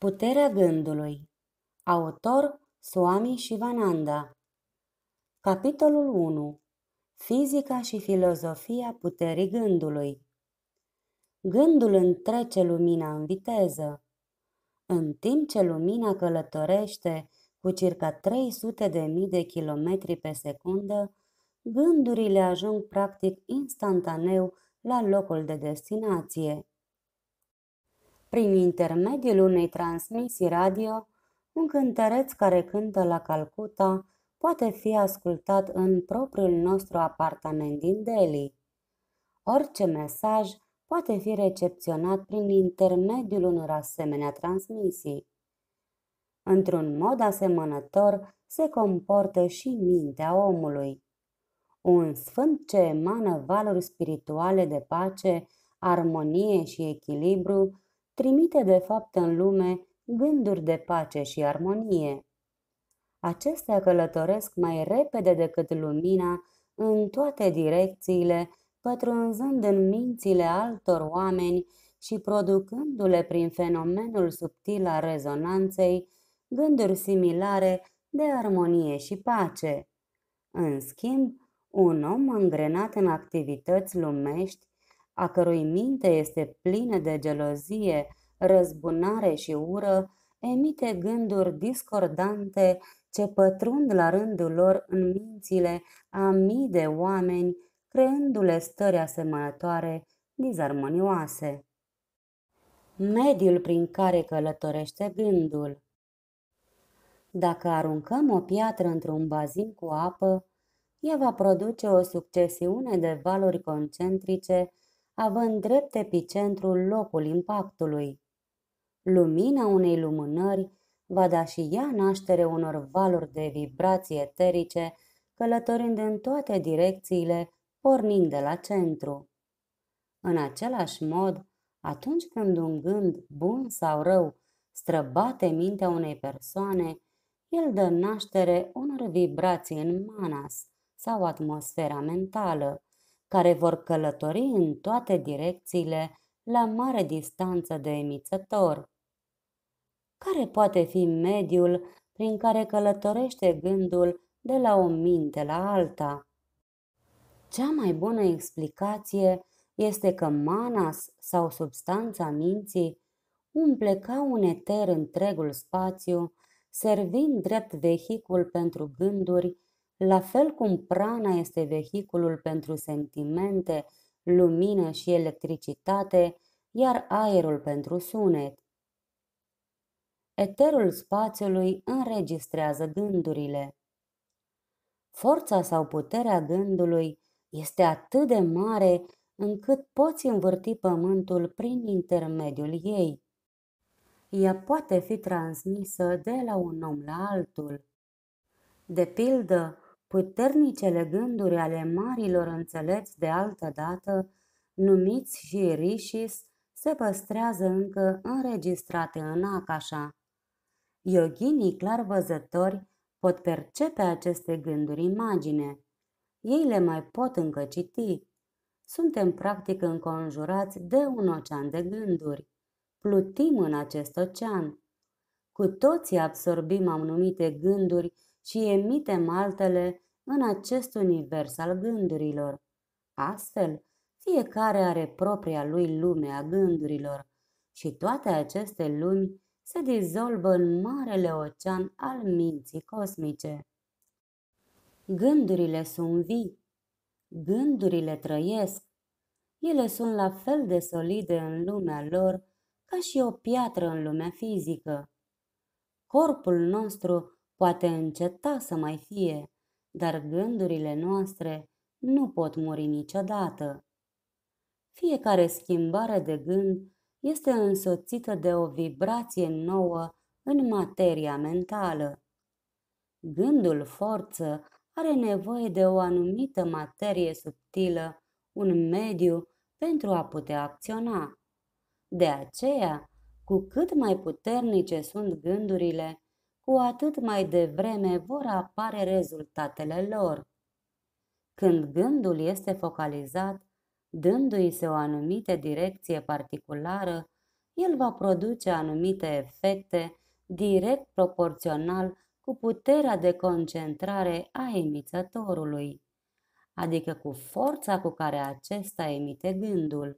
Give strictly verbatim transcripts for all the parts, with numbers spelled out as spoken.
Puterea gândului. Autor Swami Shivananda. Capitolul unu. Fizica și filozofia puterii gândului. Gândul întrece lumina în viteză. În timp ce lumina călătorește cu circa trei sute de mii de kilometri pe secundă, gândurile ajung practic instantaneu la locul de destinație. Prin intermediul unei transmisii radio, un cântăreț care cântă la Calcuta poate fi ascultat în propriul nostru apartament din Delhi. Orice mesaj poate fi recepționat prin intermediul unor asemenea transmisii. Într-un mod asemănător se comportă și mintea omului. Un sfânt ce emană valori spirituale de pace, armonie și echilibru trimite de fapt în lume gânduri de pace și armonie. Acestea călătoresc mai repede decât lumina în toate direcțiile, pătrunzând în mințile altor oameni și producându-le prin fenomenul subtil al rezonanței gânduri similare de armonie și pace. În schimb, un om îngrenat în activități lumești, a cărui minte este plină de gelozie, răzbunare și ură, emite gânduri discordante ce pătrund la rândul lor în mințile a mii de oameni, creându-le stări asemănătoare, dizarmonioase. Mediul prin care călătorește gândul. Dacă aruncăm o piatră într-un bazin cu apă, ea va produce o succesiune de valuri concentrice, având drept epicentrul locul impactului. Lumina unei lumânări va da și ea naștere unor valuri de vibrații eterice, călătorind în toate direcțiile, pornind de la centru. În același mod, atunci când un gând, bun sau rău, străbate mintea unei persoane, el dă naștere unor vibrații în manas sau atmosfera mentală, care vor călători în toate direcțiile la mare distanță de emițător. Care poate fi mediul prin care călătorește gândul de la o minte la alta? Cea mai bună explicație este că manas sau substanța minții umple ca un eter întregul spațiu, servind drept vehicul pentru gânduri, la fel cum prana este vehiculul pentru sentimente, lumină și electricitate, iar aerul pentru sunet. Eterul spațiului înregistrează gândurile. Forța sau puterea gândului este atât de mare încât poți învârti pământul prin intermediul ei. Ea poate fi transmisă de la un om la altul. De pildă, puternicele gânduri ale marilor înțelepți de altă dată, numiți și rishis, se păstrează încă înregistrate în Akasha. Yoghinii clarvăzători pot percepe aceste gânduri imagine. Ei le mai pot încă citi. Suntem practic înconjurați de un ocean de gânduri. Plutim în acest ocean. Cu toții absorbim anumite gânduri și emitem altele în acest univers al gândurilor. Astfel, fiecare are propria lui lume a gândurilor și toate aceste lumi se dizolvă în marele ocean al minții cosmice. Gândurile sunt vii. Gândurile trăiesc. Ele sunt la fel de solide în lumea lor ca și o piatră în lumea fizică. Corpul nostru poate înceta să mai fie, dar gândurile noastre nu pot muri niciodată. Fiecare schimbare de gând este însoțită de o vibrație nouă în materia mentală. Gândul forță are nevoie de o anumită materie subtilă, un mediu pentru a putea acționa. De aceea, cu cât mai puternice sunt gândurile, cu atât mai devreme vor apare rezultatele lor. Când gândul este focalizat, dându-i se o anumită direcție particulară, el va produce anumite efecte direct proporțional cu puterea de concentrare a emițătorului, adică cu forța cu care acesta emite gândul.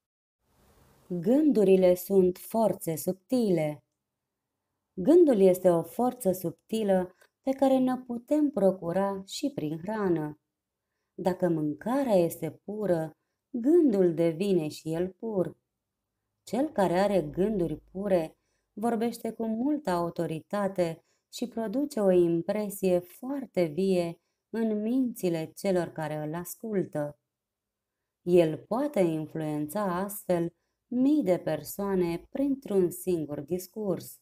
Gândurile sunt forțe subtile. Gândul este o forță subtilă pe care ne putem procura și prin hrană. Dacă mâncarea este pură, gândul devine și el pur. Cel care are gânduri pure vorbește cu multă autoritate și produce o impresie foarte vie în mințile celor care îl ascultă. El poate influența astfel mii de persoane printr-un singur discurs.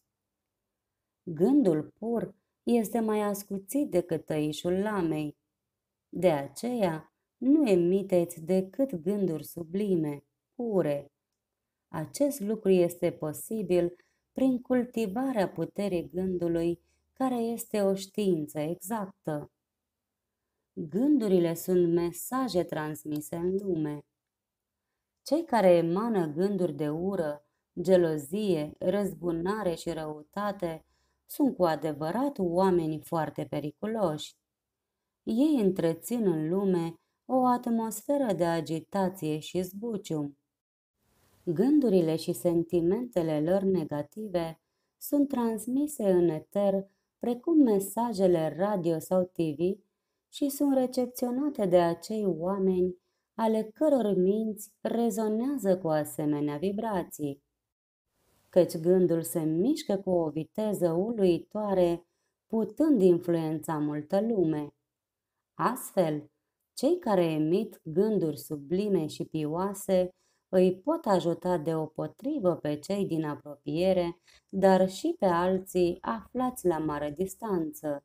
Gândul pur este mai ascuțit decât tăișul lamei. De aceea, nu emiteți decât gânduri sublime, pure. Acest lucru este posibil prin cultivarea puterii gândului, care este o știință exactă. Gândurile sunt mesaje transmise în lume. Cei care emană gânduri de ură, gelozie, răzbunare și răutate sunt cu adevărat oameni foarte periculoși. Ei întrețin în lume o atmosferă de agitație și zbucium. Gândurile și sentimentele lor negative sunt transmise în eter precum mesajele radio sau T V și sunt recepționate de acei oameni ale căror minți rezonează cu asemenea vibrații. Căci gândul se mișcă cu o viteză uluitoare, putând influența multă lume. Astfel, cei care emit gânduri sublime și pioase îi pot ajuta deopotrivă pe cei din apropiere, dar și pe alții aflați la mare distanță.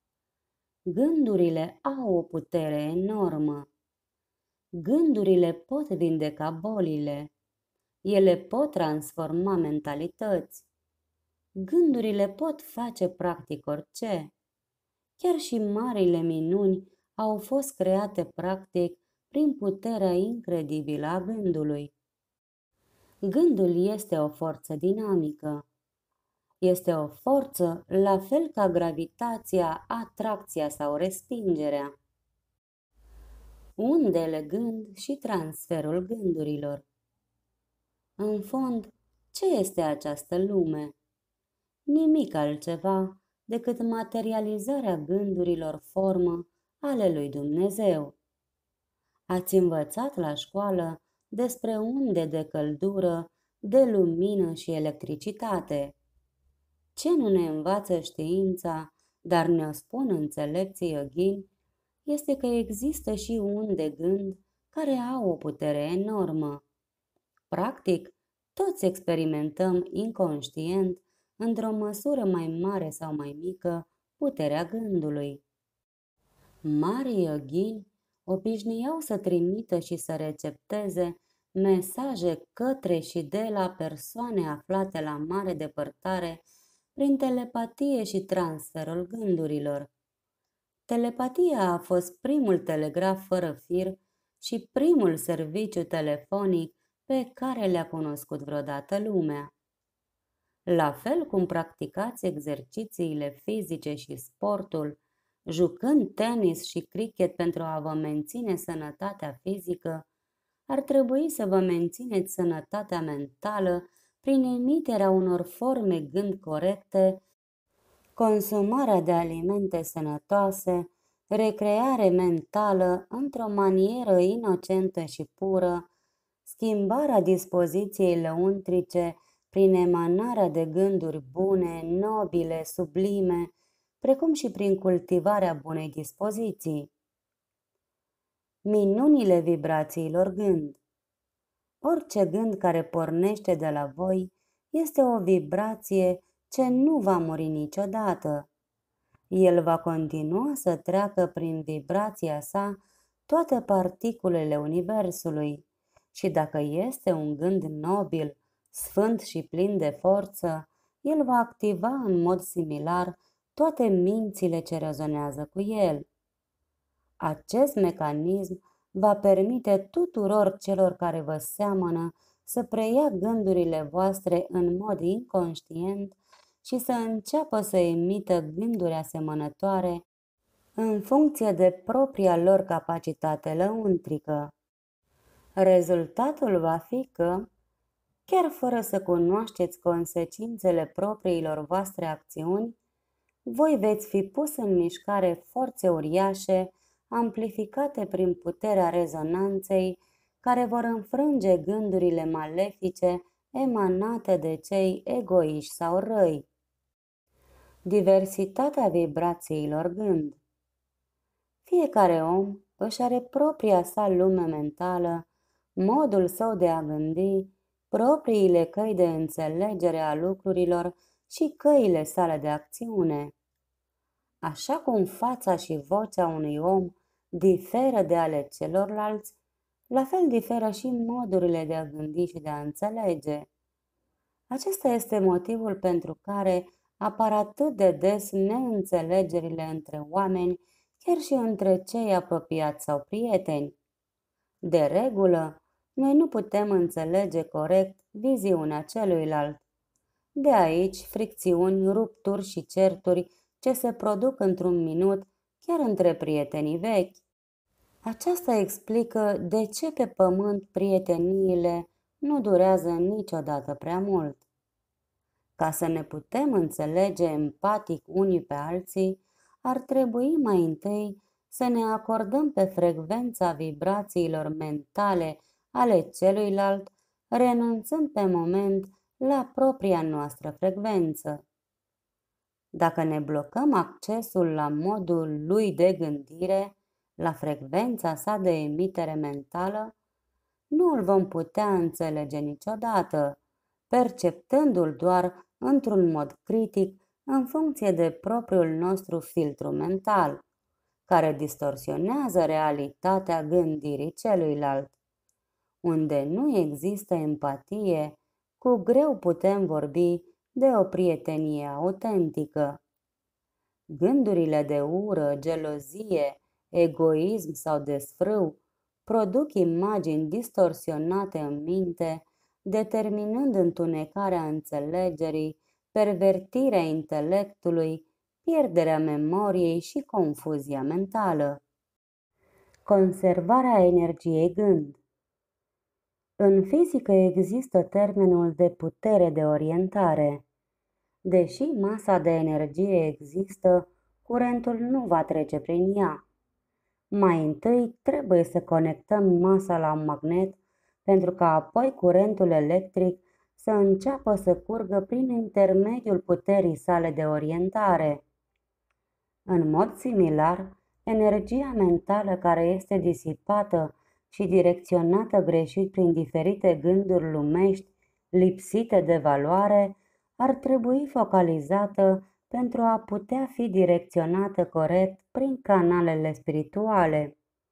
Gândurile au o putere enormă. Gândurile pot vindeca bolile. Ele pot transforma mentalități. Gândurile pot face practic orice. Chiar și marile minuni au fost create practic prin puterea incredibilă a gândului. Gândul este o forță dinamică. Este o forță la fel ca gravitația, atracția sau respingerea. Undele gând și transferul gândurilor. În fond, ce este această lume? Nimic altceva decât materializarea gândurilor formă ale lui Dumnezeu. Ați învățat la școală despre unde de căldură, de lumină și electricitate. Ce nu ne învață știința, dar ne-o spun înțelepții Ăghini, este că există și unde gând care au o putere enormă. Practic, toți experimentăm inconștient, într-o măsură mai mare sau mai mică, puterea gândului. Marii Ăghini obișnuiau să trimită și să recepteze mesaje către și de la persoane aflate la mare depărtare prin telepatie și transferul gândurilor. Telepatia a fost primul telegraf fără fir și primul serviciu telefonic pe care le-a cunoscut vreodată lumea. La fel cum practicați exercițiile fizice și sportul, jucând tenis și cricket pentru a vă menține sănătatea fizică, ar trebui să vă mențineți sănătatea mentală prin emiterea unor forme gând corecte, consumarea de alimente sănătoase, recreare mentală într-o manieră inocentă și pură, schimbarea dispoziției lăuntrice prin emanarea de gânduri bune, nobile, sublime, precum și prin cultivarea bunei dispoziții. Minunile vibrațiilor gând. Orice gând care pornește de la voi este o vibrație ce nu va muri niciodată. El va continua să treacă prin vibrația sa toate particulele universului și dacă este un gând nobil, sfânt și plin de forță, el va activa în mod similar toate mințile ce rezonează cu el. Acest mecanism va permite tuturor celor care vă seamănă să preia gândurile voastre în mod inconștient și să înceapă să emită gânduri asemănătoare în funcție de propria lor capacitate lăuntrică. Rezultatul va fi că, chiar fără să cunoașteți consecințele propriilor voastre acțiuni, voi veți fi pus în mișcare forțe uriașe, amplificate prin puterea rezonanței, care vor înfrânge gândurile malefice emanate de cei egoiști sau răi. Diversitatea vibrațiilor gând. Fiecare om își are propria sa lume mentală, modul său de a gândi, propriile căi de înțelegere a lucrurilor și căile sale de acțiune. Așa cum fața și vocea unui om diferă de ale celorlalți, la fel diferă și modurile de a gândi și de a înțelege. Acesta este motivul pentru care apar atât de des neînțelegerile între oameni, chiar și între cei apropiați sau prieteni. De regulă, noi nu putem înțelege corect viziunea celuilalt. De aici fricțiuni, rupturi și certuri ce se produc într-un minut chiar între prietenii vechi. Aceasta explică de ce pe pământ prieteniile nu durează niciodată prea mult. Ca să ne putem înțelege empatic unii pe alții, ar trebui mai întâi să ne acordăm pe frecvența vibrațiilor mentale ale celuilalt, renunțând pe moment la propria noastră frecvență. Dacă ne blocăm accesul la modul lui de gândire, la frecvența sa de emitere mentală, nu îl vom putea înțelege niciodată, perceptându-l doar într-un mod critic în funcție de propriul nostru filtru mental, care distorsionează realitatea gândirii celuilalt. Unde nu există empatie, cu greu putem vorbi de o prietenie autentică. Gândurile de ură, gelozie, egoism sau desfrâu produc imagini distorsionate în minte, determinând întunecarea înțelegerii, pervertirea intelectului, pierderea memoriei și confuzia mentală. Conservarea energiei gând. În fizică există termenul de putere de orientare. Deși masa de energie există, curentul nu va trece prin ea. Mai întâi trebuie să conectăm masa la un magnet pentru ca apoi curentul electric să înceapă să curgă prin intermediul puterii sale de orientare. În mod similar, energia mentală care este disipată și direcționată greșit prin diferite gânduri lumești lipsite de valoare, ar trebui focalizată pentru a putea fi direcționată corect prin canalele spirituale.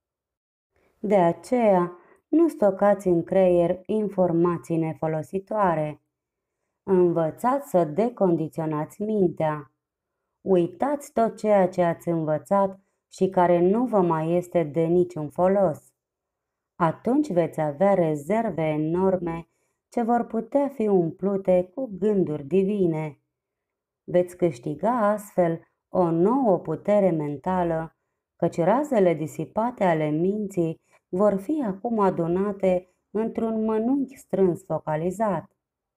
De aceea, nu stocați în creier informații nefolositoare. Învățați să decondiționați mintea. Uitați tot ceea ce ați învățat și care nu vă mai este de niciun folos. Atunci veți avea rezerve enorme ce vor putea fi umplute cu gânduri divine. Veți câștiga astfel o nouă putere mentală, căci razele disipate ale minții vor fi acum adunate într-un mănunchi strâns focalizat.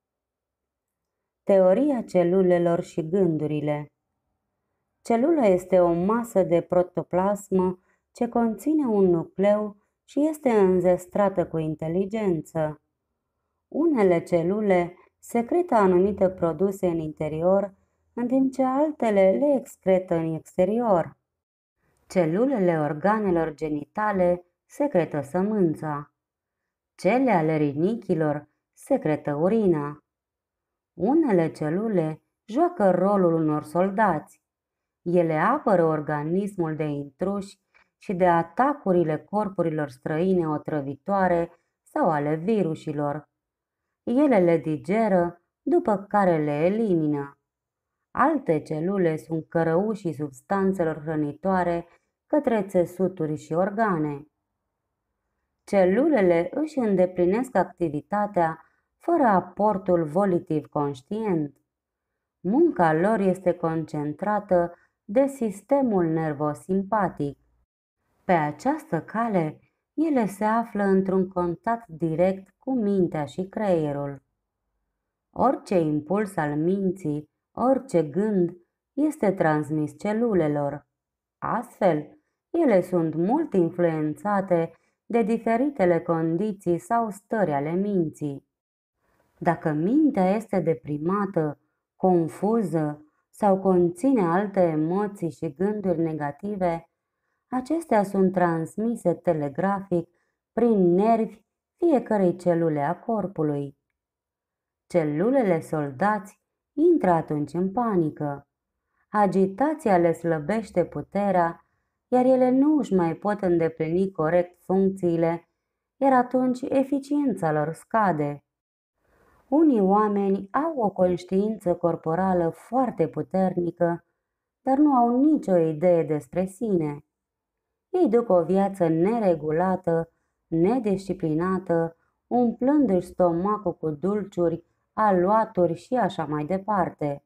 Teoria celulelor și gândurile. Celula este o masă de protoplasmă ce conține un nucleu și este înzestrată cu inteligență. Unele celule secretă anumite produse în interior, în timp ce altele le excretă în exterior. Celulele organelor genitale secretă sămânța. Cele ale rinichilor secretă urina. Unele celule joacă rolul unor soldați. Ele apără organismul de intruși și de atacurile corpurilor străine otrăvitoare sau ale virusilor. Ele le digeră, după care le elimină. Alte celule sunt cărăușii substanțelor hrănitoare către țesuturi și organe. Celulele își îndeplinesc activitatea fără aportul volitiv conștient. Munca lor este concentrată de sistemul nervos-simpatic. Pe această cale, ele se află într-un contact direct cu mintea și creierul. Orice impuls al minții, orice gând, este transmis celulelor. Astfel, ele sunt mult influențate de diferitele condiții sau stări ale minții. Dacă mintea este deprimată, confuză sau conține alte emoții și gânduri negative, acestea sunt transmise telegrafic prin nervi fiecărei celule a corpului. Celulele soldați intră atunci în panică. Agitația le slăbește puterea, iar ele nu își mai pot îndeplini corect funcțiile, iar atunci eficiența lor scade. Unii oameni au o conștiință corporală foarte puternică, dar nu au nicio idee despre sine. Ei duc o viață neregulată, nedisciplinată, umplându-și stomacul cu dulciuri, aluaturi și așa mai departe.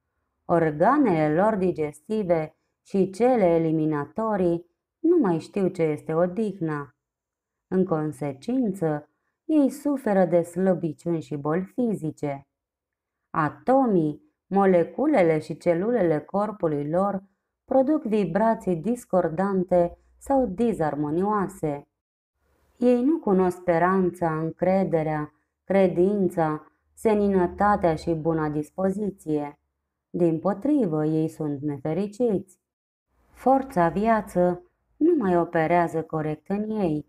Organele lor digestive și cele eliminatorii nu mai știu ce este odihna. În consecință, ei suferă de slăbiciuni și boli fizice. Atomii, moleculele și celulele corpului lor produc vibrații discordante sau dizarmonioase. Ei nu cunosc speranța, încrederea, credința, seninătatea și buna dispoziție. Dimpotrivă, ei sunt nefericiți. Forța viață nu mai operează corect în ei.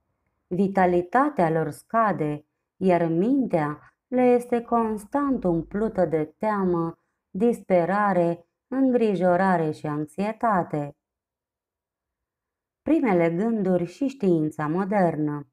Vitalitatea lor scade, iar mintea le este constant umplută de teamă, disperare, îngrijorare și anxietate. Primele gânduri și știința modernă.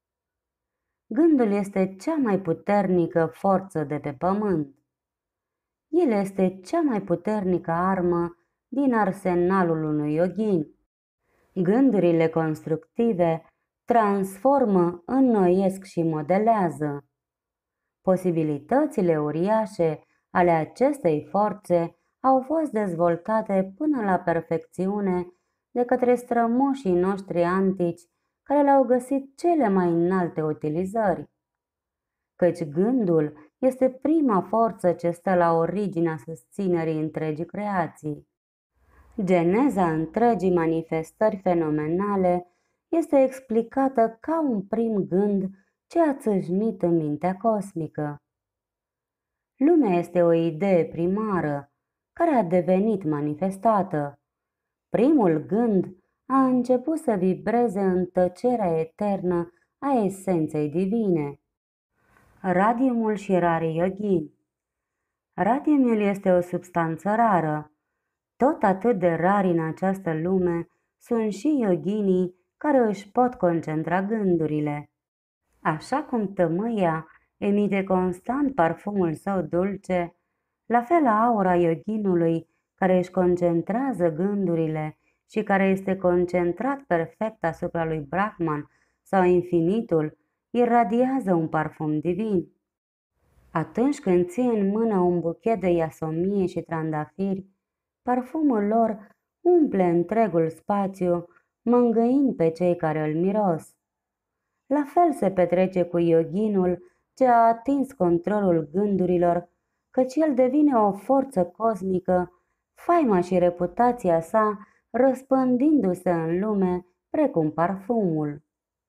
Gândul este cea mai puternică forță de pe pământ. El este cea mai puternică armă din arsenalul unui yogin. Gândurile constructive transformă, înnoiesc și modelează. Posibilitățile uriașe ale acestei forțe au fost dezvoltate până la perfecțiune de către strămoșii noștri antici, care le-au găsit cele mai înalte utilizări. Căci gândul este prima forță ce stă la originea susținerii întregii creații. Geneza întregii manifestări fenomenale este explicată ca un prim gând ce a țâșnit în mintea cosmică. Lumea este o idee primară, care a devenit manifestată. Primul gând a început să vibreze în tăcerea eternă a esenței divine. Radiumul și rarii yogini. Radiumul este o substanță rară. Tot atât de rari în această lume sunt și yoginii care își pot concentra gândurile. Așa cum tămâia emite constant parfumul său dulce, la fel aura yoginului care își concentrează gândurile și care este concentrat perfect asupra lui Brahman sau infinitul, iradiază un parfum divin. Atunci când ții în mână un buchet de iasomie și trandafiri, parfumul lor umple întregul spațiu, mângâind pe cei care îl miros. La fel se petrece cu yoginul ce a atins controlul gândurilor, căci el devine o forță cosmică, faima și reputația sa răspândindu-se în lume precum parfumul.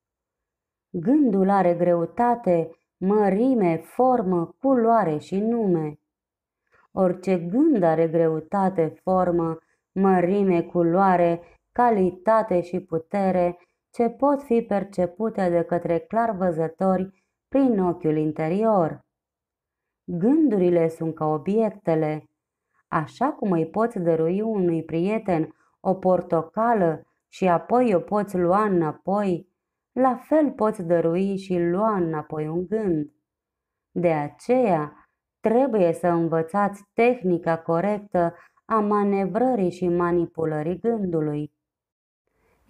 Gândul are greutate, mărime, formă, culoare și nume. Orice gând are greutate, formă, mărime, culoare, calitate și putere ce pot fi percepute de către clarvăzători prin ochiul interior. Gândurile sunt ca obiectele. Așa cum îi poți dărui unui prieten o portocală și apoi o poți lua înapoi, la fel poți dărui și lua înapoi un gând. De aceea, trebuie să învățați tehnica corectă a manevrării și manipulării gândului.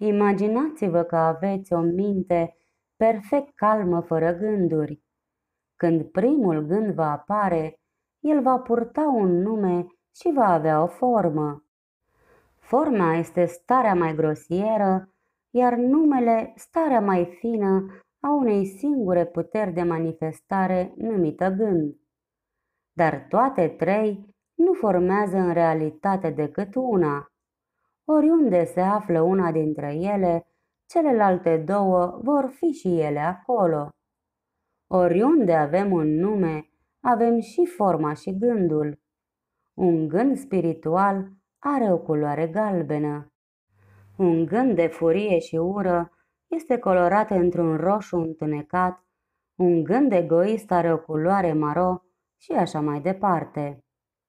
Imaginați-vă că aveți o minte perfect calmă fără gânduri. Când primul gând va apare, el va purta un nume și va avea o formă. Forma este starea mai grosieră, iar numele starea mai fină a unei singure puteri de manifestare numită gând. Dar toate trei nu formează în realitate decât una. Oriunde se află una dintre ele, celelalte două vor fi și ele acolo. Oriunde avem un nume, avem și forma și gândul. Un gând spiritual are o culoare galbenă. Un gând de furie și ură este colorat într-un roșu întunecat, un gând egoist are o culoare maro și așa mai departe.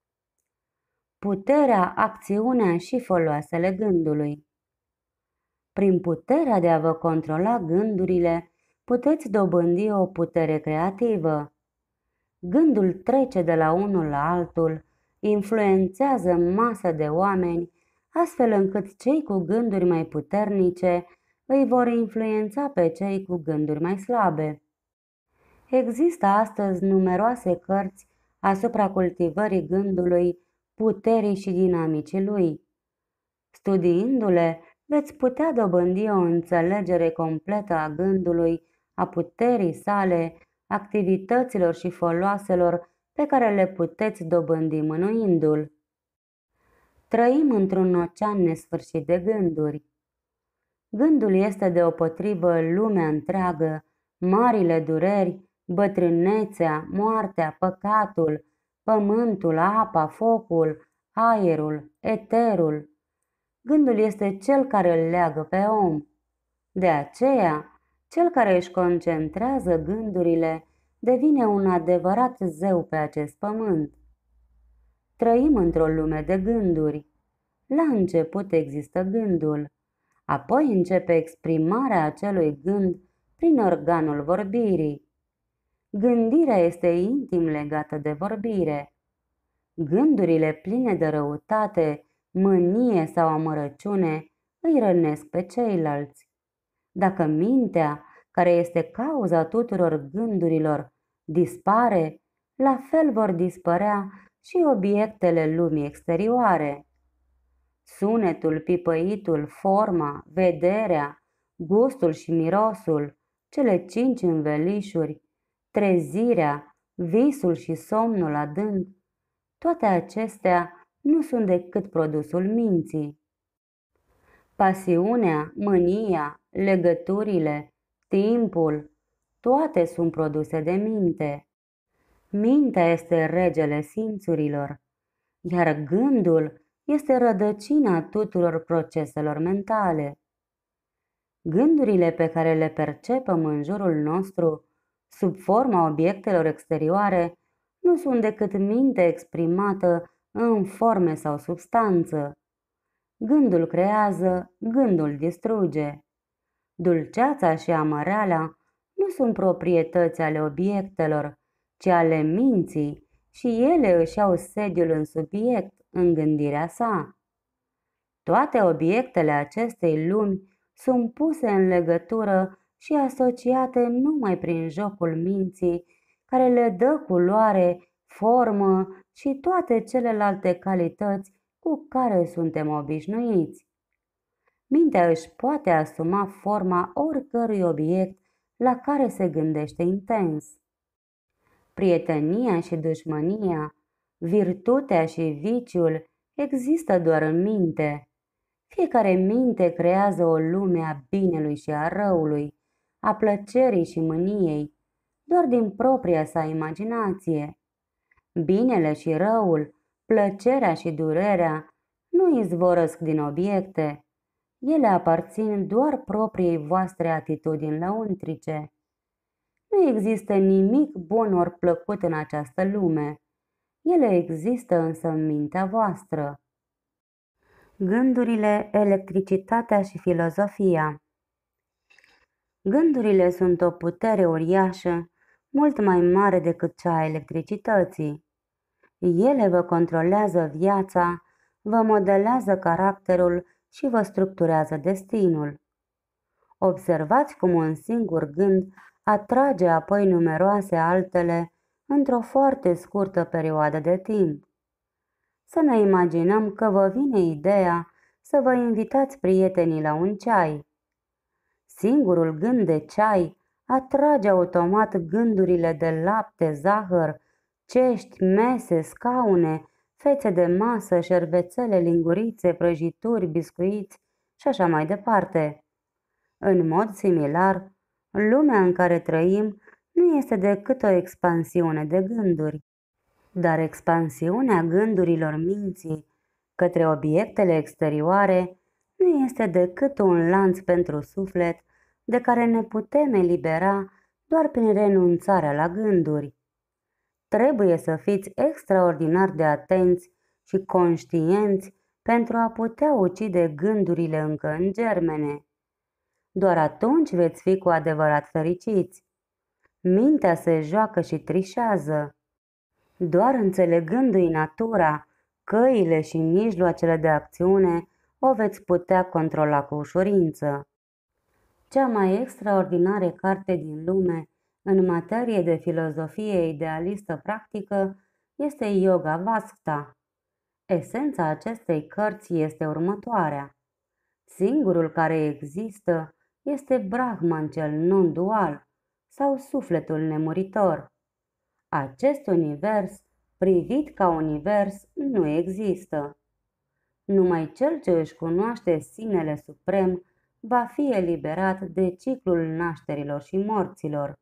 Puterea, acțiunea și foloasele gândului. Prin puterea de a vă controla gândurile, puteți dobândi o putere creativă. Gândul trece de la unul la altul, influențează masă de oameni, astfel încât cei cu gânduri mai puternice îi vor influența pe cei cu gânduri mai slabe. Există astăzi numeroase cărți asupra cultivării gândului, puterii și dinamicii lui. Studiindu-le, veți putea dobândi o înțelegere completă a gândului, a puterii sale, activităților și foloaselor pe care le puteți dobândi mânuindu-l. Trăim într-un ocean nesfârșit de gânduri. Gândul este deopotrivă lumea întreagă, marile dureri, bătrânețea, moartea, păcatul, pământul, apa, focul, aerul, eterul. Gândul este cel care îl leagă pe om. De aceea, cel care își concentrează gândurile devine un adevărat zeu pe acest pământ. Trăim într-o lume de gânduri. La început există gândul, apoi începe exprimarea acelui gând prin organul vorbirii. Gândirea este intim legată de vorbire. Gândurile pline de răutate, mânie sau amărăciune îi rănesc pe ceilalți. Dacă mintea, care este cauza tuturor gândurilor, dispare, la fel vor dispărea și obiectele lumii exterioare. Sunetul, pipăitul, forma, vederea, gustul și mirosul, cele cinci învelișuri, trezirea, visul și somnul adânc, toate acestea nu sunt decât produsul minții. Pasiunea, mânia, legăturile, timpul, toate sunt produse de minte. Mintea este regele simțurilor, iar gândul este rădăcina tuturor proceselor mentale. Gândurile pe care le percepem în jurul nostru, sub forma obiectelor exterioare, nu sunt decât minte exprimată în forme sau substanță. Gândul creează, gândul distruge. Dulceața și amăreala nu sunt proprietăți ale obiectelor, ci ale minții, și ele își au sediul în subiect, în gândirea sa. Toate obiectele acestei lumi sunt puse în legătură și asociate numai prin jocul minții, care le dă culoare, formă și toate celelalte calități cu care suntem obișnuiți. Mintea își poate asuma forma oricărui obiect la care se gândește intens. Prietenia și dușmânia, virtutea și viciul există doar în minte. Fiecare minte creează o lume a binelui și a răului, a plăcerii și mâniei, doar din propria sa imaginație. Binele și răul, plăcerea și durerea nu izvorăsc din obiecte. Ele aparțin doar propriei voastre atitudini lăuntrice. Nu există nimic bun ori plăcut în această lume. Ele există însă în mintea voastră. Gândurile, electricitatea și filozofia. Gândurile sunt o putere uriașă, mult mai mare decât cea a electricității. Ele vă controlează viața, vă modelează caracterul și vă structurează destinul. Observați cum un singur gând atrage apoi numeroase altele într-o foarte scurtă perioadă de timp. Să ne imaginăm că vă vine ideea să vă invitați prietenii la un ceai. Singurul gând de ceai atrage automat gândurile de lapte, zahăr, cești, mese, scaune, fețe de masă, șervețele, lingurițe, prăjituri, biscuiți și așa mai departe. În mod similar, lumea în care trăim nu este decât o expansiune de gânduri. Dar expansiunea gândurilor minții către obiectele exterioare nu este decât un lanț pentru suflet de care ne putem elibera doar prin renunțarea la gânduri. Trebuie să fiți extraordinar de atenți și conștienți pentru a putea ucide gândurile încă în germene. Doar atunci veți fi cu adevărat fericiți. Mintea se joacă și trișează. Doar înțelegându-i natura, căile și mijloacele de acțiune, o veți putea controla cu ușurință. Cea mai extraordinară carte din lume în materie de filozofie idealistă practică este Yoga Vastta. Esența acestei cărți este următoarea. Singurul care există este Brahman cel non-dual sau sufletul nemuritor. Acest univers, privit ca univers, nu există. Numai cel ce își cunoaște sinele suprem va fi eliberat de ciclul nașterilor și morților.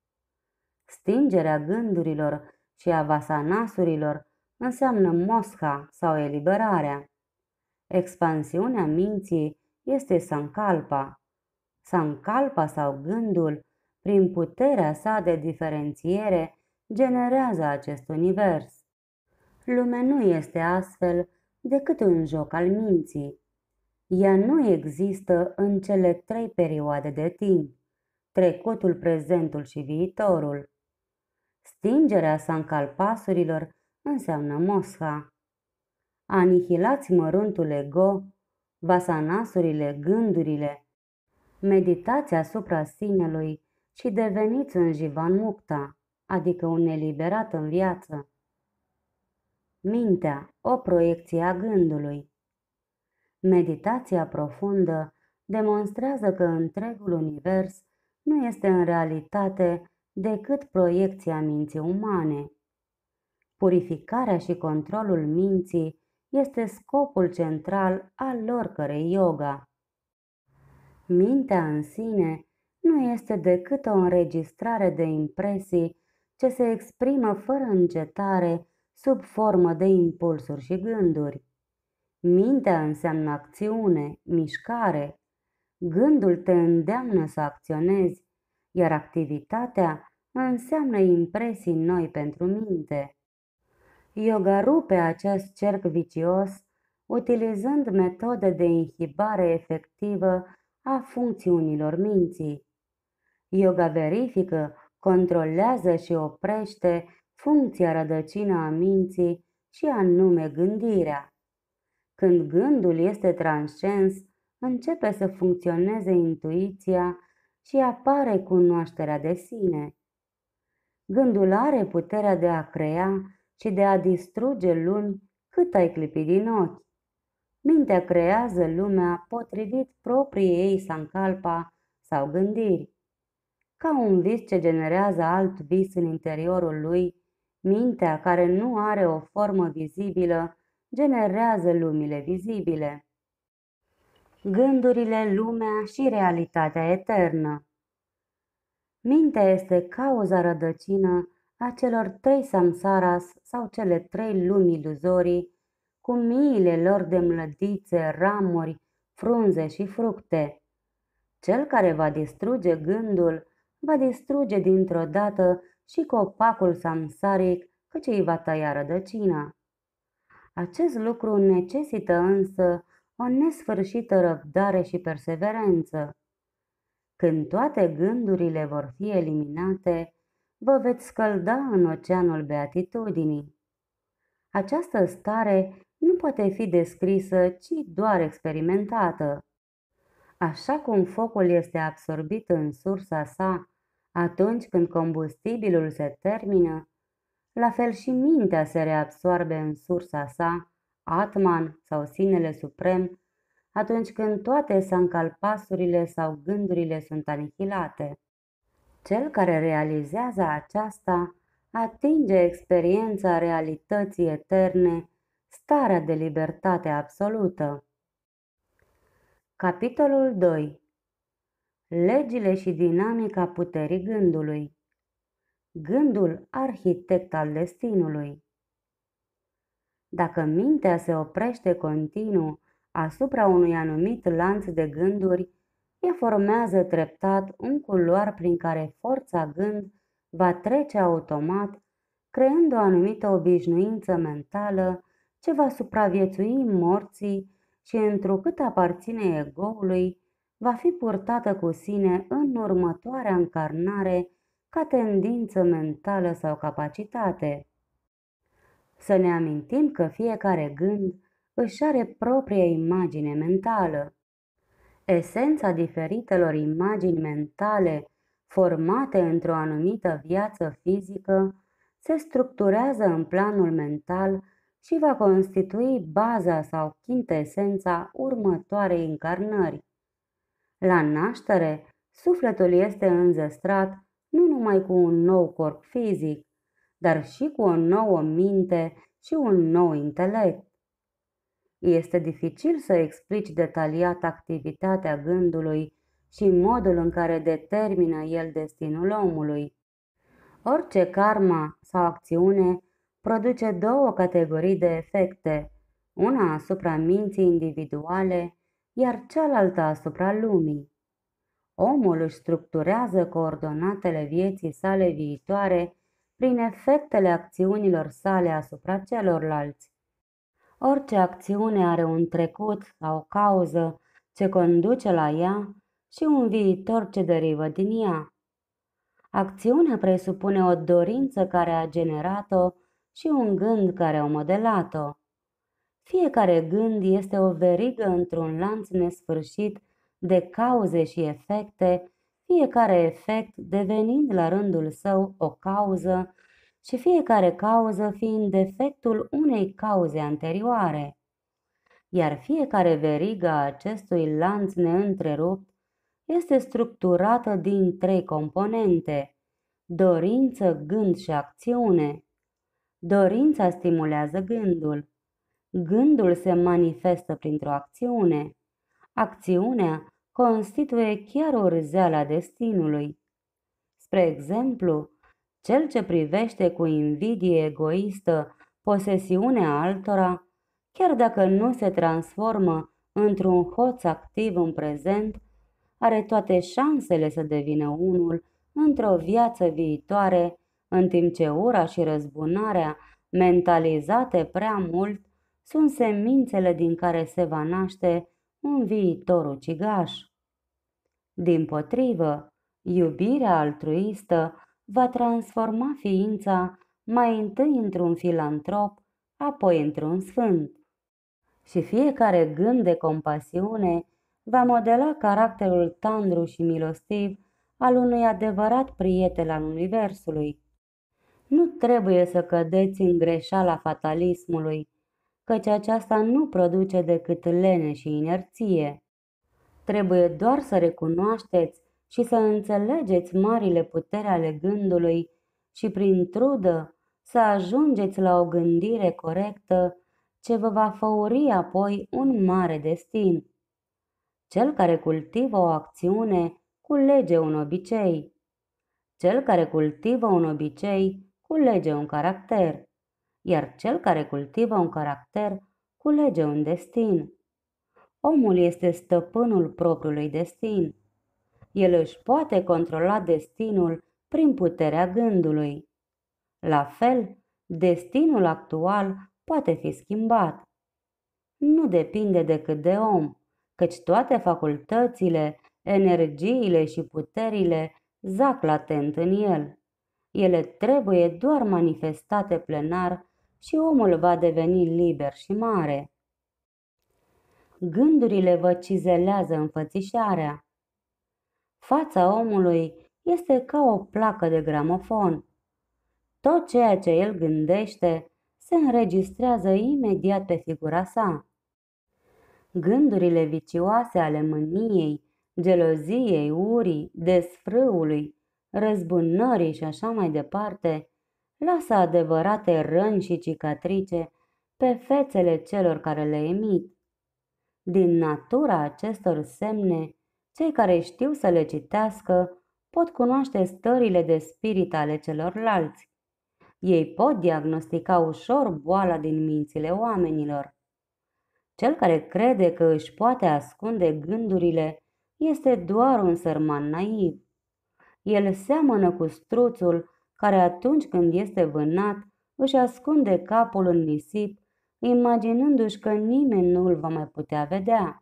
Stingerea gândurilor și a vasanasurilor înseamnă mosca sau eliberarea. Expansiunea minții este sankalpa. Sankalpa sau gândul, prin puterea sa de diferențiere, generează acest univers. Lumea nu este astfel decât un joc al minții. Ea nu există în cele trei perioade de timp, trecutul, prezentul și viitorul. Stingerea sankalpasurilor înseamnă mosha. Anihilați măruntul ego, vasanasurile, gândurile, meditați asupra sinelui și deveniți un jivan mukta, adică un eliberat în viață. Mintea, o proiecție a gândului. Meditația profundă demonstrează că întregul univers nu este în realitate decât proiecția minții umane. Purificarea și controlul minții este scopul central al oricărei yoga. Mintea în sine nu este decât o înregistrare de impresii ce se exprimă fără încetare sub formă de impulsuri și gânduri. Mintea înseamnă acțiune, mișcare. Gândul te îndeamnă să acționezi, iar activitatea înseamnă impresii noi pentru minte. Yoga rupe acest cerc vicios utilizând metode de inhibare efectivă a funcțiunilor minții. Yoga verifică, controlează și oprește funcția rădăcină a minții și anume gândirea. Când gândul este transcens, începe să funcționeze intuiția și apare cunoașterea de sine. Gândul are puterea de a crea și de a distruge lumi cât ai clipi din ochi. Mintea creează lumea potrivit propriei ei sankalpa sau gândiri. Ca un vis ce generează alt vis în interiorul lui, mintea, care nu are o formă vizibilă, generează lumile vizibile. Gândurile, lumea și realitatea eternă. Mintea este cauza rădăcină a celor trei samsaras sau cele trei lumi iluzorii, cu miile lor de mlădițe, ramuri, frunze și fructe. Cel care va distruge gândul va distruge dintr-o dată și copacul samsaric, căci îi va tăia rădăcina. Acest lucru necesită însă o nesfârșită răbdare și perseverență. Când toate gândurile vor fi eliminate, vă veți scălda în oceanul beatitudinii. Această stare nu poate fi descrisă, ci doar experimentată. Așa cum focul este absorbit în sursa sa, Atunci când combustibilul se termină, la fel și mintea se reabsorbe în sursa sa, Atman sau Sinele Suprem, atunci când toate sancalpasurile sau gândurile sunt anihilate. Cel care realizează aceasta atinge experiența realității eterne, starea de libertate absolută. Capitolul doi. Legile și dinamica puterii gândului. Gândul arhitect al destinului. Dacă mintea se oprește continuu asupra unui anumit lanț de gânduri, ea formează treptat un culoar prin care forța gând va trece automat, creând o anumită obișnuință mentală ce va supraviețui morții și, întrucât aparține egoului, va fi purtată cu sine în următoarea încarnare ca tendință mentală sau capacitate. Să ne amintim că fiecare gând își are propria imagine mentală. Esența diferitelor imagini mentale formate într-o anumită viață fizică se structurează în planul mental și va constitui baza sau chintesența următoarei încarnări. La naștere, sufletul este înzestrat nu numai cu un nou corp fizic, dar și cu o nouă minte și un nou intelect. Este dificil să explici detaliat activitatea gândului și modul în care determină el destinul omului. Orice karma sau acțiune produce două categorii de efecte, una asupra minții individuale, iar cealaltă asupra lumii. Omul își structurează coordonatele vieții sale viitoare prin efectele acțiunilor sale asupra celorlalți. Orice acțiune are un trecut sau o cauză ce conduce la ea și un viitor ce derivă din ea. Acțiunea presupune o dorință care a generat-o și un gând care a modelat-o. Fiecare gând este o verigă într-un lanț nesfârșit de cauze și efecte, fiecare efect devenind la rândul său o cauză și fiecare cauză fiind defectul unei cauze anterioare. Iar fiecare verigă a acestui lanț neîntrerupt este structurată din trei componente: dorință, gând și acțiune. Dorința stimulează gândul. Gândul se manifestă printr-o acțiune. Acțiunea constituie chiar urzeala destinului. Spre exemplu, cel ce privește cu invidie egoistă posesiunea altora, chiar dacă nu se transformă într-un hoț activ în prezent, are toate șansele să devină unul într-o viață viitoare, în timp ce ura și răzbunarea, mentalizate prea mult, sunt semințele din care se va naște un viitor ucigaș. Dimpotrivă, iubirea altruistă va transforma ființa mai întâi într-un filantrop, apoi într-un sfânt. Și fiecare gând de compasiune va modela caracterul tandru și milostiv al unui adevărat prieten al universului. Nu trebuie să cădeți în greșeala fatalismului, căci aceasta nu produce decât lene și inerție. Trebuie doar să recunoașteți și să înțelegeți marile puteri ale gândului și prin trudă să ajungeți la o gândire corectă ce vă va făuri apoi un mare destin. Cel care cultivă o acțiune culege un obicei. Cel care cultivă un obicei culege un caracter, iar cel care cultivă un caracter culege un destin. Omul este stăpânul propriului destin. El își poate controla destinul prin puterea gândului. La fel, destinul actual poate fi schimbat. Nu depinde decât de om, căci toate facultățile, energiile și puterile zac latent în el. Ele trebuie doar manifestate plenar și omul va deveni liber și mare. Gândurile vă cizelează înfățișarea. Fața omului este ca o placă de gramofon. Tot ceea ce el gândește se înregistrează imediat pe figura sa. Gândurile vicioase ale mâniei, geloziei, urii, desfrâului, răzbunării și așa mai departe, lasă adevărate răni și cicatrice pe fețele celor care le emit. Din natura acestor semne, cei care știu să le citească pot cunoaște stările de spirit ale celorlalți. Ei pot diagnostica ușor boala din mințile oamenilor. Cel care crede că își poate ascunde gândurile este doar un sărman naiv. El seamănă cu struțul care atunci când este vânat își ascunde capul în nisip, imaginându-și că nimeni nu îl va mai putea vedea.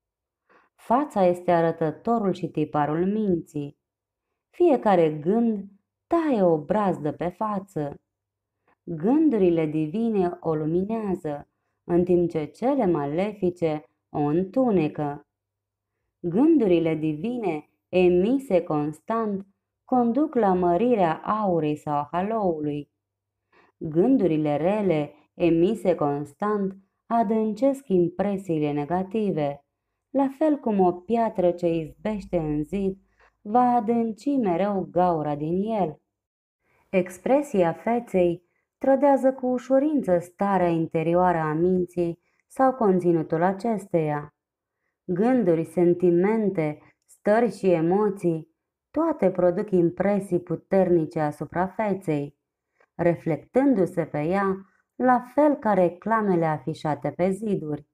Fața este arătătorul și tiparul minții. Fiecare gând taie o brazdă pe față. Gândurile divine o luminează, în timp ce cele malefice o întunecă. Gândurile divine, emise constant, conduc la mărirea aurei sau a haloului. Gândurile rele, emise constant, adâncesc impresiile negative, la fel cum o piatră ce izbește în zid va adânci mereu gaura din el. Expresia feței trădează cu ușurință starea interioară a minții sau conținutul acesteia. Gânduri, sentimente, stări și emoții, toate produc impresii puternice asupra feței, reflectându-se pe ea la fel ca reclamele afișate pe ziduri.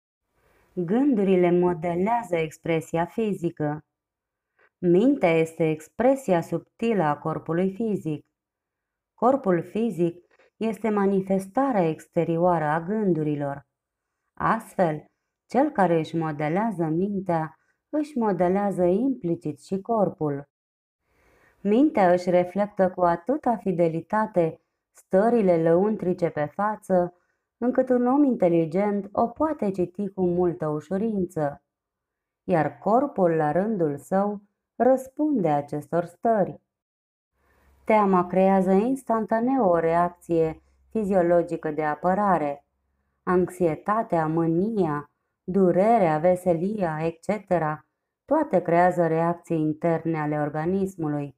Gândurile modelează expresia fizică. Mintea este expresia subtilă a corpului fizic. Corpul fizic este manifestarea exterioară a gândurilor. Astfel, cel care își modelează mintea, își modelează implicit și corpul. Mintea își reflectă cu atâta fidelitate stările lăuntrice pe față, încât un om inteligent o poate citi cu multă ușurință, iar corpul, la rândul său, răspunde acestor stări. Teama creează instantaneu o reacție fiziologică de apărare. Anxietatea, mânia, durerea, veselia, et cetera, toate creează reacții interne ale organismului.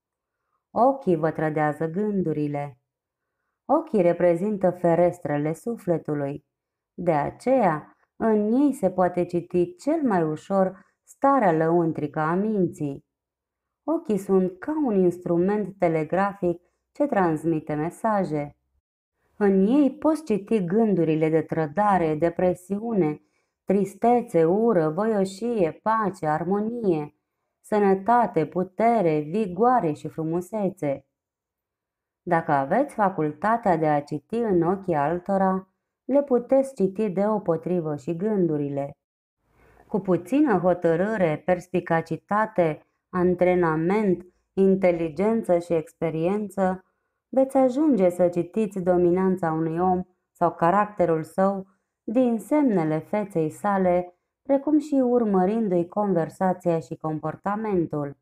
Ochii vă trădează gândurile. Ochii reprezintă ferestrele sufletului. De aceea, în ei se poate citi cel mai ușor starea lăuntrică a minții. Ochii sunt ca un instrument telegrafic ce transmite mesaje. În ei poți citi gândurile de trădare, depresiune, tristețe, ură, voioșie, pace, armonie, sănătate, putere, vigoare și frumusețe. Dacă aveți facultatea de a citi în ochii altora, le puteți citi deopotrivă și gândurile. Cu puțină hotărâre, perspicacitate, antrenament, inteligență și experiență, veți ajunge să citiți dominanța unui om sau caracterul său din semnele feței sale, precum și urmărindu-i conversația și comportamentul.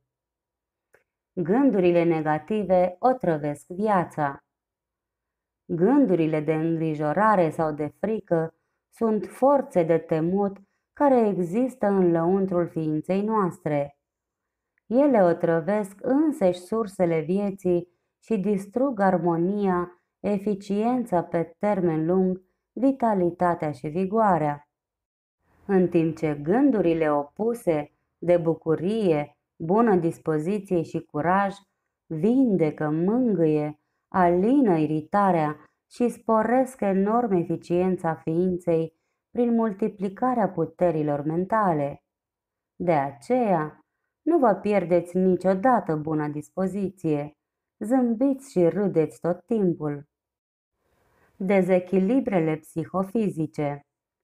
Gândurile negative otrăvesc viața. Gândurile de îngrijorare sau de frică sunt forțe de temut care există în lăuntrul ființei noastre. Ele otrăvesc însăși sursele vieții și distrug armonia, eficiența pe termen lung, vitalitatea și vigoarea. În timp ce gândurile opuse de bucurie, bună dispoziție și curaj vindecă, mângâie, alină iritarea și sporesc enorm eficiența ființei prin multiplicarea puterilor mentale. De aceea, nu vă pierdeți niciodată buna dispoziție, zâmbiți și râdeți tot timpul. Dezechilibrele psihofizice.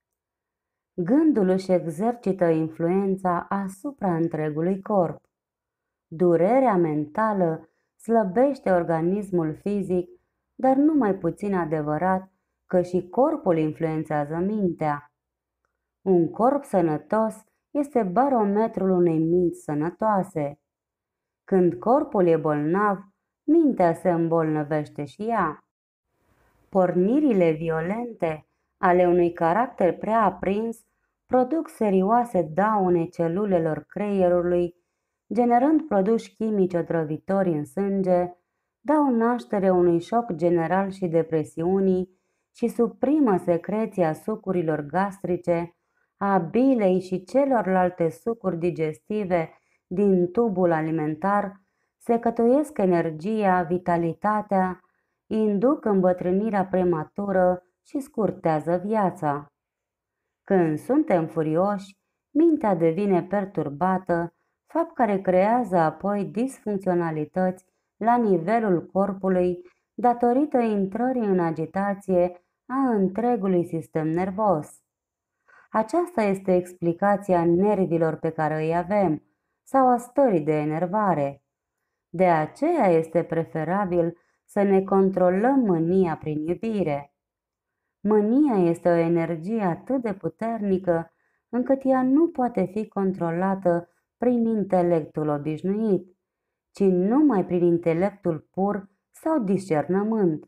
Gândul își exercită influența asupra întregului corp. Durerea mentală slăbește organismul fizic, dar nu mai puțin adevărat că și corpul influențează mintea. Un corp sănătos este barometrul unei minți sănătoase. Când corpul e bolnav, mintea se îmbolnăvește și ea. Pornirile violente ale unui caracter prea aprins produc serioase daune celulelor creierului, generând produși chimici otrăvitori în sânge, dau naștere unui șoc general și depresiunii și suprimă secreția sucurilor gastrice, a bilei și celorlalte sucuri digestive din tubul alimentar, secătuiesc energia, vitalitatea, induc îmbătrânirea prematură și scurtează viața. Când suntem furioși, mintea devine perturbată, fapt care creează apoi disfuncționalități la nivelul corpului datorită intrării în agitație a întregului sistem nervos. Aceasta este explicația nervilor pe care îi avem sau a stării de enervare. De aceea este preferabil să ne controlăm mânia prin iubire. Mânia este o energie atât de puternică încât ea nu poate fi controlată prin intelectul obișnuit, ci numai prin intelectul pur sau discernământ.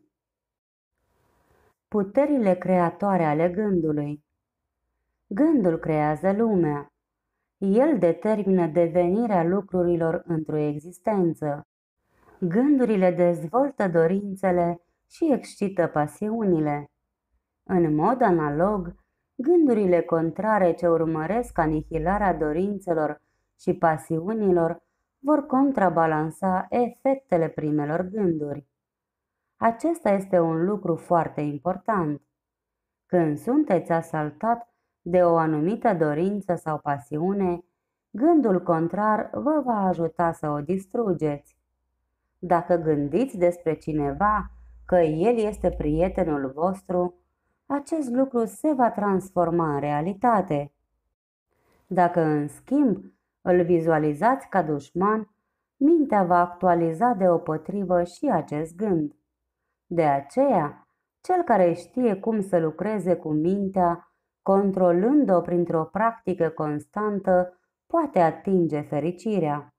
Puterile creatoare ale gândului. Gândul creează lumea. El determină devenirea lucrurilor într-o existență. Gândurile dezvoltă dorințele și excită pasiunile. În mod analog, gândurile contrare ce urmăresc anihilarea dorințelor și pasiunilor vor contrabalansa efectele primelor gânduri. Acesta este un lucru foarte important. Când sunteți asaltat de o anumită dorință sau pasiune, gândul contrar vă va ajuta să o distrugeți. Dacă gândiți despre cineva că el este prietenul vostru, acest lucru se va transforma în realitate. Dacă, în schimb, îl vizualizați ca dușman, mintea va actualiza deopotrivă și acest gând. De aceea, cel care știe cum să lucreze cu mintea, controlând-o printr-o practică constantă, poate atinge fericirea.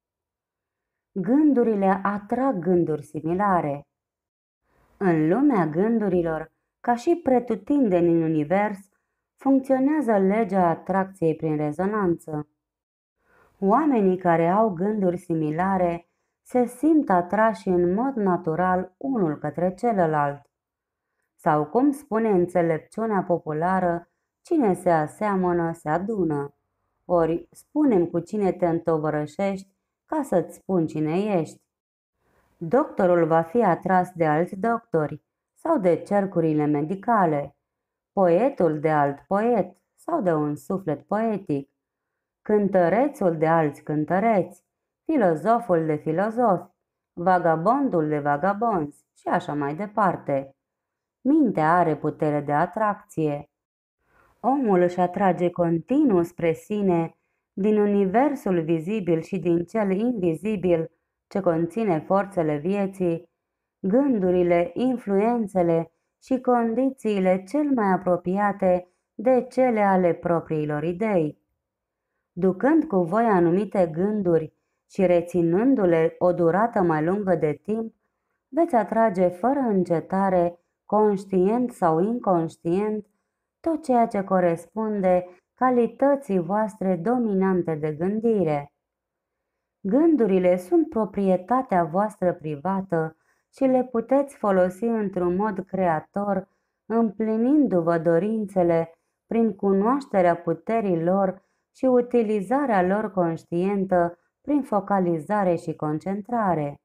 Gândurile atrag gânduri similare. În lumea gândurilor, ca și pretutindeni în univers, funcționează legea atracției prin rezonanță. Oamenii care au gânduri similare se simt atrași în mod natural unul către celălalt. Sau cum spune înțelepciunea populară, cine se aseamănă se adună. Ori spune-mi cu cine te întovărășești ca să-ți spun cine ești. Doctorul va fi atras de alți doctori sau de cercurile medicale, poetul de alt poet sau de un suflet poetic, cântărețul de alți cântăreți, filozoful de filozofi, vagabondul de vagabonzi și așa mai departe. Mintea are putere de atracție. Omul își atrage continuu spre sine, din universul vizibil și din cel invizibil ce conține forțele vieții, gândurile, influențele și condițiile cel mai apropiate de cele ale propriilor idei. Ducând cu voi anumite gânduri și reținându-le o durată mai lungă de timp, veți atrage fără încetare, conștient sau inconștient, tot ceea ce corespunde calității voastre dominante de gândire. Gândurile sunt proprietatea voastră privată și le puteți folosi într-un mod creator, împlinindu-vă dorințele prin cunoașterea puterii lor și utilizarea lor conștientă prin focalizare și concentrare.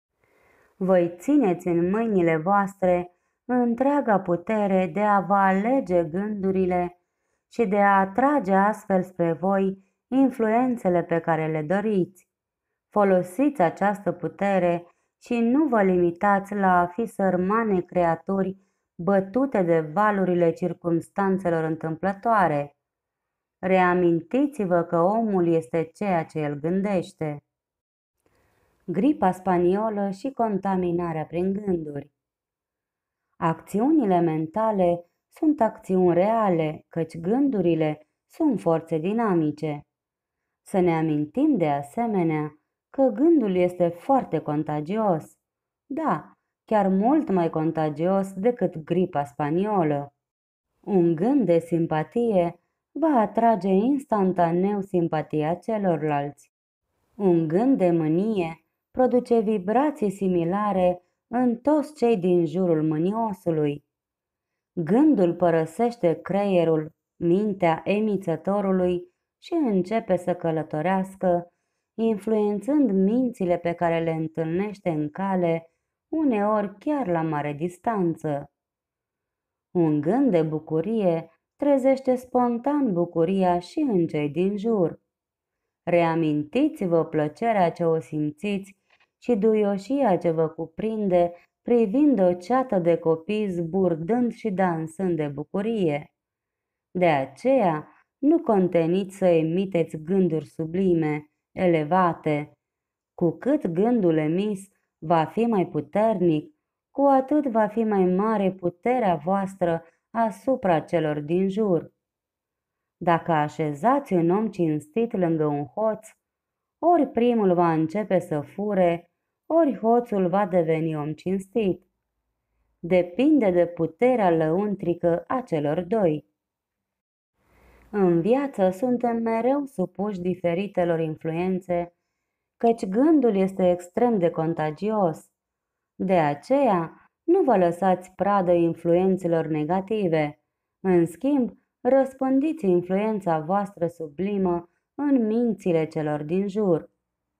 Voi țineți în mâinile voastre întreaga putere de a vă alege gândurile și de a atrage astfel spre voi influențele pe care le doriți. Folosiți această putere și nu vă limitați la a fi sărmane creaturi bătute de valurile circumstanțelor întâmplătoare. Reamintiți-vă că omul este ceea ce el gândește. Gripa spaniolă și contaminarea prin gânduri. Acțiunile mentale sunt acțiuni reale, căci gândurile sunt forțe dinamice. Să ne amintim de asemenea că gândul este foarte contagios. Da, chiar mult mai contagios decât gripa spaniolă. Un gând de simpatie va atrage instantaneu simpatia celorlalți. Un gând de mânie produce vibrații similare în toți cei din jurul mâniosului. Gândul părăsește creierul, mintea emițătorului și începe să călătorească, influențând mințile pe care le întâlnește în cale, uneori chiar la mare distanță. Un gând de bucurie trezește spontan bucuria și în cei din jur. Reamintiți-vă plăcerea ce o simțiți și duioșia ce vă cuprinde privind o ceată de copii zburdând și dansând de bucurie. De aceea, nu conteniți să emiteți gânduri sublime, elevate. Cu cât gândul emis va fi mai puternic, cu atât va fi mai mare puterea voastră asupra celor din jur. Dacă așezați un om cinstit lângă un hoț, ori primul va începe să fure, ori hoțul va deveni om cinstit. Depinde de puterea lăuntrică a celor doi. În viață suntem mereu supuși diferitelor influențe, căci gândul este extrem de contagios. De aceea, nu vă lăsați pradă influențelor negative. În schimb, răspândiți influența voastră sublimă în mințile celor din jur.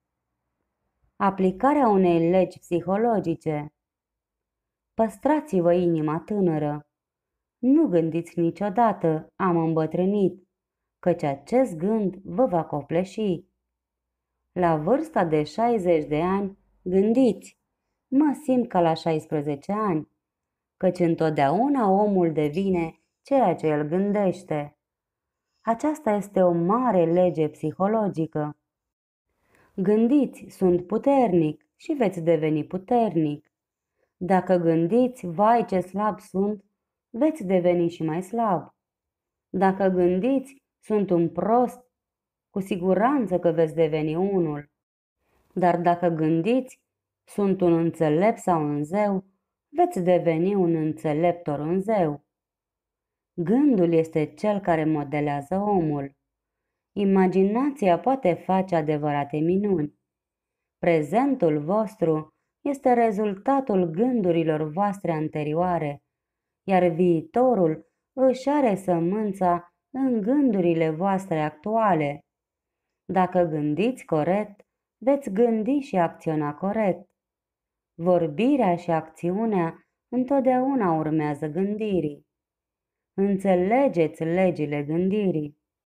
Aplicarea unei legi psihologice. Păstrați-vă inima tânără. Nu gândiți niciodată, am îmbătrânit, căci acest gând vă va copleși. La vârsta de șaizeci de ani, gândiți, mă simt ca la șaisprezece ani, căci întotdeauna omul devine ceea ce el gândește. Aceasta este o mare lege psihologică. Gândiți, sunt puternic și veți deveni puternic. Dacă gândiți, vai ce slab sunt, veți deveni și mai slab. Dacă gândiți, sunt un prost, cu siguranță că veți deveni unul. Dar dacă gândiți, sunt un înțelept sau un zeu, veți deveni un înțelept ori un zeu. Gândul este cel care modelează omul. Imaginația poate face adevărate minuni. Prezentul vostru este rezultatul gândurilor voastre anterioare, iar viitorul își are sămânța în gândurile voastre actuale. Dacă gândiți corect, veți gândi și acționa corect. Vorbirea și acțiunea întotdeauna urmează gândirii. Înțelegeți legile gândirii.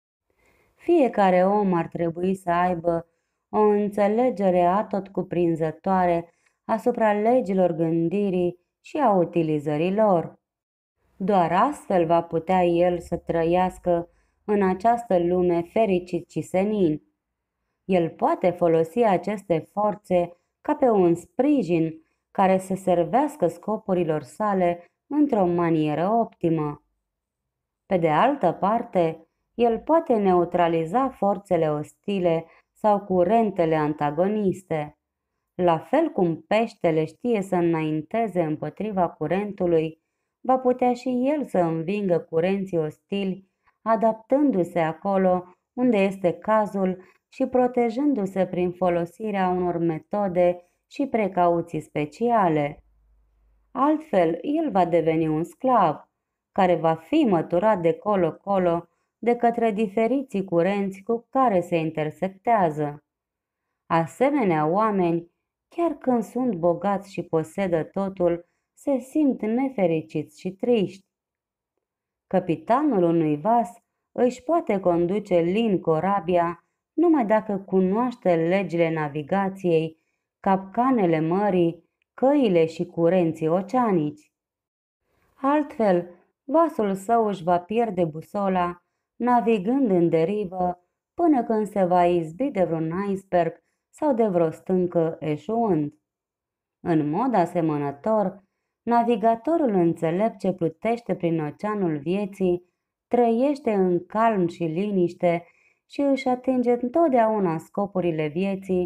Fiecare om ar trebui să aibă o înțelegere atotcuprinzătoare asupra legilor gândirii și a utilizării lor. Doar astfel va putea el să trăiască în această lume fericit și senin. El poate folosi aceste forțe ca pe un sprijin care să servească scopurilor sale într-o manieră optimă. Pe de altă parte, el poate neutraliza forțele ostile sau curentele antagoniste. La fel cum peștele știe să înainteze împotriva curentului, va putea și el să învingă curenții ostili, adaptându-se acolo unde este cazul și protejându-se prin folosirea unor metode și precauții speciale. Altfel, el va deveni un sclav, care va fi măturat de colo-colo de către diferiții curenți cu care se intersectează. Asemenea oameni, chiar când sunt bogați și posedă totul, se simt nefericiți și triști. Capitanul unui vas își poate conduce lin corabia numai dacă cunoaște legile navigației, capcanele mării, căile și curenții oceanici. Altfel, vasul său își va pierde busola, navigând în derivă, până când se va izbi de vreun iceberg sau de vreo stâncă eșuând. În mod asemănător, navigatorul înțelept ce plutește prin oceanul vieții trăiește în calm și liniște și își atinge întotdeauna scopurile vieții,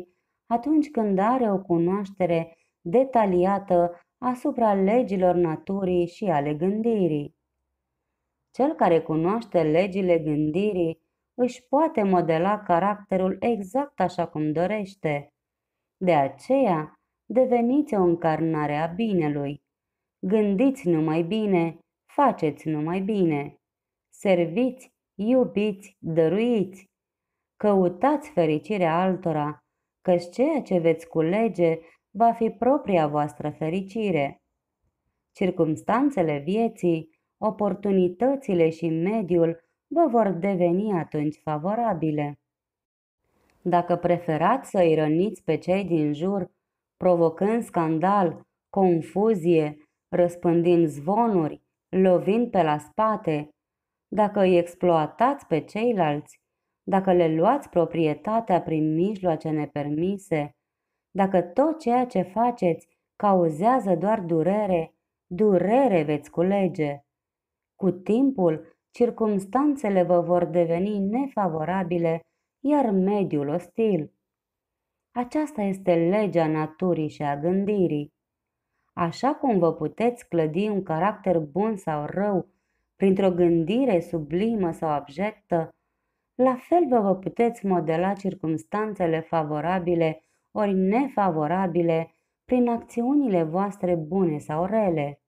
atunci când are o cunoaștere detaliată asupra legilor naturii și ale gândirii. Cel care cunoaște legile gândirii își poate modela caracterul exact așa cum dorește. De aceea, deveniți o încarnare a binelui. Gândiți numai bine, faceți numai bine. Serviți, iubiți, dăruiți. Căutați fericirea altora, căci ceea ce veți culege va fi propria voastră fericire. Circumstanțele vieții, oportunitățile și mediul vă vor deveni atunci favorabile. Dacă preferați să îi răniți pe cei din jur, provocând scandal, confuzie, răspândind zvonuri, lovind pe la spate, dacă îi exploatați pe ceilalți, dacă le luați proprietatea prin mijloace nepermise, dacă tot ceea ce faceți cauzează doar durere, durere veți culege. Cu timpul, circumstanțele vă vor deveni nefavorabile, iar mediul ostil. Aceasta este legea naturii și a gândirii. Așa cum vă puteți clădi un caracter bun sau rău printr-o gândire sublimă sau abjectă, la fel vă, vă puteți modela circumstanțele favorabile ori nefavorabile prin acțiunile voastre bune sau rele.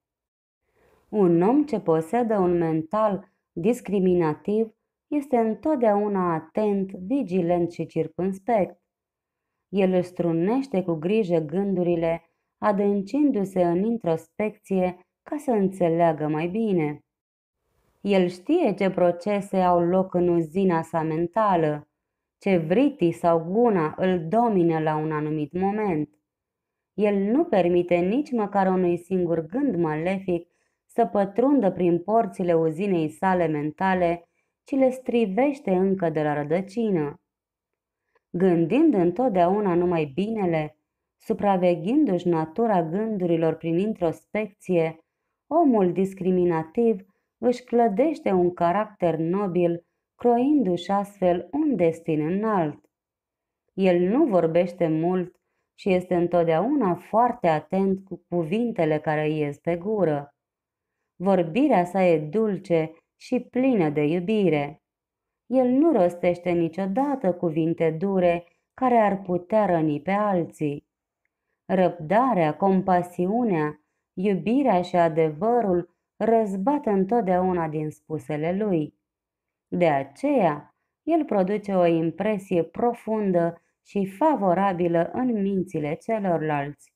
Un om ce posedă un mental discriminativ este întotdeauna atent, vigilent și circumspect. El își strunește cu grijă gândurile, adâncindu-se în introspecție ca să înțeleagă mai bine. El știe ce procese au loc în uzina sa mentală, ce vriti sau guna îl domine la un anumit moment. El nu permite nici măcar unui singur gând malefic să pătrundă prin porțile uzinei sale mentale, ci le strivește încă de la rădăcină. Gândind întotdeauna numai binele, supraveghindu-și natura gândurilor prin introspecție, omul discriminativ își clădește un caracter nobil, croindu-și astfel un destin înalt. El nu vorbește mult și este întotdeauna foarte atent cu cuvintele care îi ies pe gură. Vorbirea sa e dulce și plină de iubire. El nu rostește niciodată cuvinte dure care ar putea răni pe alții. Răbdarea, compasiunea, iubirea și adevărul răzbat întotdeauna din spusele lui. De aceea, el produce o impresie profundă și favorabilă în mințile celorlalți.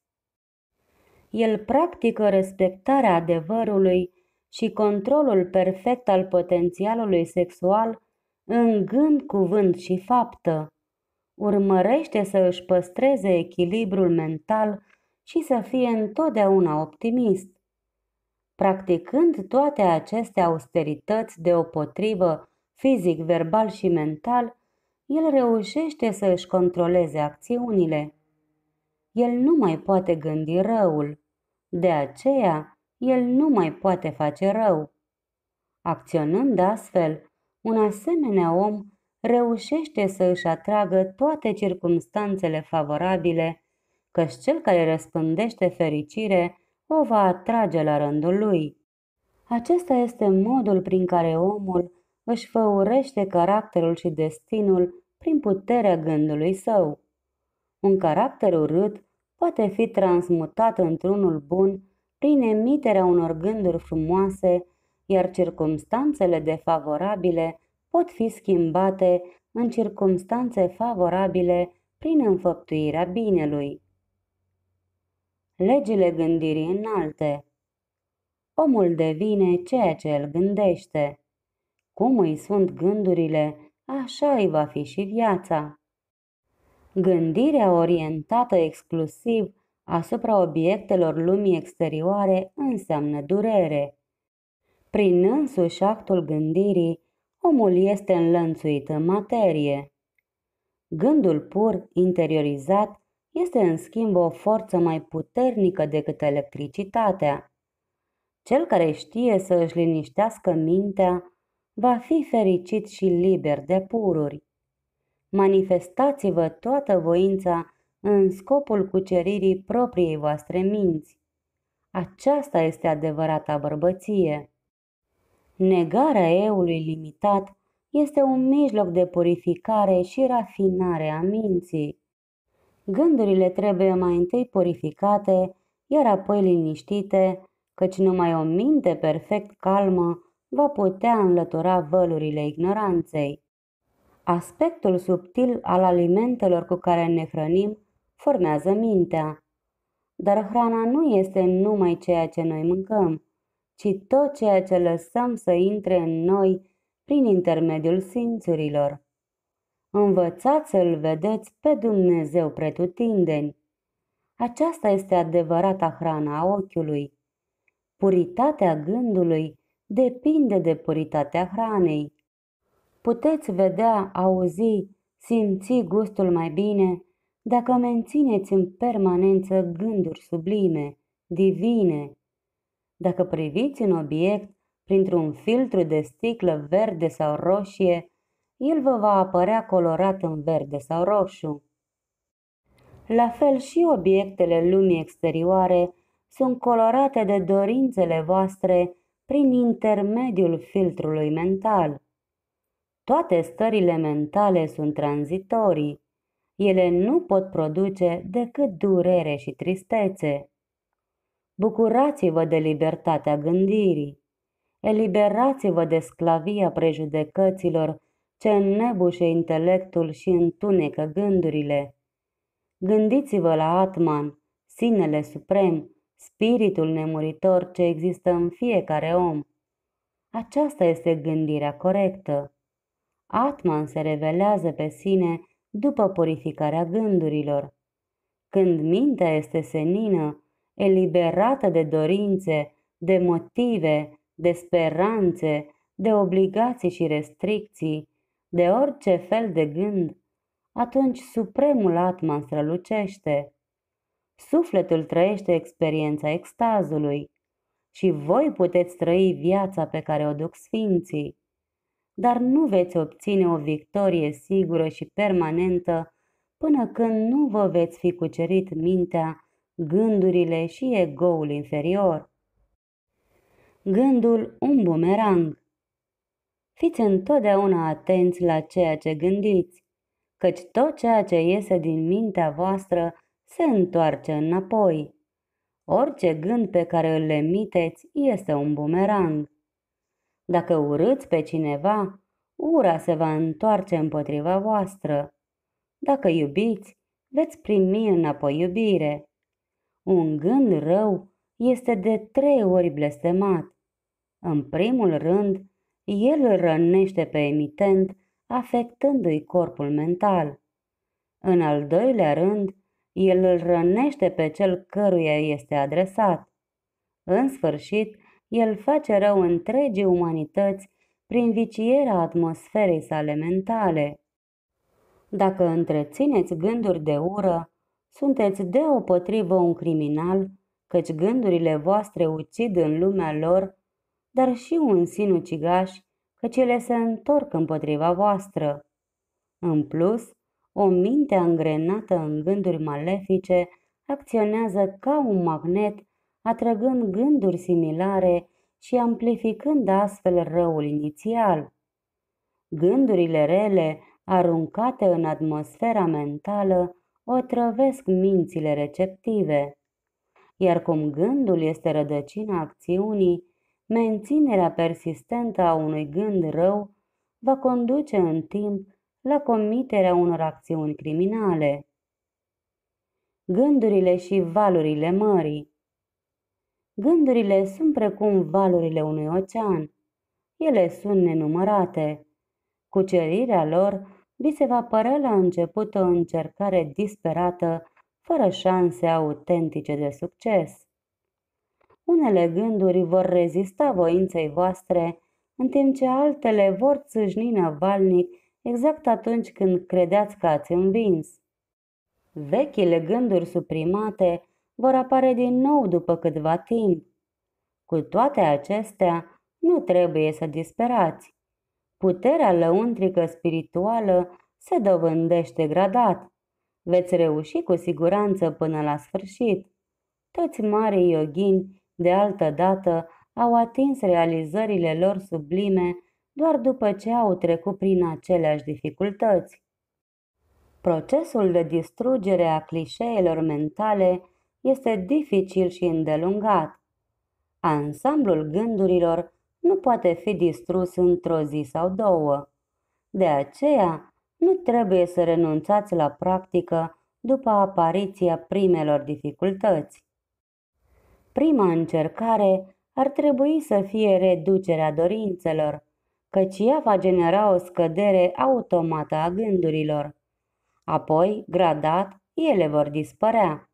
El practică respectarea adevărului și controlul perfect al potențialului sexual în gând, cuvânt și faptă. Urmărește să își păstreze echilibrul mental și să fie întotdeauna optimist. Practicând toate aceste austerități deopotrivă, fizic, verbal și mental, el reușește să își controleze acțiunile. El nu mai poate gândi răul, de aceea el nu mai poate face rău. Acționând astfel, un asemenea om reușește să își atragă toate circumstanțele favorabile, căci cel care răspândește fericire o va atrage la rândul lui. Acesta este modul prin care omul își făurește caracterul și destinul prin puterea gândului său. Un caracter urât poate fi transmutat într-unul bun prin emiterea unor gânduri frumoase, iar circumstanțele defavorabile pot fi schimbate în circumstanțe favorabile prin înfăptuirea binelui. Legile gândirii înalte. Omul devine ceea ce el gândește. Cum îi sunt gândurile, așa îi va fi și viața. Gândirea orientată exclusiv asupra obiectelor lumii exterioare înseamnă durere. Prin însuși actul gândirii, omul este înlănțuit în materie. Gândul pur, interiorizat, este în schimb o forță mai puternică decât electricitatea. Cel care știe să își liniștească mintea va fi fericit și liber de pururi. Manifestați-vă toată voința în scopul cuceririi propriei voastre minți. Aceasta este adevărata bărbăție. Negarea eului limitat este un mijloc de purificare și rafinare a minții. Gândurile trebuie mai întâi purificate, iar apoi liniștite, căci numai o minte perfect calmă va putea înlătura vălurile ignoranței. Aspectul subtil al alimentelor cu care ne hrănim formează mintea. Dar hrana nu este numai ceea ce noi mâncăm, ci tot ceea ce lăsăm să intre în noi prin intermediul simțurilor. Învățați să-L vedeți pe Dumnezeu pretutindeni. Aceasta este adevărata hrana a ochiului. Puritatea gândului depinde de puritatea hranei. Puteți vedea, auzi, simți gustul mai bine dacă mențineți în permanență gânduri sublime, divine. Dacă priviți un obiect printr-un filtru de sticlă verde sau roșie, el vă va apărea colorat în verde sau roșu. La fel și obiectele lumii exterioare sunt colorate de dorințele voastre prin intermediul filtrului mental. Toate stările mentale sunt tranzitorii. Ele nu pot produce decât durere și tristețe. Bucurați-vă de libertatea gândirii. Eliberați-vă de sclavia prejudecăților ce înnebușe intelectul și întunecă gândurile. Gândiți-vă la Atman, sinele suprem, spiritul nemuritor ce există în fiecare om. Aceasta este gândirea corectă. Atman se revelează pe sine după purificarea gândurilor. Când mintea este senină, eliberată de dorințe, de motive, de speranțe, de obligații și restricții, de orice fel de gând, atunci supremul Atman strălucește. Sufletul trăiește experiența extazului și voi puteți trăi viața pe care o duc sfinții, dar nu veți obține o victorie sigură și permanentă până când nu vă veți fi cucerit mintea, gândurile și egoul inferior. Gândul un bumerang. Fiți întotdeauna atenți la ceea ce gândiți, căci tot ceea ce iese din mintea voastră se întoarce înapoi. Orice gând pe care îl emiteți este un bumerang. Dacă urâți pe cineva, ura se va întoarce împotriva voastră. Dacă iubiți, veți primi înapoi iubire. Un gând rău este de trei ori blestemat. În primul rând, el îl rănește pe emitent, afectându-i corpul mental. În al doilea rând, el îl rănește pe cel căruia este adresat. În sfârșit, el face rău întregii umanități prin vicierea atmosferei sale mentale. Dacă întrețineți gânduri de ură, sunteți deopotrivă un criminal, căci gândurile voastre ucid în lumea lor, dar și un sinucigaș, căci ele se întorc împotriva voastră. În plus, o minte angrenată în gânduri malefice acționează ca un magnet, atrăgând gânduri similare și amplificând astfel răul inițial. Gândurile rele, aruncate în atmosfera mentală, otrăvesc mințile receptive. Iar cum gândul este rădăcina acțiunii, menținerea persistentă a unui gând rău va conduce în timp la comiterea unor acțiuni criminale. Gândurile și valurile mării. Gândurile sunt precum valurile unui ocean. Ele sunt nenumărate. Cucerirea lor vi se va părea la început o încercare disperată, fără șanse autentice de succes. Unele gânduri vor rezista voinței voastre, în timp ce altele vor țâșni năvalnic exact atunci când credeați că ați învins. Vechile gânduri suprimate vor apare din nou după câtva timp. Cu toate acestea, nu trebuie să disperați. Puterea lăuntrică spirituală se dobândește gradat. Veți reuși cu siguranță până la sfârșit. Toți marii yogini de altă dată au atins realizările lor sublime doar după ce au trecut prin aceleași dificultăți. Procesul de distrugere a clișeelor mentale este dificil și îndelungat. Ansamblul gândurilor nu poate fi distrus într-o zi sau două. De aceea, nu trebuie să renunțați la practică după apariția primelor dificultăți. Prima încercare ar trebui să fie reducerea dorințelor, căci ea va genera o scădere automată a gândurilor. Apoi, gradat, ele vor dispărea.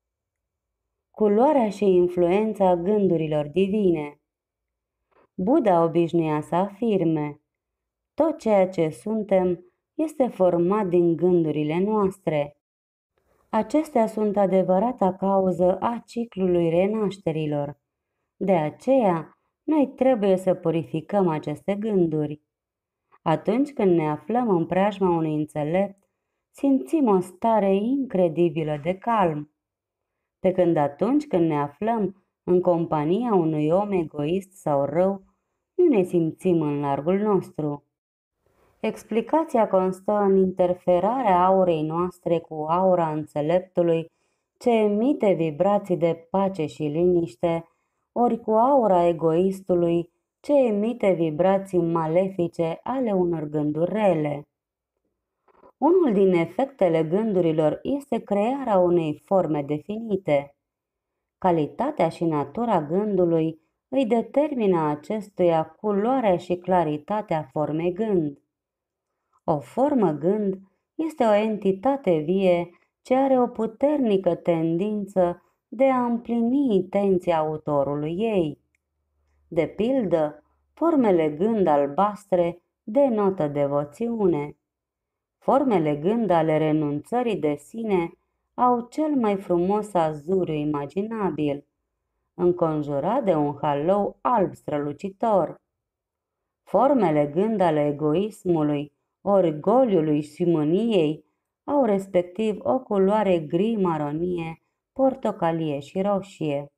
Culoarea și influența gândurilor divine. Buddha obișnuia să afirme: tot ceea ce suntem este format din gândurile noastre. Acestea sunt adevărata cauză a ciclului renașterilor. De aceea, noi trebuie să purificăm aceste gânduri. Atunci când ne aflăm în preajma unui înțelept, simțim o stare incredibilă de calm. Pe când atunci când ne aflăm în compania unui om egoist sau rău, nu ne simțim în largul nostru. Explicația constă în interferarea aurei noastre cu aura înțeleptului, ce emite vibrații de pace și liniște, ori cu aura egoistului, ce emite vibrații malefice ale unor gânduri rele. Unul din efectele gândurilor este crearea unei forme definite. Calitatea și natura gândului îi determină acestuia culoarea și claritatea formei gând. O formă gând este o entitate vie ce are o puternică tendință de a împlini intenția autorului ei. De pildă, formele gând albastre denotă devoțiune. Formele gând ale renunțării de sine au cel mai frumos azuriu imaginabil, înconjurat de un halou alb strălucitor. Formele gând ale egoismului, orgoliului și mâniei au respectiv o culoare gri maronie, portocalie și roșie.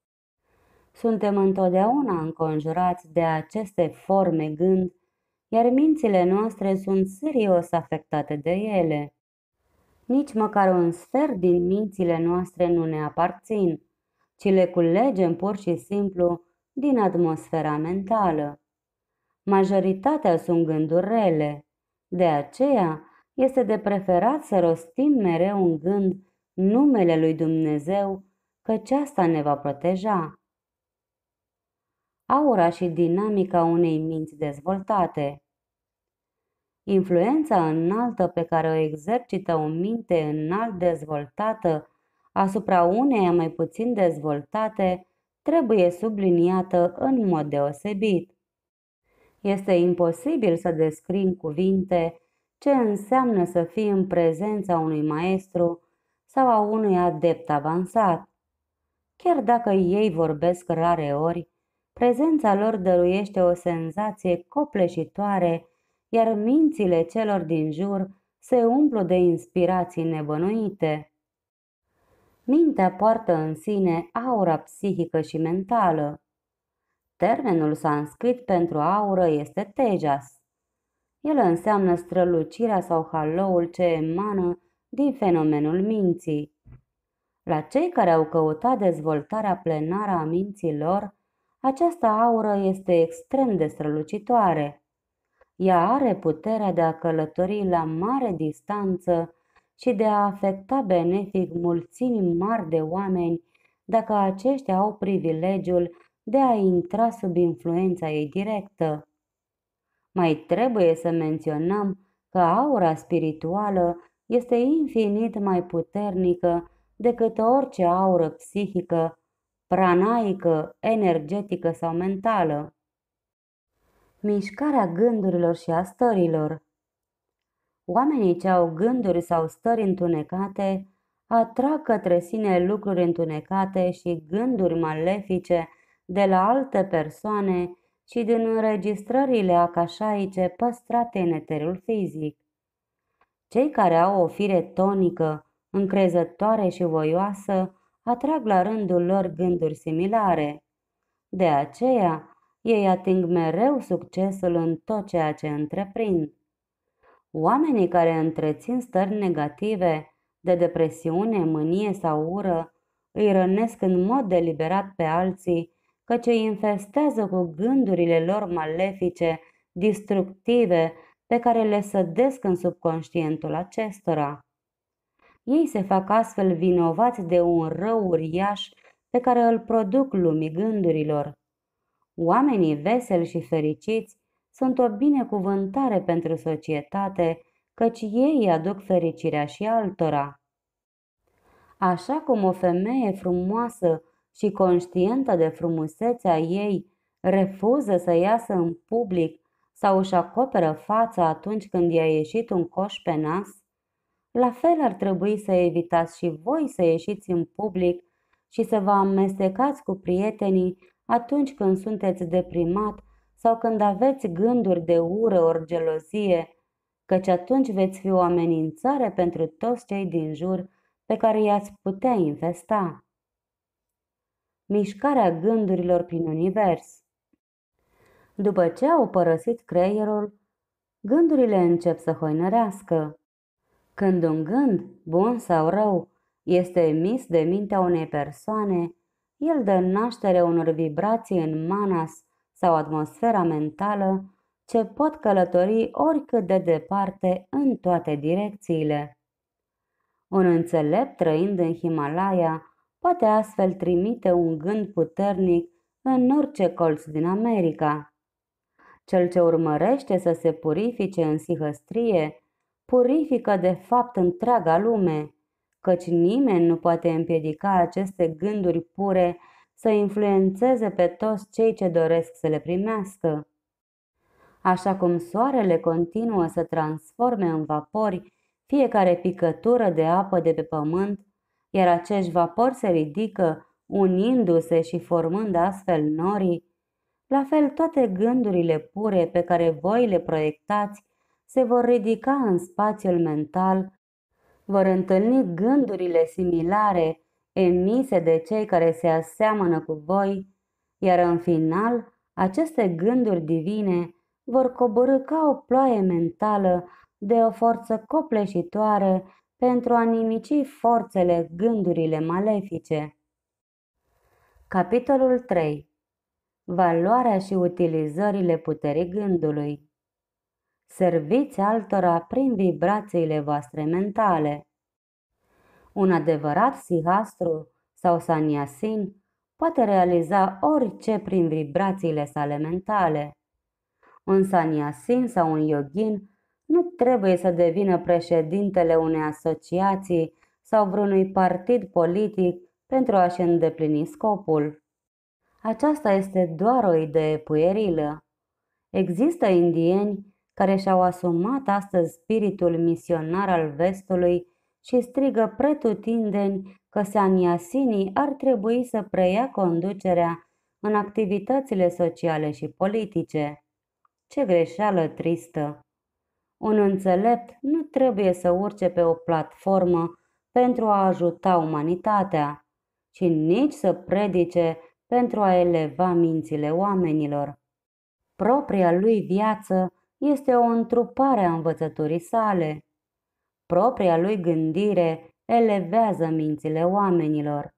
Suntem întotdeauna înconjurați de aceste forme gând, iar mințile noastre sunt serios afectate de ele. Nici măcar un sfert din mințile noastre nu ne aparțin, ci le culegem pur și simplu din atmosfera mentală. Majoritatea sunt gânduri rele, de aceea este de preferat să rostim mereu în gând numele lui Dumnezeu, căci asta ne va proteja. Aura și dinamica unei minți dezvoltate. Influența înaltă pe care o exercită o minte înalt dezvoltată asupra uneia mai puțin dezvoltate trebuie subliniată în mod deosebit. Este imposibil să descrii în cuvinte ce înseamnă să fii în prezența unui maestru sau a unui adept avansat. Chiar dacă ei vorbesc rare ori, prezența lor dăruiește o senzație copleșitoare, iar mințile celor din jur se umplu de inspirații nebănuite. Mintea poartă în sine aura psihică și mentală. Termenul sanscrit pentru aură este tejas. El înseamnă strălucirea sau haloul ce emană din fenomenul minții. La cei care au căutat dezvoltarea plenară a minții lor, această aură este extrem de strălucitoare. Ea are puterea de a călători la mare distanță și de a afecta benefic mulțimi mari de oameni dacă aceștia au privilegiul de a intra sub influența ei directă. Mai trebuie să menționăm că aura spirituală este infinit mai puternică decât orice aură psihică, pranaică, energetică sau mentală. Mișcarea gândurilor și a stărilor. Oamenii ce au gânduri sau stări întunecate atrag către sine lucruri întunecate și gânduri malefice de la alte persoane și din înregistrările acașaice păstrate în eterul fizic. Cei care au o fire tonică, încrezătoare și voioasă, atrag la rândul lor gânduri similare. De aceea, ei ating mereu succesul în tot ceea ce întreprind. Oamenii care întrețin stări negative, de depresiune, mânie sau ură, îi rănesc în mod deliberat pe alții, căci îi infestează cu gândurile lor malefice, destructive, pe care le sădesc în subconștientul acestora. Ei se fac astfel vinovați de un rău uriaș pe care îl produc lumii gândurilor. Oamenii veseli și fericiți sunt o binecuvântare pentru societate, căci ei aduc fericirea și altora. Așa cum o femeie frumoasă și conștientă de frumusețea ei refuză să iasă în public sau își acoperă fața atunci când i-a ieșit un coș pe nas, la fel ar trebui să evitați și voi să ieșiți în public și să vă amestecați cu prietenii atunci când sunteți deprimat sau când aveți gânduri de ură ori gelozie, căci atunci veți fi o amenințare pentru toți cei din jur pe care i-ați putea infesta. Mișcarea gândurilor prin univers. După ce au părăsit creierul, gândurile încep să hoinărească. Când un gând, bun sau rău, este emis de mintea unei persoane, el dă naștere unor vibrații în manas sau atmosfera mentală ce pot călători oricât de departe în toate direcțiile. Un înțelept trăind în Himalaya poate astfel trimite un gând puternic în orice colț din America. Cel ce urmărește să se purifice în sihăstrie, purifică de fapt întreaga lume, căci nimeni nu poate împiedica aceste gânduri pure să influențeze pe toți cei ce doresc să le primească. Așa cum soarele continuă să transforme în vapori fiecare picătură de apă de pe pământ, iar acești vapori se ridică, unindu-se și formând astfel norii, la fel toate gândurile pure pe care voi le proiectați se vor ridica în spațiul mental, vor întâlni gândurile similare emise de cei care se aseamănă cu voi, iar în final aceste gânduri divine vor coborî ca o ploaie mentală de o forță copleșitoare pentru a nimici forțele gândurile malefice. Capitolul trei. Valoarea și utilizările puterii gândului. Serviți altora prin vibrațiile voastre mentale. Un adevărat sihastru sau sannyasin poate realiza orice prin vibrațiile sale mentale. Un sannyasin sau un yogin nu trebuie să devină președintele unei asociații sau vreunui partid politic pentru a-și îndeplini scopul. Aceasta este doar o idee puerilă. Există indieni care și-au asumat astăzi spiritul misionar al vestului și strigă pretutindeni că sannyasinii ar trebui să preia conducerea în activitățile sociale și politice. Ce greșeală tristă! Un înțelept nu trebuie să urce pe o platformă pentru a ajuta umanitatea, ci nici să predice pentru a eleva mințile oamenilor. Propria lui viață este o întrupare a învățăturii sale. Propria lui gândire elevează mințile oamenilor.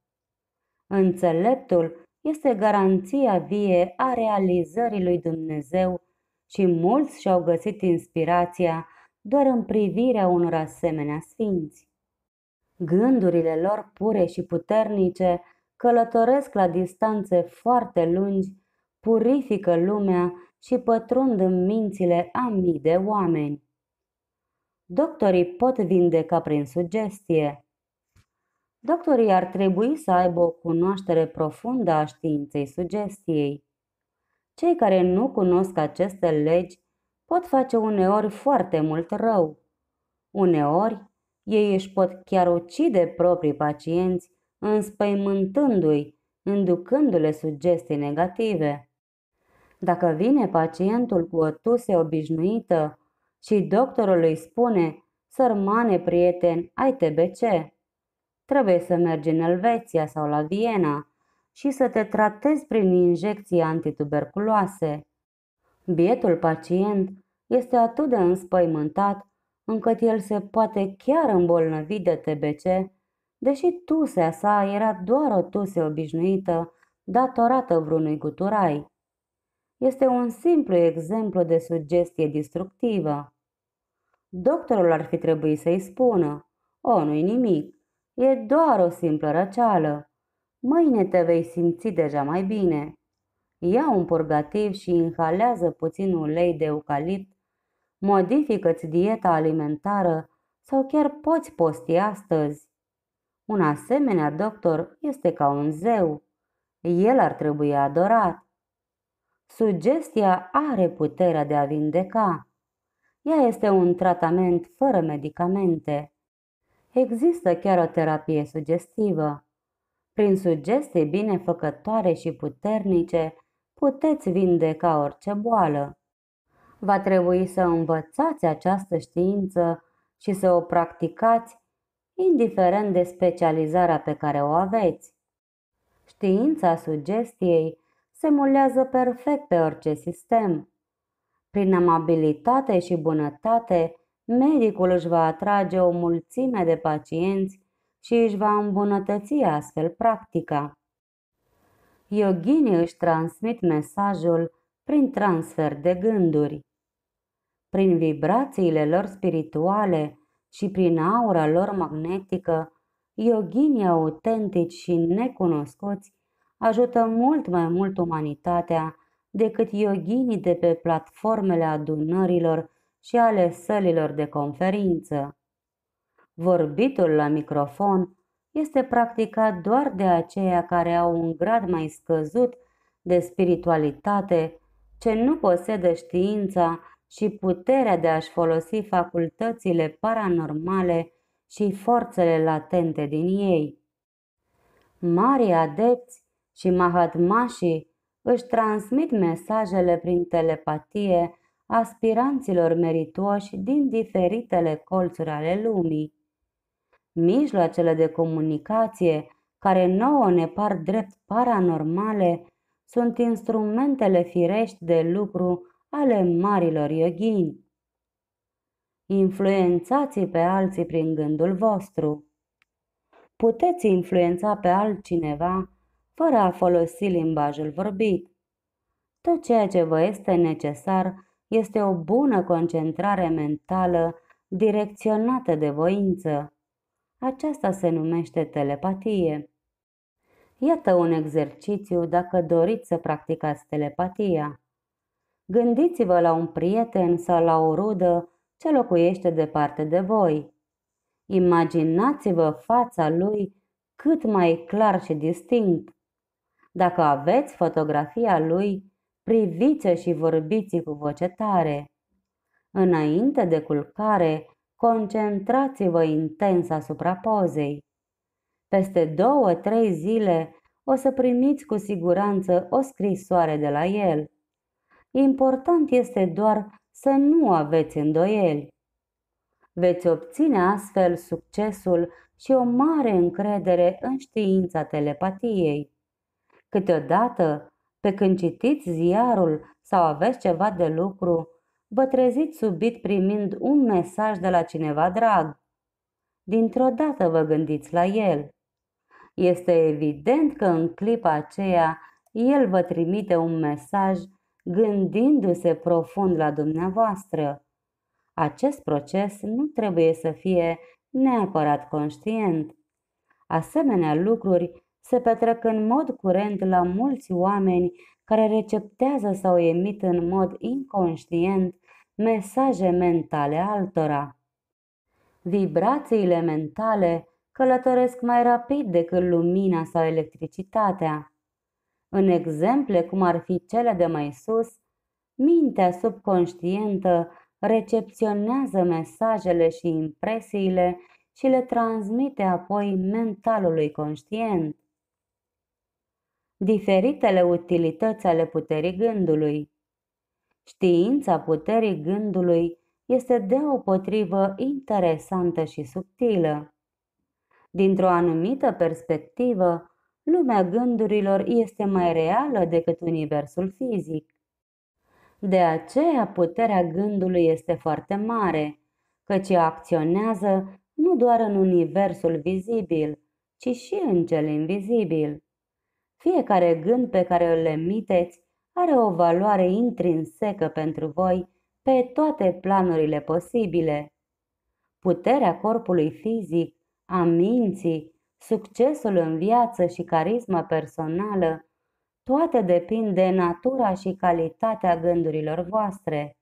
Înțeleptul este garanția vie a realizării lui Dumnezeu și mulți și-au găsit inspirația doar în privirea unor asemenea sfinți. Gândurile lor pure și puternice călătoresc la distanțe foarte lungi, purifică lumea și pătrund în mințile a mii de oameni. Doctorii pot vindeca prin sugestie. Doctorii ar trebui să aibă o cunoaștere profundă a științei sugestiei. Cei care nu cunosc aceste legi pot face uneori foarte mult rău. Uneori, ei își pot chiar ucide proprii pacienți, înspăimântându-i, inducându-le sugestii negative. Dacă vine pacientul cu o tuse obișnuită și doctorul îi spune Sărmane prieteni, ai T B C. Trebuie să mergi în Elveția sau la Viena și să te tratezi prin injecții antituberculoase. Bietul pacient este atât de înspăimântat încât el se poate chiar îmbolnăvi de T B C, deși tusea sa era doar o tuse obișnuită datorată vreunui guturai. Este un simplu exemplu de sugestie destructivă. Doctorul ar fi trebuit să-i spună: "O, nu-i nimic, e doar o simplă răceală. Mâine te vei simți deja mai bine. Ia un purgativ și inhalează puțin ulei de eucalipt, modifică-ți dieta alimentară sau chiar poți posti astăzi." Un asemenea doctor este ca un zeu. El ar trebui adorat. Sugestia are puterea de a vindeca. Ea este un tratament fără medicamente. Există chiar o terapie sugestivă. Prin sugestii binefăcătoare și puternice puteți vindeca orice boală. Va trebui să învățați această știință și să o practicați, indiferent de specializarea pe care o aveți. Știința sugestiei se mulează perfect pe orice sistem. Prin amabilitate și bunătate, medicul își va atrage o mulțime de pacienți și își va îmbunătăți astfel practica. Yoginii își transmit mesajul prin transfer de gânduri. Prin vibrațiile lor spirituale și prin aura lor magnetică, yoginii autentici și necunoscuți ajută mult mai mult umanitatea decât yoginii de pe platformele adunărilor și ale sălilor de conferință. Vorbitul la microfon este practicat doar de aceia care au un grad mai scăzut de spiritualitate, ce nu posedă știința și puterea de a-și folosi facultățile paranormale și forțele latente din ei. Marii adepți și mahatmașii își transmit mesajele prin telepatie aspiranților meritoși din diferitele colțuri ale lumii. Mijloacele de comunicație, care nouă ne par drept paranormale, sunt instrumentele firești de lucru ale marilor yogini. Influențați pe alții prin gândul vostru. Puteți influența pe altcineva fără a folosi limbajul vorbit. Tot ceea ce vă este necesar este o bună concentrare mentală direcționată de voință. Aceasta se numește telepatie. Iată un exercițiu dacă doriți să practicați telepatia. Gândiți-vă la un prieten sau la o rudă ce locuiește departe de voi. Imaginați-vă fața lui cât mai clar și distinct. Dacă aveți fotografia lui, priviți-o și vorbiți cu voce tare. Înainte de culcare, concentrați-vă intens asupra pozei. Peste două, trei zile o să primiți cu siguranță o scrisoare de la el. Important este doar să nu aveți îndoieli. Veți obține astfel succesul și o mare încredere în știința telepatiei. Câteodată, pe când citiți ziarul sau aveți ceva de lucru, vă treziți subit primind un mesaj de la cineva drag. Dintr-o dată vă gândiți la el. Este evident că în clipa aceea el vă trimite un mesaj gândindu-se profund la dumneavoastră. Acest proces nu trebuie să fie neapărat conștient. Asemenea lucruri se petrec în mod curent la mulți oameni care receptează sau emit în mod inconștient mesaje mentale altora. Vibrațiile mentale călătoresc mai rapid decât lumina sau electricitatea. În exemple cum ar fi cele de mai sus, mintea subconștientă recepționează mesajele și impresiile și le transmite apoi mentalului conștient. Diferitele utilități ale puterii gândului. Știința puterii gândului este deopotrivă interesantă și subtilă. Dintr-o anumită perspectivă, lumea gândurilor este mai reală decât universul fizic. De aceea puterea gândului este foarte mare, căci ea acționează nu doar în universul vizibil, ci și în cel invizibil. Fiecare gând pe care îl emiteți are o valoare intrinsecă pentru voi pe toate planurile posibile. Puterea corpului fizic, a minții, succesul în viață și carisma personală, toate depind de natura și calitatea gândurilor voastre.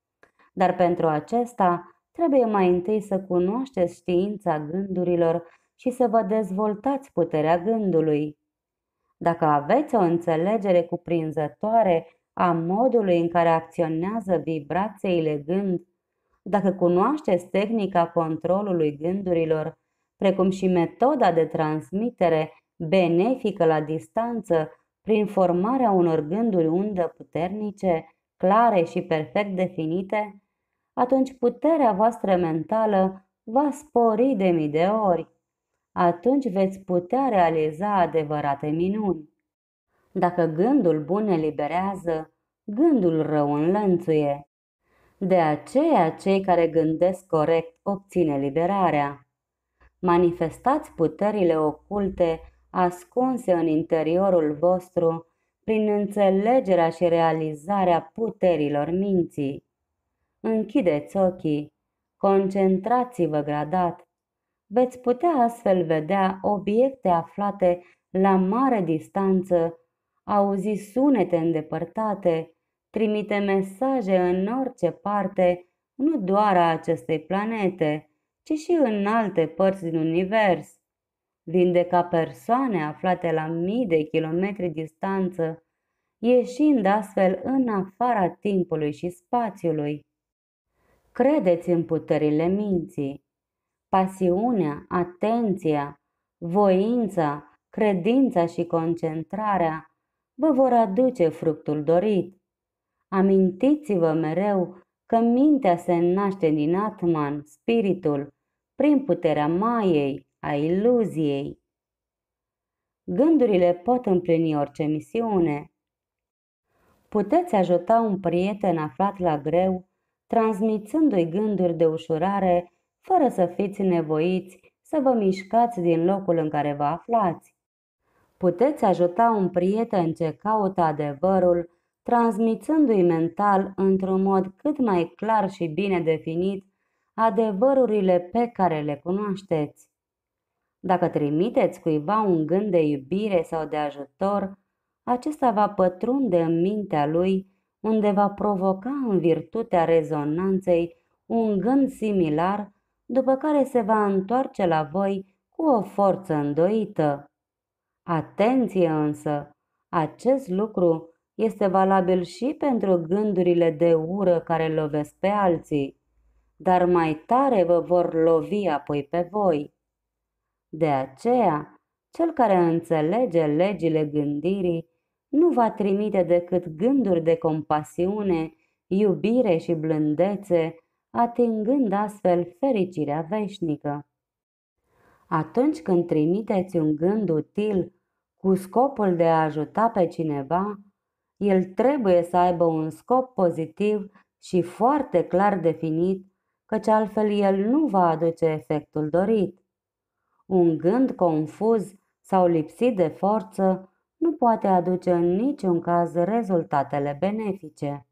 Dar pentru acesta trebuie mai întâi să cunoașteți știința gândurilor și să vă dezvoltați puterea gândului. Dacă aveți o înțelegere cuprinzătoare a modului în care acționează vibrațiile gând, dacă cunoașteți tehnica controlului gândurilor, precum și metoda de transmitere benefică la distanță prin formarea unor gânduri undă puternice, clare și perfect definite, atunci puterea voastră mentală va spori de mii de ori. Atunci veți putea realiza adevărate minuni. Dacă gândul bun eliberează, gândul rău înlănțuie. De aceea, cei care gândesc corect obțin eliberarea. Manifestați puterile oculte ascunse în interiorul vostru prin înțelegerea și realizarea puterilor minții. Închideți ochii, concentrați-vă gradat. Veți putea astfel vedea obiecte aflate la mare distanță, auzi sunete îndepărtate, trimite mesaje în orice parte, nu doar a acestei planete, ci și în alte părți din univers. Vindeca persoane aflate la mii de kilometri distanță, ieșind astfel în afara timpului și spațiului. Credeți în puterile minții. Pasiunea, atenția, voința, credința și concentrarea vă vor aduce fructul dorit. Amintiți-vă mereu că mintea se naște din Atman, spiritul, prin puterea maiei, a iluziei. Gândurile pot împlini orice misiune. Puteți ajuta un prieten aflat la greu, transmițându-i gânduri de ușurare, fără să fiți nevoiți să vă mișcați din locul în care vă aflați. Puteți ajuta un prieten ce caută adevărul, transmițându-i mental, într-un mod cât mai clar și bine definit, adevărurile pe care le cunoașteți. Dacă trimiteți cuiva un gând de iubire sau de ajutor, acesta va pătrunde în mintea lui, unde va provoca în virtutea rezonanței un gând similar, după care se va întoarce la voi cu o forță îndoită. Atenție însă! Acest lucru este valabil și pentru gândurile de ură care lovesc pe alții, dar mai tare vă vor lovi apoi pe voi. De aceea, cel care înțelege legile gândirii nu va trimite decât gânduri de compasiune, iubire și blândețe, atingând astfel fericirea veșnică. Atunci când trimiteți un gând util cu scopul de a ajuta pe cineva, el trebuie să aibă un scop pozitiv și foarte clar definit, căci altfel el nu va aduce efectul dorit. Un gând confuz sau lipsit de forță nu poate aduce în niciun caz rezultatele benefice.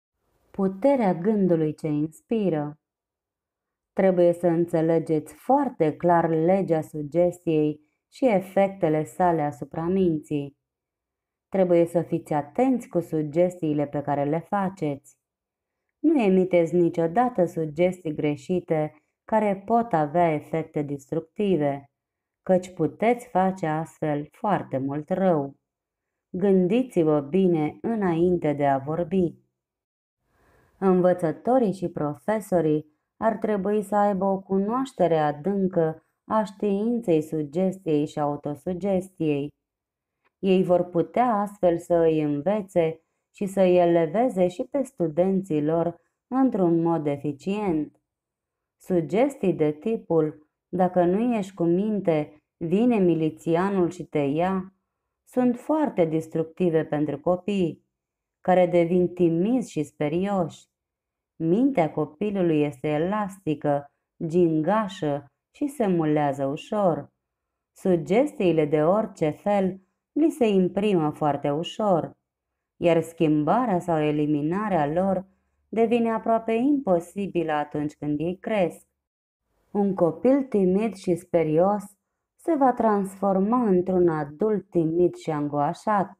Puterea gândului ce inspiră. Trebuie să înțelegeți foarte clar legea sugestiei și efectele sale asupra minții. Trebuie să fiți atenți cu sugestiile pe care le faceți. Nu emiteți niciodată sugestii greșite care pot avea efecte destructive, căci puteți face astfel foarte mult rău. Gândiți-vă bine înainte de a vorbi. Învățătorii și profesorii ar trebui să aibă o cunoaștere adâncă a științei sugestiei și autosugestiei. Ei vor putea astfel să îi învețe și să îi eleveze și pe studenții lor într-un mod eficient. Sugestii de tipul "dacă nu ești cu minte, vine milițianul și te ia" sunt foarte destructive pentru copii, care devin timizi și sperioși. Mintea copilului este elastică, gingașă și se mulează ușor. Sugestiile de orice fel li se imprimă foarte ușor, iar schimbarea sau eliminarea lor devine aproape imposibilă atunci când ei cresc. Un copil timid și sperios se va transforma într-un adult timid și angoașat.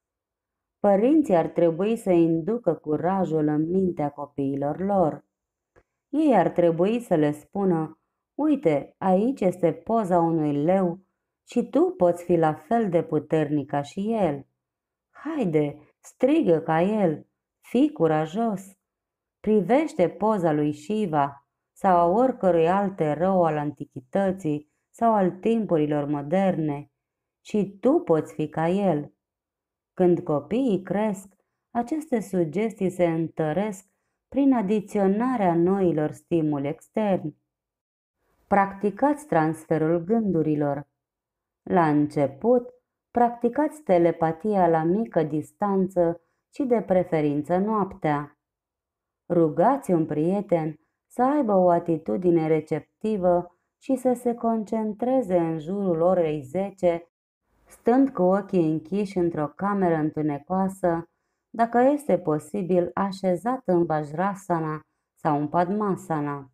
Părinții ar trebui să inducă curajul în mintea copiilor lor. Ei ar trebui să le spună: "Uite, aici este poza unui leu și tu poți fi la fel de puternic ca și el. Haide, strigă ca el, fii curajos. Privește poza lui Shiva sau a oricărui alt erou al antichității sau al timpurilor moderne și tu poți fi ca el." Când copiii cresc, aceste sugestii se întăresc prin adiționarea noilor stimuli externi. Practicați transferul gândurilor. La început, practicați telepatia la mică distanță și de preferință noaptea. Rugați un prieten să aibă o atitudine receptivă și să se concentreze în jurul orei zece, stând cu ochii închiși într-o cameră întunecoasă, dacă este posibil așezat în Vajrasana sau în Padmasana.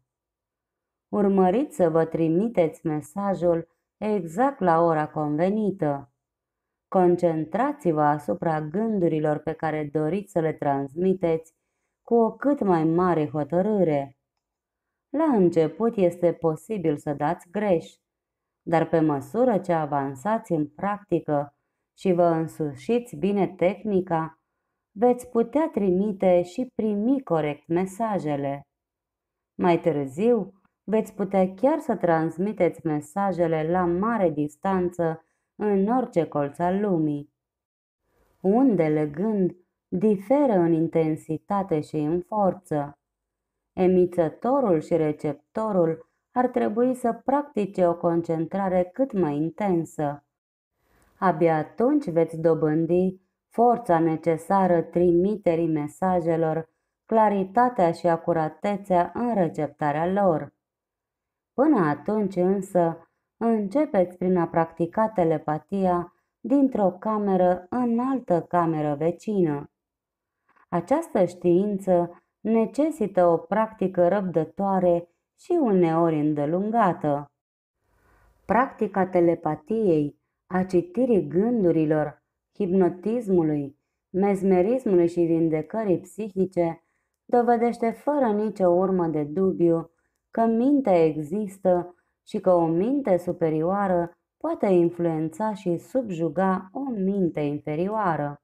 Urmăriți să vă trimiteți mesajul exact la ora convenită. Concentrați-vă asupra gândurilor pe care doriți să le transmiteți cu o cât mai mare hotărâre. La început este posibil să dați greș, dar pe măsură ce avansați în practică și vă însușiți bine tehnica, veți putea trimite și primi corect mesajele. Mai târziu, veți putea chiar să transmiteți mesajele la mare distanță în orice colț al lumii. Undele gând diferă în intensitate și în forță. Emițătorul și receptorul ar trebui să practice o concentrare cât mai intensă. Abia atunci veți dobândi forța necesară trimiterii mesajelor, claritatea și acuratețea în receptarea lor. Până atunci însă, începeți prin a practica telepatia dintr-o cameră în altă cameră vecină. Această știință necesită o practică răbdătoare și uneori îndelungată. Practica telepatiei, a citirii gândurilor, hipnotismului, mesmerismului și vindecării psihice dovedește fără nicio urmă de dubiu că mintea există și că o minte superioară poate influența și subjuga o minte inferioară.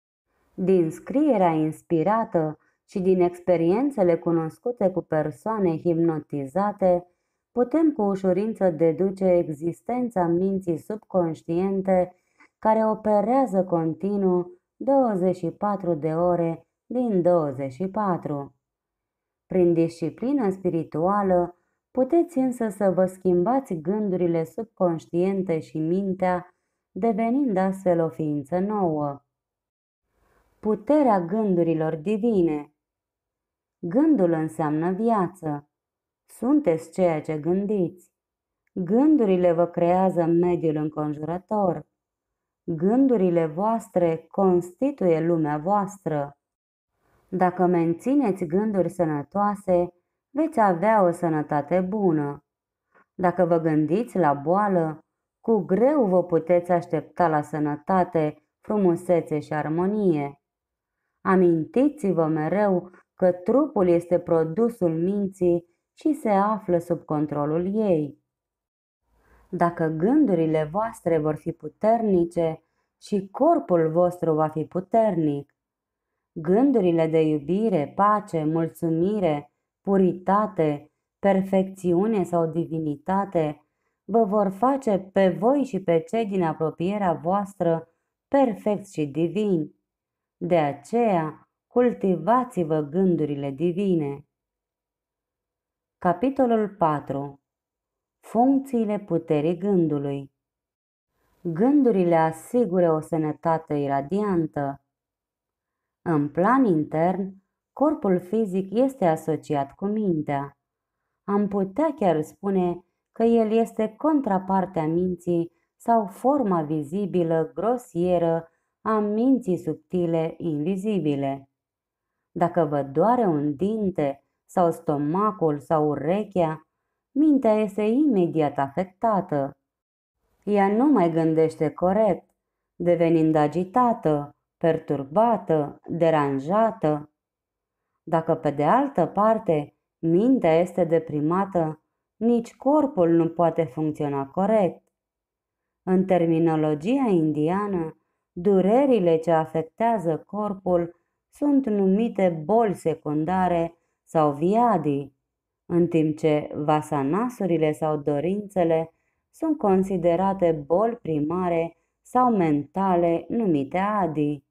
Din scrierea inspirată și din experiențele cunoscute cu persoane hipnotizate, putem cu ușurință deduce existența minții subconștiente care operează continuu douăzeci și patru de ore din douăzeci și patru. Prin disciplină spirituală, puteți însă să vă schimbați gândurile subconștiente și mintea, devenind astfel o ființă nouă. Puterea gândurilor divine. Gândul înseamnă viață. Sunteți ceea ce gândiți. Gândurile vă creează mediul înconjurător. Gândurile voastre constituie lumea voastră. Dacă mențineți gânduri sănătoase, veți avea o sănătate bună. Dacă vă gândiți la boală, cu greu vă puteți aștepta la sănătate, frumusețe și armonie. Amintiți-vă mereu că trupul este produsul minții și se află sub controlul ei. Dacă gândurile voastre vor fi puternice, și corpul vostru va fi puternic. Gândurile de iubire, pace, mulțumire, puritate, perfecțiune sau divinitate vă vor face pe voi și pe cei din apropierea voastră perfecți și divini. De aceea, cultivați-vă gândurile divine. Capitolul patru. Funcțiile puterii gândului. Gândurile asigură o sănătate iradiantă. În plan intern, corpul fizic este asociat cu mintea. Am putea chiar spune că el este contrapartea minții sau forma vizibilă, grosieră a minții subtile, invizibile. Dacă vă doare un dinte sau stomacul sau urechea, mintea este imediat afectată. Ea nu mai gândește corect, devenind agitată, perturbată, deranjată. Dacă pe de altă parte mintea este deprimată, nici corpul nu poate funcționa corect. În terminologia indiană, durerile ce afectează corpul sunt numite boli secundare sau viadii, în timp ce vasanasurile sau dorințele sunt considerate boli primare sau mentale numite adi.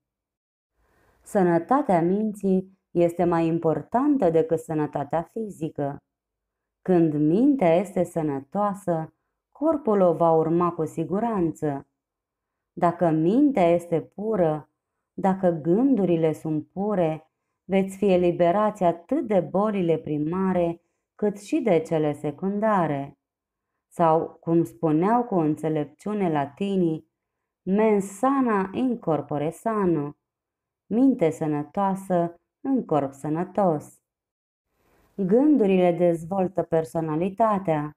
Sănătatea minții este mai importantă decât sănătatea fizică. Când mintea este sănătoasă, corpul o va urma cu siguranță. Dacă mintea este pură, dacă gândurile sunt pure, veți fi eliberați atât de bolile primare, cât și de cele secundare. Sau, cum spuneau cu înțelepciune latinii, mens sana in corpore sano, minte sănătoasă în corp sănătos. Gândurile dezvoltă personalitatea.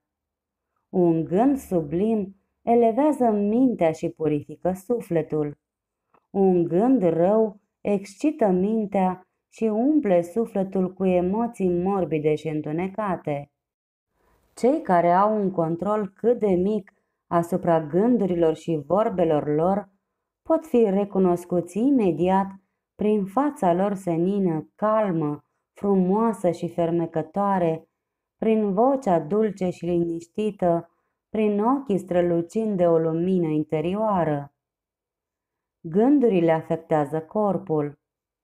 Un gând sublim elevează mintea și purifică sufletul. Un gând rău excită mintea și umple sufletul cu emoții morbide și întunecate. Cei care au un control cât de mic asupra gândurilor și vorbelor lor pot fi recunoscuți imediat prin fața lor senină, calmă, frumoasă și fermecătoare, prin vocea dulce și liniștită, prin ochii strălucind de o lumină interioară. Gândurile afectează corpul.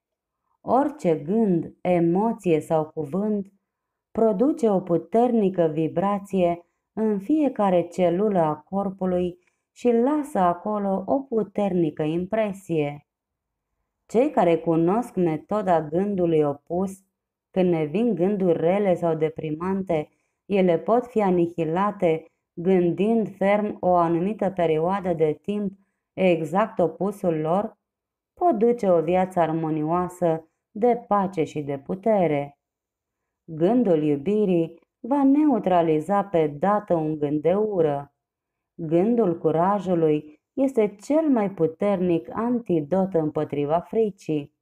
Orice gând, emoție sau cuvânt produce o puternică vibrație în fiecare celulă a corpului și lasă acolo o puternică impresie. Cei care cunosc metoda gândului opus, când ne vin gânduri rele sau deprimante, ele pot fi anihilate gândind ferm o anumită perioadă de timp exact opusul lor, pot duce o viață armonioasă de pace și de putere. Gândul iubirii va neutraliza pe dată un gând de ură. Gândul curajului este cel mai puternic antidot împotriva fricii.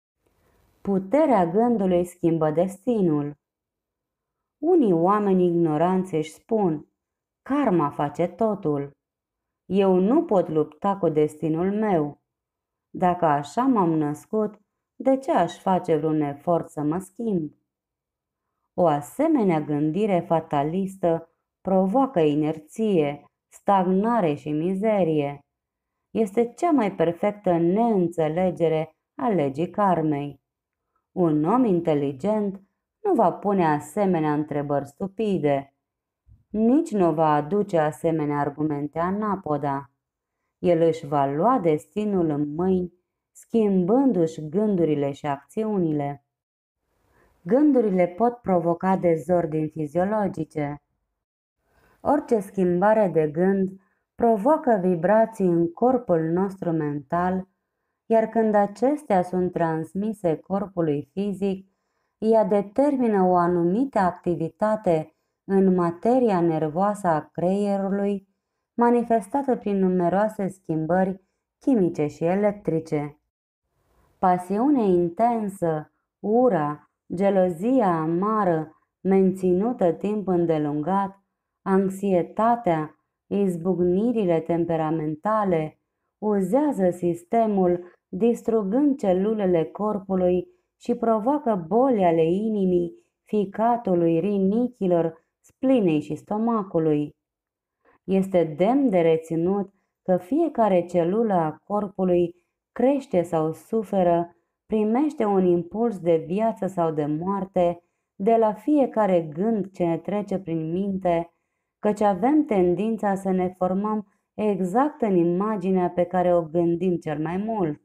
Puterea gândului schimbă destinul. Unii oameni ignoranți își spun: karma face totul. Eu nu pot lupta cu destinul meu. Dacă așa m-am născut, de ce aș face vreun efort să mă schimb? O asemenea gândire fatalistă provoacă inerție, stagnare și mizerie. Este cea mai perfectă neînțelegere a legii karmei. Un om inteligent nu va pune asemenea întrebări stupide, nici nu va aduce asemenea argumente anapoda. El își va lua destinul în mâini, schimbându-și gândurile și acțiunile. Gândurile pot provoca dezordini fiziologice. Orice schimbare de gând provoacă vibrații în corpul nostru mental, iar când acestea sunt transmise corpului fizic, ea determină o anumită activitate în materia nervoasă a creierului, manifestată prin numeroase schimbări chimice și electrice. Pasiunea intensă, ura, gelozia amară, menținută timp îndelungat, anxietatea, izbucnirile temperamentale, uzează sistemul, distrugând celulele corpului și provoacă boli ale inimii, ficatului, rinichilor, splinei și stomacului. Este demn de reținut că fiecare celulă a corpului crește sau suferă primește un impuls de viață sau de moarte de la fiecare gând ce ne trece prin minte, căci avem tendința să ne formăm exact în imaginea pe care o gândim cel mai mult.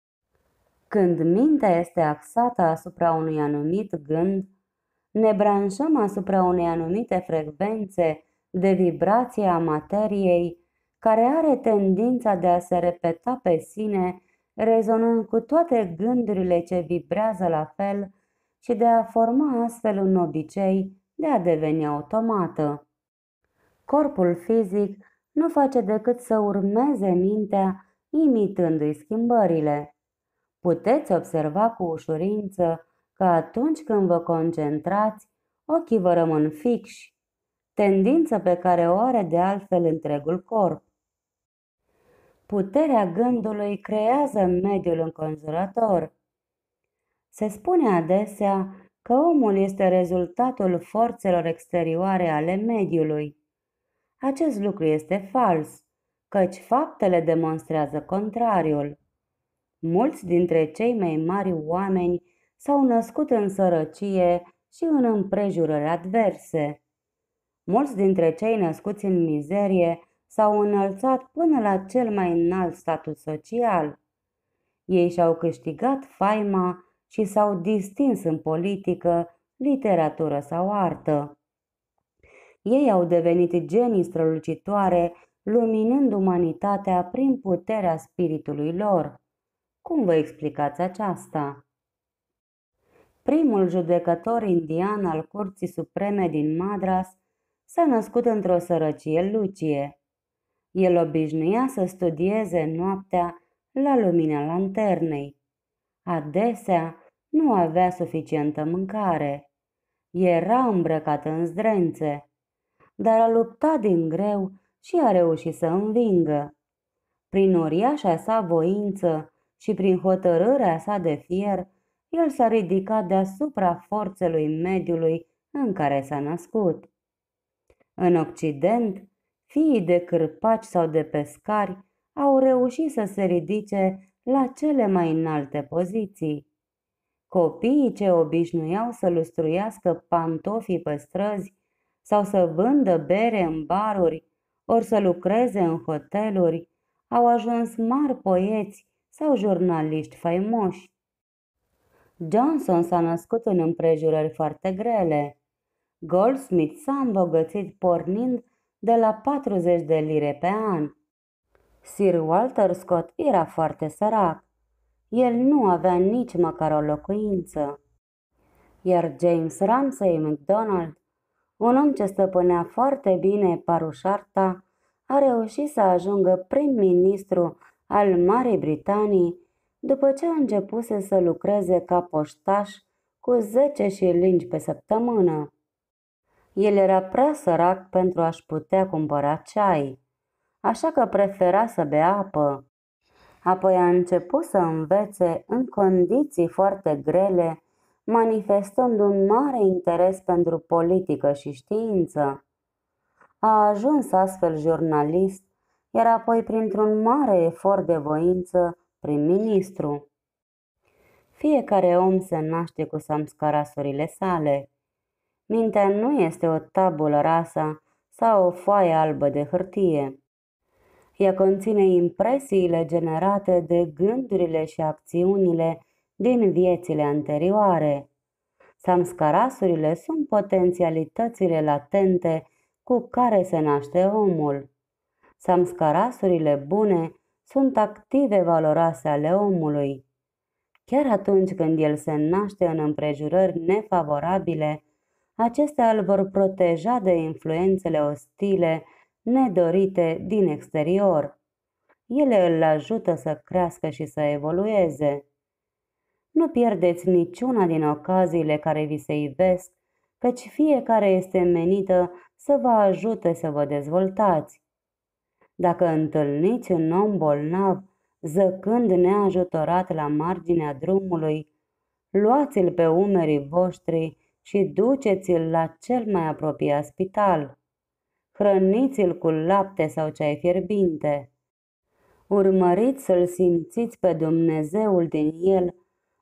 Când mintea este axată asupra unui anumit gând, ne branșăm asupra unei anumite frecvențe de vibrație a materiei, care are tendința de a se repeta pe sine, rezonând cu toate gândurile ce vibrează la fel și de a forma astfel un obicei de a deveni automată. Corpul fizic nu face decât să urmeze mintea, imitându-i schimbările. Puteți observa cu ușurință că atunci când vă concentrați, ochii vă rămân fixi, tendință pe care o are de altfel întregul corp. Puterea gândului creează mediul înconjurător. Se spune adesea că omul este rezultatul forțelor exterioare ale mediului. Acest lucru este fals, căci faptele demonstrează contrariul. Mulți dintre cei mai mari oameni s-au născut în sărăcie și în împrejurări adverse. Mulți dintre cei născuți în mizerie s-au înălțat până la cel mai înalt statut social. Ei și-au câștigat faima și s-au distins în politică, literatură sau artă. Ei au devenit genii strălucitoare, luminând umanitatea prin puterea spiritului lor. Cum vă explicați aceasta? Primul judecător indian al Curții Supreme din Madras s-a născut într-o sărăcie lucie. El obișnuia să studieze noaptea la lumina lanternei. Adesea nu avea suficientă mâncare. Era îmbrăcat în zdrențe, dar a luptat din greu și a reușit să învingă. Prin uriașa sa voință și prin hotărârea sa de fier, el s-a ridicat deasupra forțelui mediului în care s-a născut. În Occident, fiii de cârpaci sau de pescari au reușit să se ridice la cele mai înalte poziții. Copiii ce obișnuiau să lustruiască pantofii pe străzi sau să vândă bere în baruri, ori să lucreze în hoteluri, au ajuns mari poeți sau jurnaliști faimoși. Johnson s-a născut în împrejurări foarte grele. Goldsmith s-a îmbogățit pornind de la patruzeci de lire pe an. Sir Walter Scott era foarte sărac. El nu avea nici măcar o locuință. Iar James Ramsay MacDonald, un om ce stăpânea foarte bine Parușarta, a reușit să ajungă prim-ministru al Marii Britanii după ce a începuse să lucreze ca poștaș cu zece șilingi pe săptămână. El era prea sărac pentru a-și putea cumpăra ceai, așa că prefera să bea apă. Apoi a început să învețe în condiții foarte grele, manifestând un mare interes pentru politică și știință. A ajuns astfel jurnalist, iar apoi, printr-un mare efort de voință, prim-ministru. Fiecare om se naște cu samscarasurile sale. Mintea nu este o tabulă rasa sau o foaie albă de hârtie. Ea conține impresiile generate de gândurile și acțiunile din viețile anterioare. Samscarasurile sunt potențialitățile latente cu care se naște omul. Samscarasurile bune sunt active valoroase ale omului. Chiar atunci când el se naște în împrejurări nefavorabile, acestea îl vor proteja de influențele ostile, nedorite din exterior. Ele îl ajută să crească și să evolueze. Nu pierdeți niciuna din ocaziile care vi se ivesc, căci fiecare este menită să vă ajute să vă dezvoltați. Dacă întâlniți un om bolnav, zăcând neajutorat la marginea drumului, luați-l pe umerii voștri și duceți-l la cel mai apropiat spital. Hrăniți-l cu lapte sau ceai fierbinte. Urmăriți să-l simțiți pe Dumnezeul din el,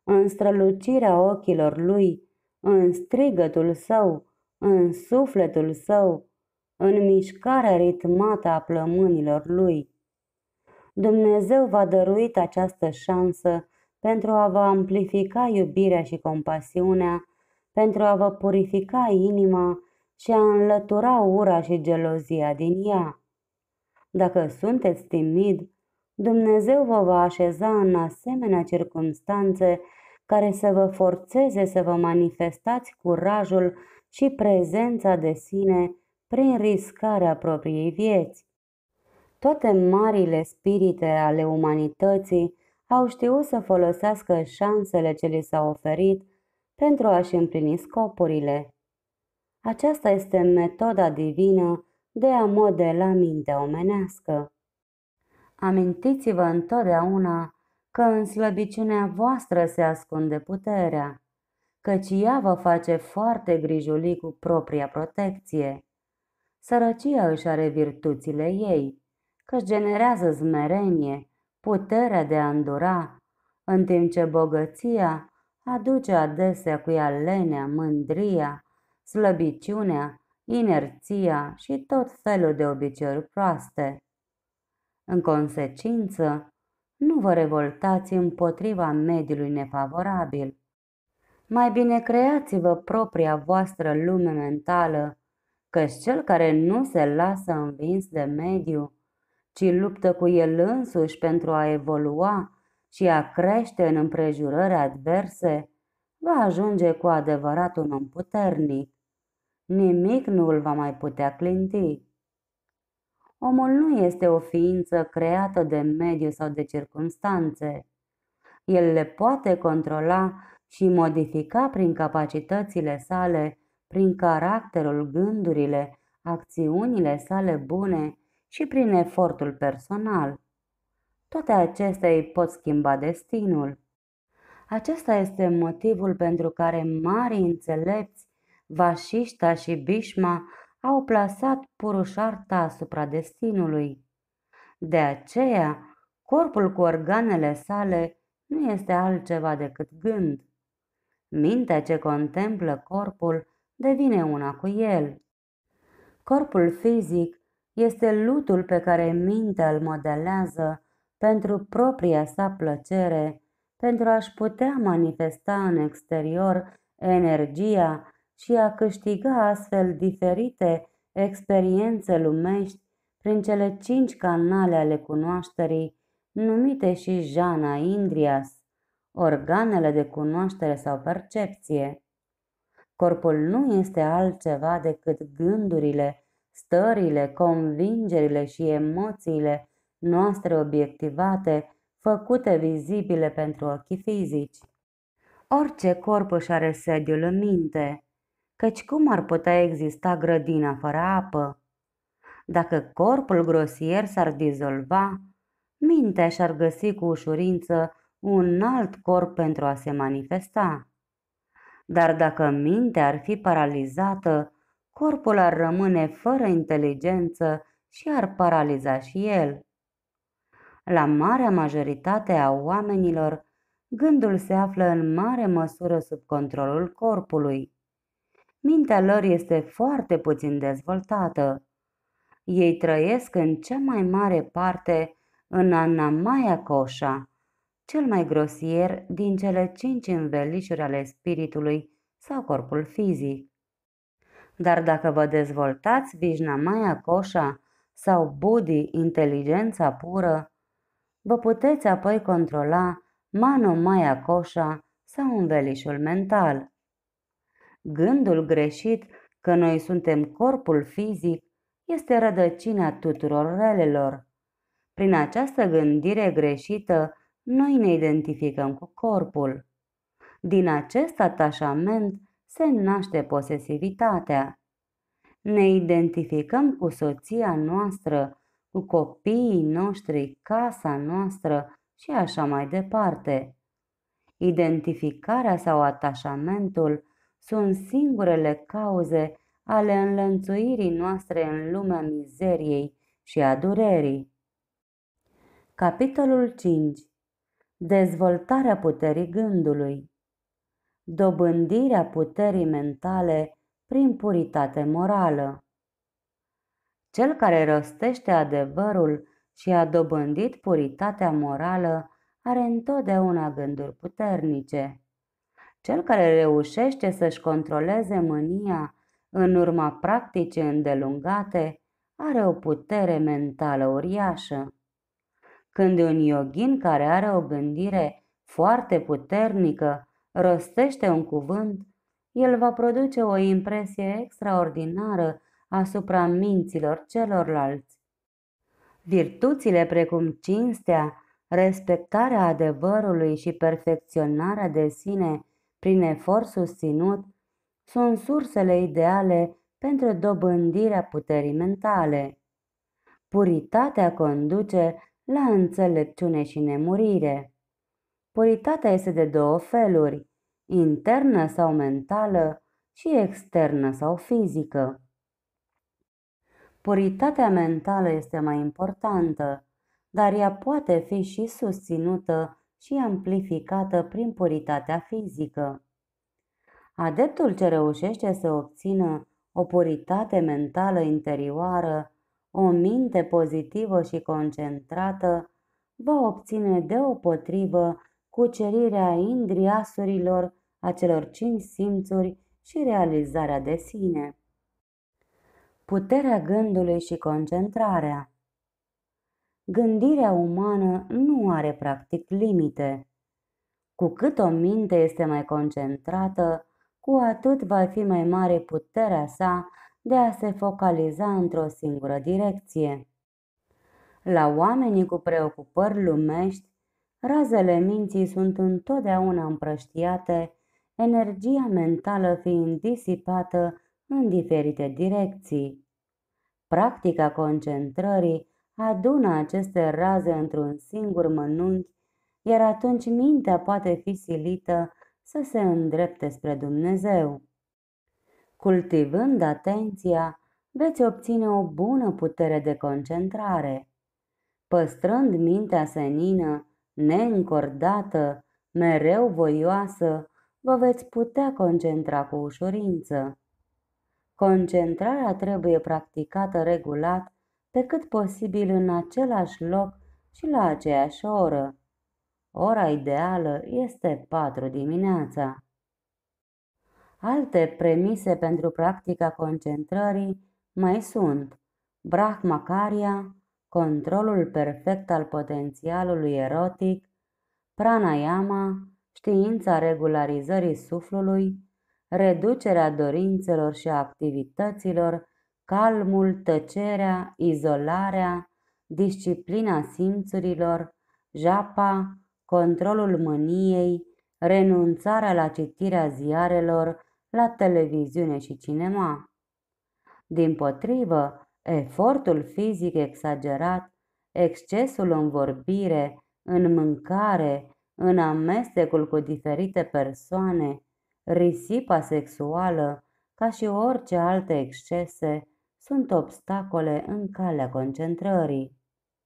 în strălucirea ochilor lui, în strigătul său, în sufletul său, în mișcarea ritmată a plămânilor lui. Dumnezeu v-a dăruit această șansă pentru a vă amplifica iubirea și compasiunea, pentru a vă purifica inima și a înlătura ura și gelozia din ea. Dacă sunteți timid, Dumnezeu vă va așeza în asemenea circumstanțe care să vă forțeze să vă manifestați curajul și prezența de sine prin riscarea propriei vieți. Toate marile spirite ale umanității au știut să folosească șansele ce li s-au oferit pentru a-și împlini scopurile. Aceasta este metoda divină de a modela mintea omenească. Amintiți-vă întotdeauna că în slăbiciunea voastră se ascunde puterea, căci ea vă face foarte grijuli cu propria protecție. Sărăcia își are virtuțile ei, că generează smerenie, puterea de a îndura, în timp ce bogăția aduce adesea cu ea lenea, mândria, slăbiciunea, inerția și tot felul de obiceiuri proaste. În consecință, nu vă revoltați împotriva mediului nefavorabil. Mai bine creați-vă propria voastră lume mentală, căci cel care nu se lasă învins de mediu, ci luptă cu el însuși pentru a evolua și a crește în împrejurări adverse, va ajunge cu adevărat un om puternic. Nimic nu îl va mai putea clinti. Omul nu este o ființă creată de mediu sau de circumstanțe. El le poate controla și modifica prin capacitățile sale, prin caracterul, gândurile, acțiunile sale bune și prin efortul personal. Toate acestea îi pot schimba destinul. Acesta este motivul pentru care mari înțelepți, Vașișta și Bhishma, au plasat Purushartha asupra destinului. De aceea, corpul cu organele sale nu este altceva decât gând. Mintea ce contemplă corpul devine una cu el. Corpul fizic este lutul pe care mintea îl modelează pentru propria sa plăcere, pentru a-și putea manifesta în exterior energia și a câștiga astfel diferite experiențe lumești prin cele cinci canale ale cunoașterii, numite și jhana indriyas, organele de cunoaștere sau percepție. Corpul nu este altceva decât gândurile, stările, convingerile și emoțiile noastre obiectivate, făcute vizibile pentru ochii fizici. Orice corp își are sediul în minte, căci cum ar putea exista grădina fără apă? Dacă corpul grosier s-ar dizolva, mintea și-ar găsi cu ușurință un alt corp pentru a se manifesta. Dar dacă mintea ar fi paralizată, corpul ar rămâne fără inteligență și ar paraliza și el. La marea majoritate a oamenilor, gândul se află în mare măsură sub controlul corpului. Mintea lor este foarte puțin dezvoltată. Ei trăiesc în cea mai mare parte în Annamaya Kosha, cel mai grosier din cele cinci învelișuri ale spiritului sau corpul fizic. Dar dacă vă dezvoltați Vijnamaya Kosha sau Buddhi, inteligența pură, vă puteți apoi controla Manomaya Kosha sau învelișul mental. Gândul greșit că noi suntem corpul fizic este rădăcina tuturor relelor. Prin această gândire greșită, noi ne identificăm cu corpul. Din acest atașament se naște posesivitatea. Ne identificăm cu soția noastră, cu copiii noștri, casa noastră și așa mai departe. Identificarea sau atașamentul sunt singurele cauze ale înlănțuirii noastre în lumea mizeriei și a durerii. Capitolul cinci. Dezvoltarea puterii gândului. Dobândirea puterii mentale prin puritate morală. Cel care rostește adevărul și a dobândit puritatea morală are întotdeauna gânduri puternice. Cel care reușește să-și controleze mânia în urma practicii îndelungate are o putere mentală uriașă. Când un yogin care are o gândire foarte puternică rostește un cuvânt, el va produce o impresie extraordinară asupra minților celorlalți. Virtuțile precum cinstea, respectarea adevărului și perfecționarea de sine prin efort susținut sunt sursele ideale pentru dobândirea puterii mentale. Puritatea conduce la înțelepciune și nemurire. Puritatea este de două feluri, internă sau mentală și externă sau fizică. Puritatea mentală este mai importantă, dar ea poate fi și susținută și amplificată prin puritatea fizică. Adeptul ce reușește să obțină o puritate mentală interioară, o minte pozitivă și concentrată, va obține deopotrivă cucerirea indriasurilor a celor cinci simțuri și realizarea de sine. Puterea gândului și concentrarea. Gândirea umană nu are practic limite. Cu cât o minte este mai concentrată, cu atât va fi mai mare puterea sa de a se focaliza într-o singură direcție. La oamenii cu preocupări lumești, razele minții sunt întotdeauna împrăștiate, energia mentală fiind disipată în diferite direcții. Practica concentrării adună aceste raze într-un singur mănunchi, iar atunci mintea poate fi silită să se îndrepte spre Dumnezeu. Cultivând atenția, veți obține o bună putere de concentrare. Păstrând mintea senină, neîncordată, mereu voioasă, vă veți putea concentra cu ușurință. Concentrarea trebuie practicată regulat, pe cât posibil în același loc și la aceeași oră. Ora ideală este patru dimineața. Alte premise pentru practica concentrării mai sunt Brahmacharya, controlul perfect al potențialului erotic, Pranayama, știința regularizării suflului, reducerea dorințelor și activităților, calmul, tăcerea, izolarea, disciplina simțurilor, japa, controlul mâniei, renunțarea la citirea ziarelor, la televiziune și cinema. Dimpotrivă, efortul fizic exagerat, excesul în vorbire, în mâncare, în amestecul cu diferite persoane, risipa sexuală, ca și orice alte excese, sunt obstacole în calea concentrării.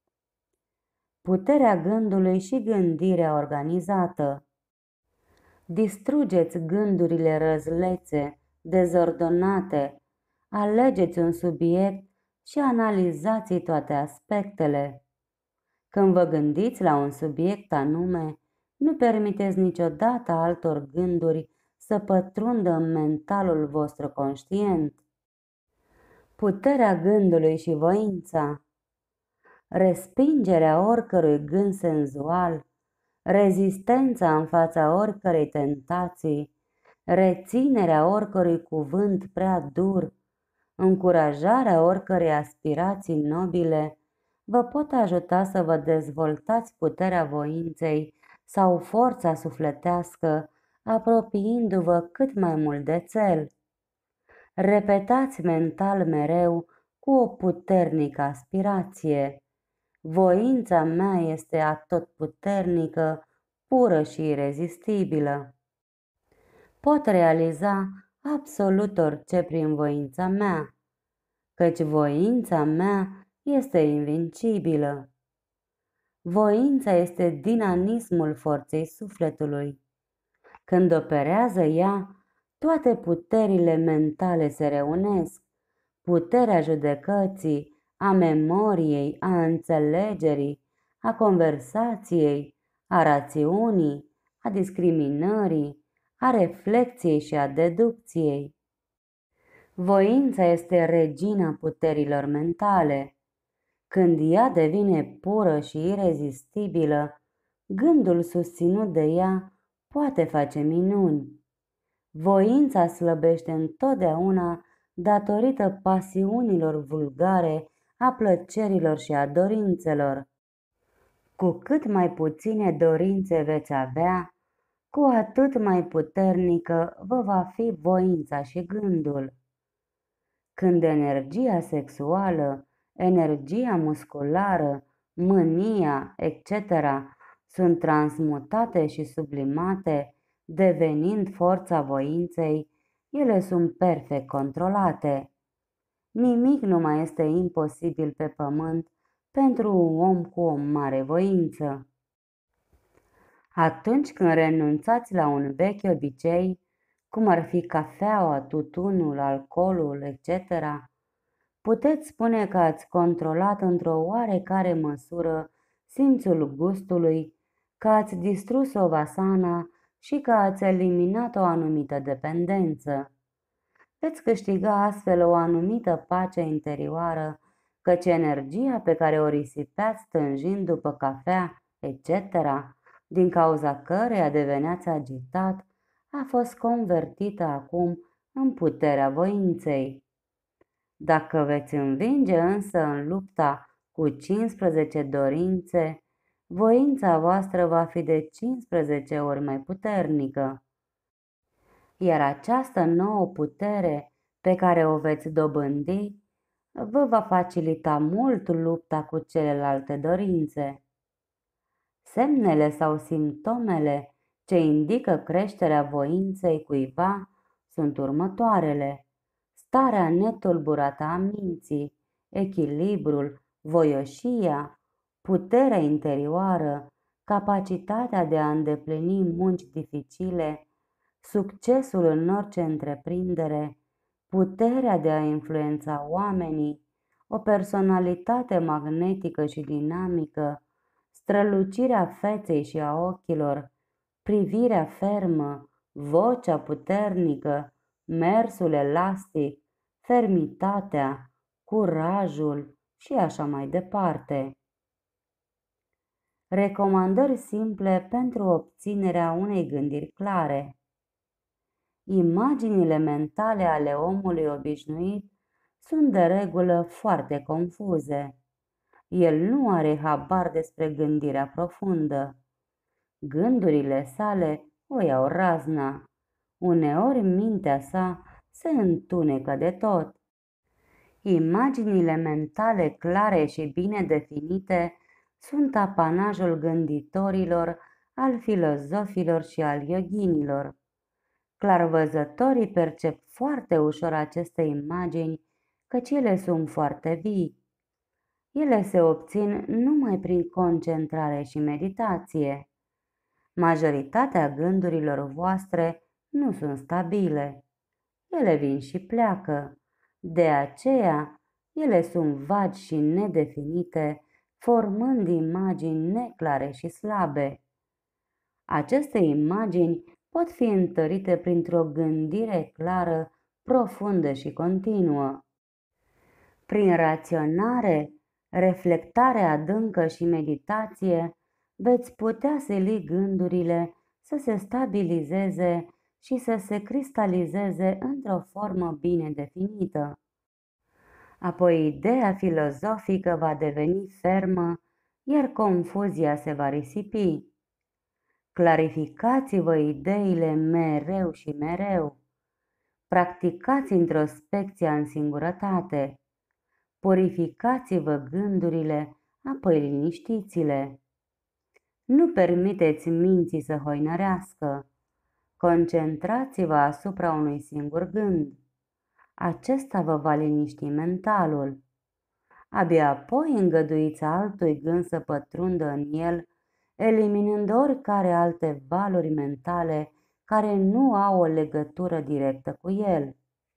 Puterea gândului și gândirea organizată. Distrugeți gândurile răzlețe, dezordonate, alegeți un subiect și analizați toate aspectele. Când vă gândiți la un subiect anume, nu permiteți niciodată altor gânduri să pătrundă în mentalul vostru conștient. Puterea gândului și voința. Respingerea oricărui gând senzual, rezistența în fața oricărei tentații, reținerea oricărui cuvânt prea dur, încurajarea oricărei aspirații nobile, vă pot ajuta să vă dezvoltați puterea voinței sau forța sufletească, apropiindu-vă cât mai mult de țel. Repetați mental mereu cu o puternică aspirație: voința mea este atotputernică, pură și irezistibilă. Pot realiza absolut orice prin voința mea, căci voința mea este invincibilă. Voința este dinamismul forței sufletului. Când operează ea, toate puterile mentale se reunesc, puterea judecății, a memoriei, a înțelegerii, a conversației, a rațiunii, a discriminării, a reflecției și a deducției. Voința este regina puterilor mentale. Când ea devine pură și irezistibilă, gândul susținut de ea poate face minuni. Voința slăbește întotdeauna datorită pasiunilor vulgare, a plăcerilor și a dorințelor. Cu cât mai puține dorințe veți avea, cu atât mai puternică vă va fi voința și gândul. Când energia sexuală, energia musculară, mânia, et cetera sunt transmutate și sublimate, devenind forța voinței, ele sunt perfect controlate. Nimic nu mai este imposibil pe pământ pentru un om cu o mare voință. Atunci când renunțați la un vechi obicei, cum ar fi cafeaua, tutunul, alcoolul, et cetera, puteți spune că ați controlat într-o oarecare măsură simțul gustului, că ați distrus o vasana și că ați eliminat o anumită dependență. Veți câștiga astfel o anumită pace interioară, căci energia pe care o risipeați stânjind după cafea, et cetera, din cauza căreia deveneați agitat, a fost convertită acum în puterea voinței. Dacă veți învinge însă în lupta cu cincisprezece dorințe, voința voastră va fi de cincisprezece ori mai puternică. Iar această nouă putere pe care o veți dobândi vă va facilita mult lupta cu celelalte dorințe. Semnele sau simptomele ce indică creșterea voinței cuiva sunt următoarele: starea netulburată a minții, echilibrul, voioșia, puterea interioară, capacitatea de a îndeplini munci dificile, succesul în orice întreprindere, puterea de a influența oamenii, o personalitate magnetică și dinamică, strălucirea feței și a ochilor, privirea fermă, vocea puternică, mersul elastic, fermitatea, curajul și așa mai departe. Recomandări simple pentru obținerea unei gândiri clare. Imaginile mentale ale omului obișnuit sunt de regulă foarte confuze. El nu are habar despre gândirea profundă. Gândurile sale o iau razna. Uneori mintea sa se întunecă de tot. Imaginile mentale clare și bine definite sunt apanajul gânditorilor, al filozofilor și al yoghinilor. Clarvăzătorii percep foarte ușor aceste imagini, căci ele sunt foarte vii. Ele se obțin numai prin concentrare și meditație. Majoritatea gândurilor voastre nu sunt stabile. Ele vin și pleacă. De aceea, ele sunt vagi și nedefinite, formând imagini neclare și slabe. Aceste imagini pot fi întărite printr-o gândire clară, profundă și continuă. Prin raționare, reflectare adâncă și meditație, veți putea sili gândurile să se stabilizeze și să se cristalizeze într-o formă bine definită. Apoi ideea filozofică va deveni fermă, iar confuzia se va risipi. Clarificați-vă ideile mereu și mereu. Practicați introspecția în singurătate. Purificați-vă gândurile, apoi liniștiți-le. Nu permiteți minții să hoinărească. Concentrați-vă asupra unui singur gând. Acesta vă va liniști mentalul. Abia apoi îngăduiți altui gând să pătrundă în el, eliminând oricare alte valuri mentale care nu au o legătură directă cu el.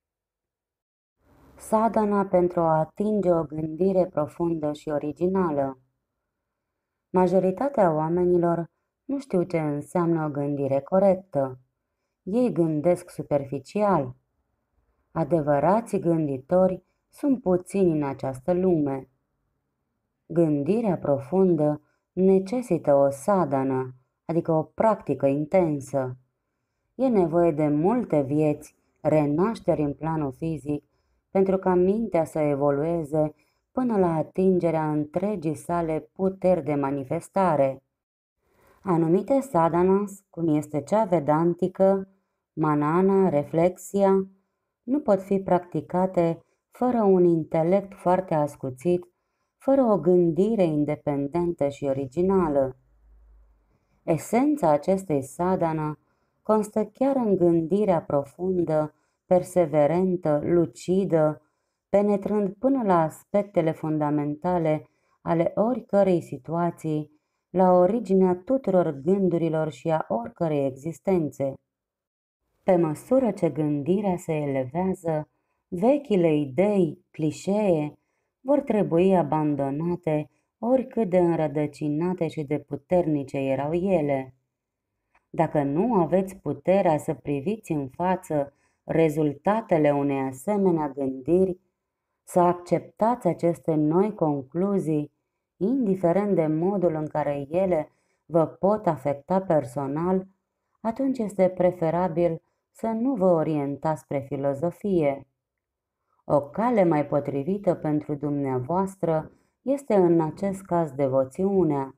Sadhana pentru a atinge o gândire profundă și originală. Majoritatea oamenilor nu știu ce înseamnă o gândire corectă. Ei gândesc superficial. Adevărații gânditori sunt puțini în această lume. Gândirea profundă necesită o sadhana, adică o practică intensă. E nevoie de multe vieți, renașteri în planul fizic, pentru ca mintea să evolueze până la atingerea întregii sale puteri de manifestare. Anumite sadhanas, cum este cea vedantică, manana, reflexia, nu pot fi practicate fără un intelect foarte ascuțit, fără o gândire independentă și originală. Esența acestei sadhana constă chiar în gândirea profundă, perseverentă, lucidă, penetrând până la aspectele fundamentale ale oricărei situații, la originea tuturor gândurilor și a oricărei existențe. Pe măsură ce gândirea se elevează, vechile idei, clișee, vor trebui abandonate oricât de înrădăcinate și de puternice erau ele. Dacă nu aveți puterea să priviți în față rezultatele unei asemenea gândiri, să acceptați aceste noi concluzii, indiferent de modul în care ele vă pot afecta personal, atunci este preferabil să nu vă orientați spre filozofie. O cale mai potrivită pentru dumneavoastră este în acest caz devoțiunea.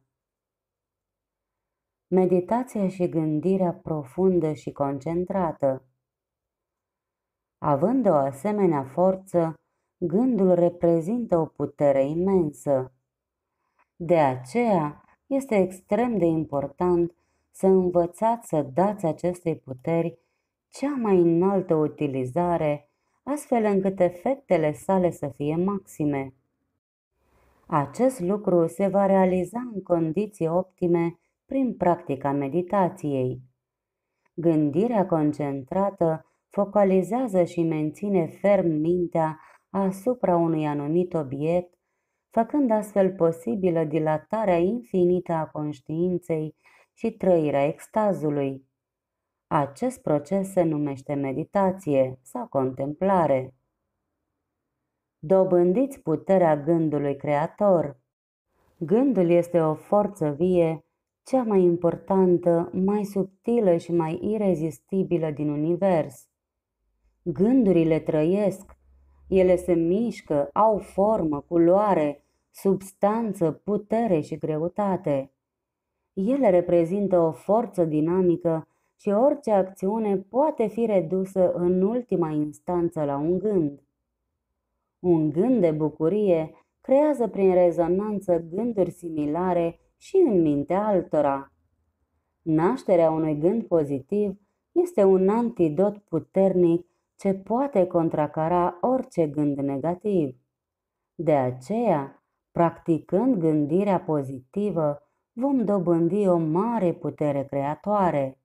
Meditația și gândirea profundă și concentrată. Având o asemenea forță, gândul reprezintă o putere imensă. De aceea, este extrem de important să învățați să dați acestei puteri cea mai înaltă utilizare, astfel încât efectele sale să fie maxime. Acest lucru se va realiza în condiții optime prin practica meditației. Gândirea concentrată focalizează și menține ferm mintea asupra unui anumit obiect, făcând astfel posibilă dilatarea infinită a conștiinței și trăirea extazului. Acest proces se numește meditație sau contemplare. Dobândiți puterea gândului creator. Gândul este o forță vie, cea mai importantă, mai subtilă și mai irezistibilă din univers. Gândurile trăiesc, ele se mișcă, au formă, culoare, substanță, putere și greutate. Ele reprezintă o forță dinamică și orice acțiune poate fi redusă în ultima instanță la un gând. Un gând de bucurie creează prin rezonanță gânduri similare și în mintea altora. Nașterea unui gând pozitiv este un antidot puternic ce poate contracara orice gând negativ. De aceea, practicând gândirea pozitivă, vom dobândi o mare putere creatoare.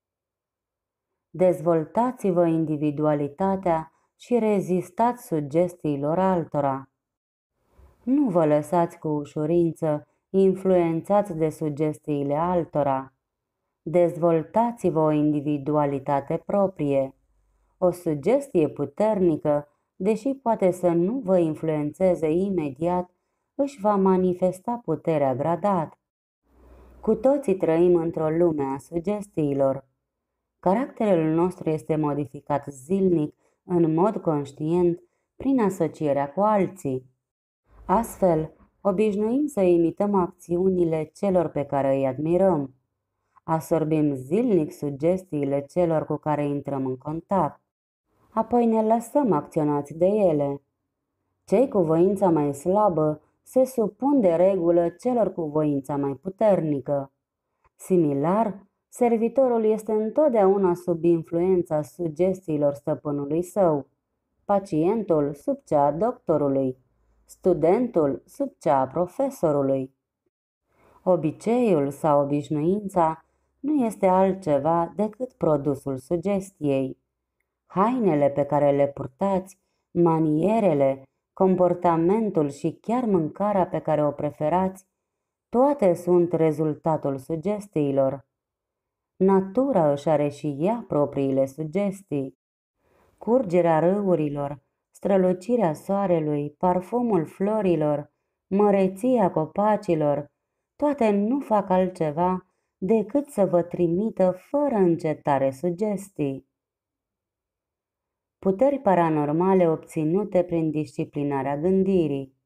Dezvoltați-vă individualitatea și rezistați sugestiilor altora. Nu vă lăsați cu ușurință influențați de sugestiile altora. Dezvoltați-vă o individualitate proprie. O sugestie puternică, deși poate să nu vă influențeze imediat, își va manifesta puterea gradat. Cu toții trăim într-o lume a sugestiilor. Caracterul nostru este modificat zilnic, în mod conștient, prin asocierea cu alții. Astfel, obișnuim să imităm acțiunile celor pe care îi admirăm. Absorbim zilnic sugestiile celor cu care intrăm în contact. Apoi ne lăsăm acționați de ele. Cei cu voința mai slabă se supun de regulă celor cu voința mai puternică. Similar, servitorul este întotdeauna sub influența sugestiilor stăpânului său, pacientul sub cea a doctorului, studentul sub cea a profesorului. Obiceiul sau obișnuința nu este altceva decât produsul sugestiei. Hainele pe care le purtați, manierele, comportamentul și chiar mâncarea pe care o preferați, toate sunt rezultatul sugestiilor. Natura își are și ea propriile sugestii. Curgerea râurilor, strălucirea soarelui, parfumul florilor, măreția copacilor, toate nu fac altceva decât să vă trimită fără încetare sugestii. Puteri paranormale obținute prin disciplinarea gândirii.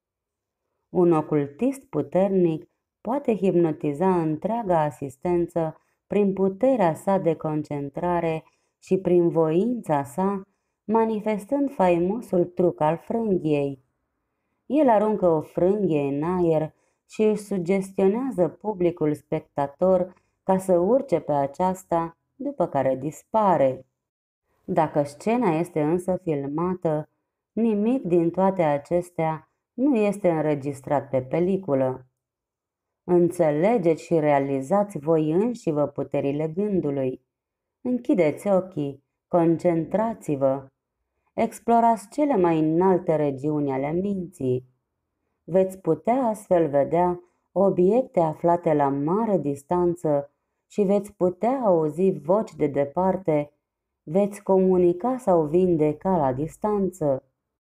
Un ocultist puternic poate hipnotiza întreaga asistență prin puterea sa de concentrare și prin voința sa, manifestând faimosul truc al frânghiei. El aruncă o frânghie în aer și își sugestionează publicul spectator ca să urce pe aceasta, după care dispare. Dacă scena este însă filmată, nimic din toate acestea nu este înregistrat pe peliculă. Înțelegeți și realizați voi înșivă puterile gândului. Închideți ochii, concentrați-vă, explorați cele mai înalte regiuni ale minții. Veți putea astfel vedea obiecte aflate la mare distanță și veți putea auzi voci de departe, veți comunica sau vindeca la distanță.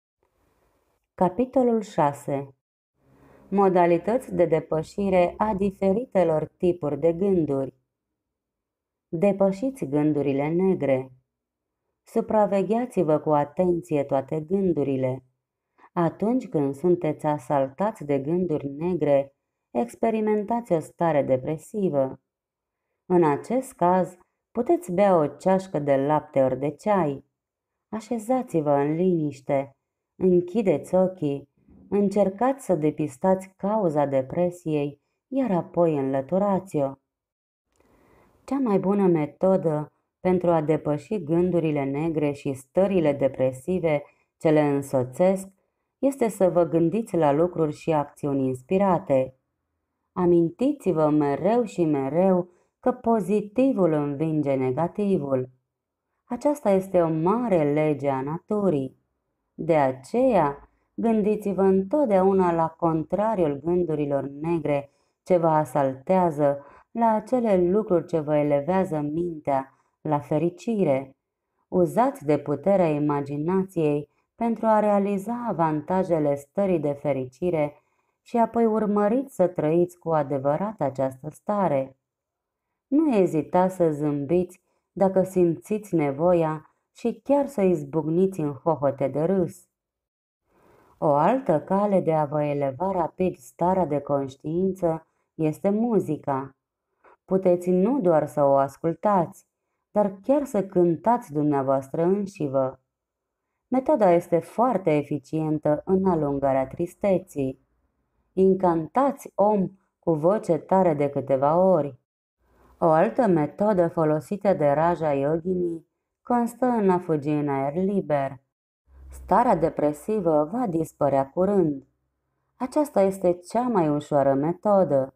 Capitolul șase. Modalități de depășire a diferitelor tipuri de gânduri. Depășiți gândurile negre. Supravegheați-vă cu atenție toate gândurile. Atunci când sunteți asaltați de gânduri negre, experimentați o stare depresivă. În acest caz, puteți bea o ceașcă de lapte ori de ceai. Așezați-vă în liniște, închideți ochii, încercați să depistați cauza depresiei, iar apoi înlăturați-o. Cea mai bună metodă pentru a depăși gândurile negre și stările depresive ce le însoțesc este să vă gândiți la lucruri și acțiuni inspirate. Amintiți-vă mereu și mereu că pozitivul învinge negativul. Aceasta este o mare lege a naturii. De aceea, gândiți-vă întotdeauna la contrariul gândurilor negre ce vă asaltează, la acele lucruri ce vă elevează mintea, la fericire. Uzați de puterea imaginației pentru a realiza avantajele stării de fericire și apoi urmăriți să trăiți cu adevărat această stare. Nu ezitați să zâmbiți dacă simțiți nevoia și chiar să izbucniți în hohote de râs. O altă cale de a vă eleva rapid starea de conștiință este muzica. Puteți nu doar să o ascultați, dar chiar să cântați dumneavoastră înșivă. Metoda este foarte eficientă în alungarea tristeții. Incantați om cu voce tare de câteva ori. O altă metodă folosită de Raja Yogini constă în a fugi în aer liber. Starea depresivă va dispărea curând. Aceasta este cea mai ușoară metodă.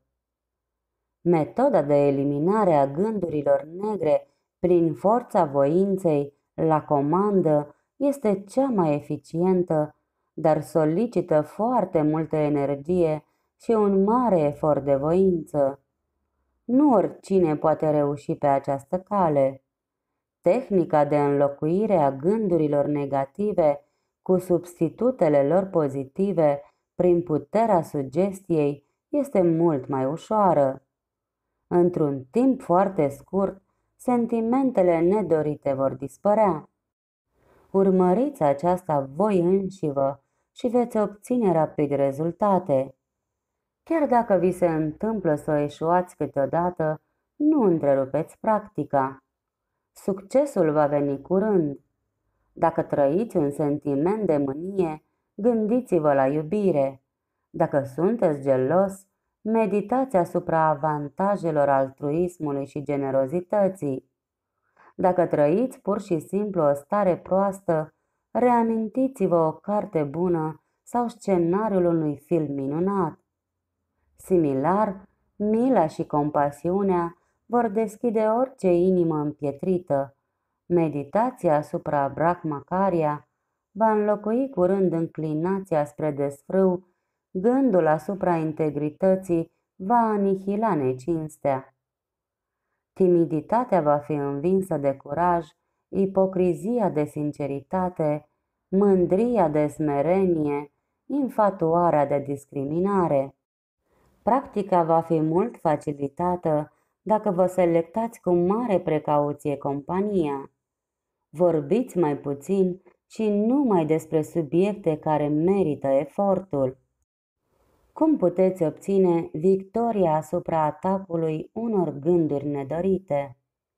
Metoda de eliminare a gândurilor negre prin forța voinței la comandă este cea mai eficientă, dar solicită foarte multă energie și un mare efort de voință. Nu oricine poate reuși pe această cale. Tehnica de înlocuire a gândurilor negative cu substitutele lor pozitive prin puterea sugestiei este mult mai ușoară. Într-un timp foarte scurt, sentimentele nedorite vor dispărea. Urmăriți aceasta voi înșivă și veți obține rapid rezultate. Chiar dacă vi se întâmplă să eșuați câteodată, nu întrerupeți practica. Succesul va veni curând. Dacă trăiți un sentiment de mânie, gândiți-vă la iubire. Dacă sunteți gelos, meditați asupra avantajelor altruismului și generozității. Dacă trăiți pur și simplu o stare proastă, reamintiți-vă o carte bună sau scenariul unui film minunat. Similar, mila și compasiunea vor deschide orice inimă împietrită. Meditația asupra Brahmacharya va înlocui curând înclinația spre desfrâu, gândul asupra integrității va anihila necinstea. Timiditatea va fi învinsă de curaj, ipocrizia de sinceritate, mândria de smerenie, infatuarea de discriminare. Practica va fi mult facilitată dacă vă selectați cu mare precauție compania. Vorbiți mai puțin și numai despre subiecte care merită efortul. Cum puteți obține victoria asupra atacului unor gânduri nedorite?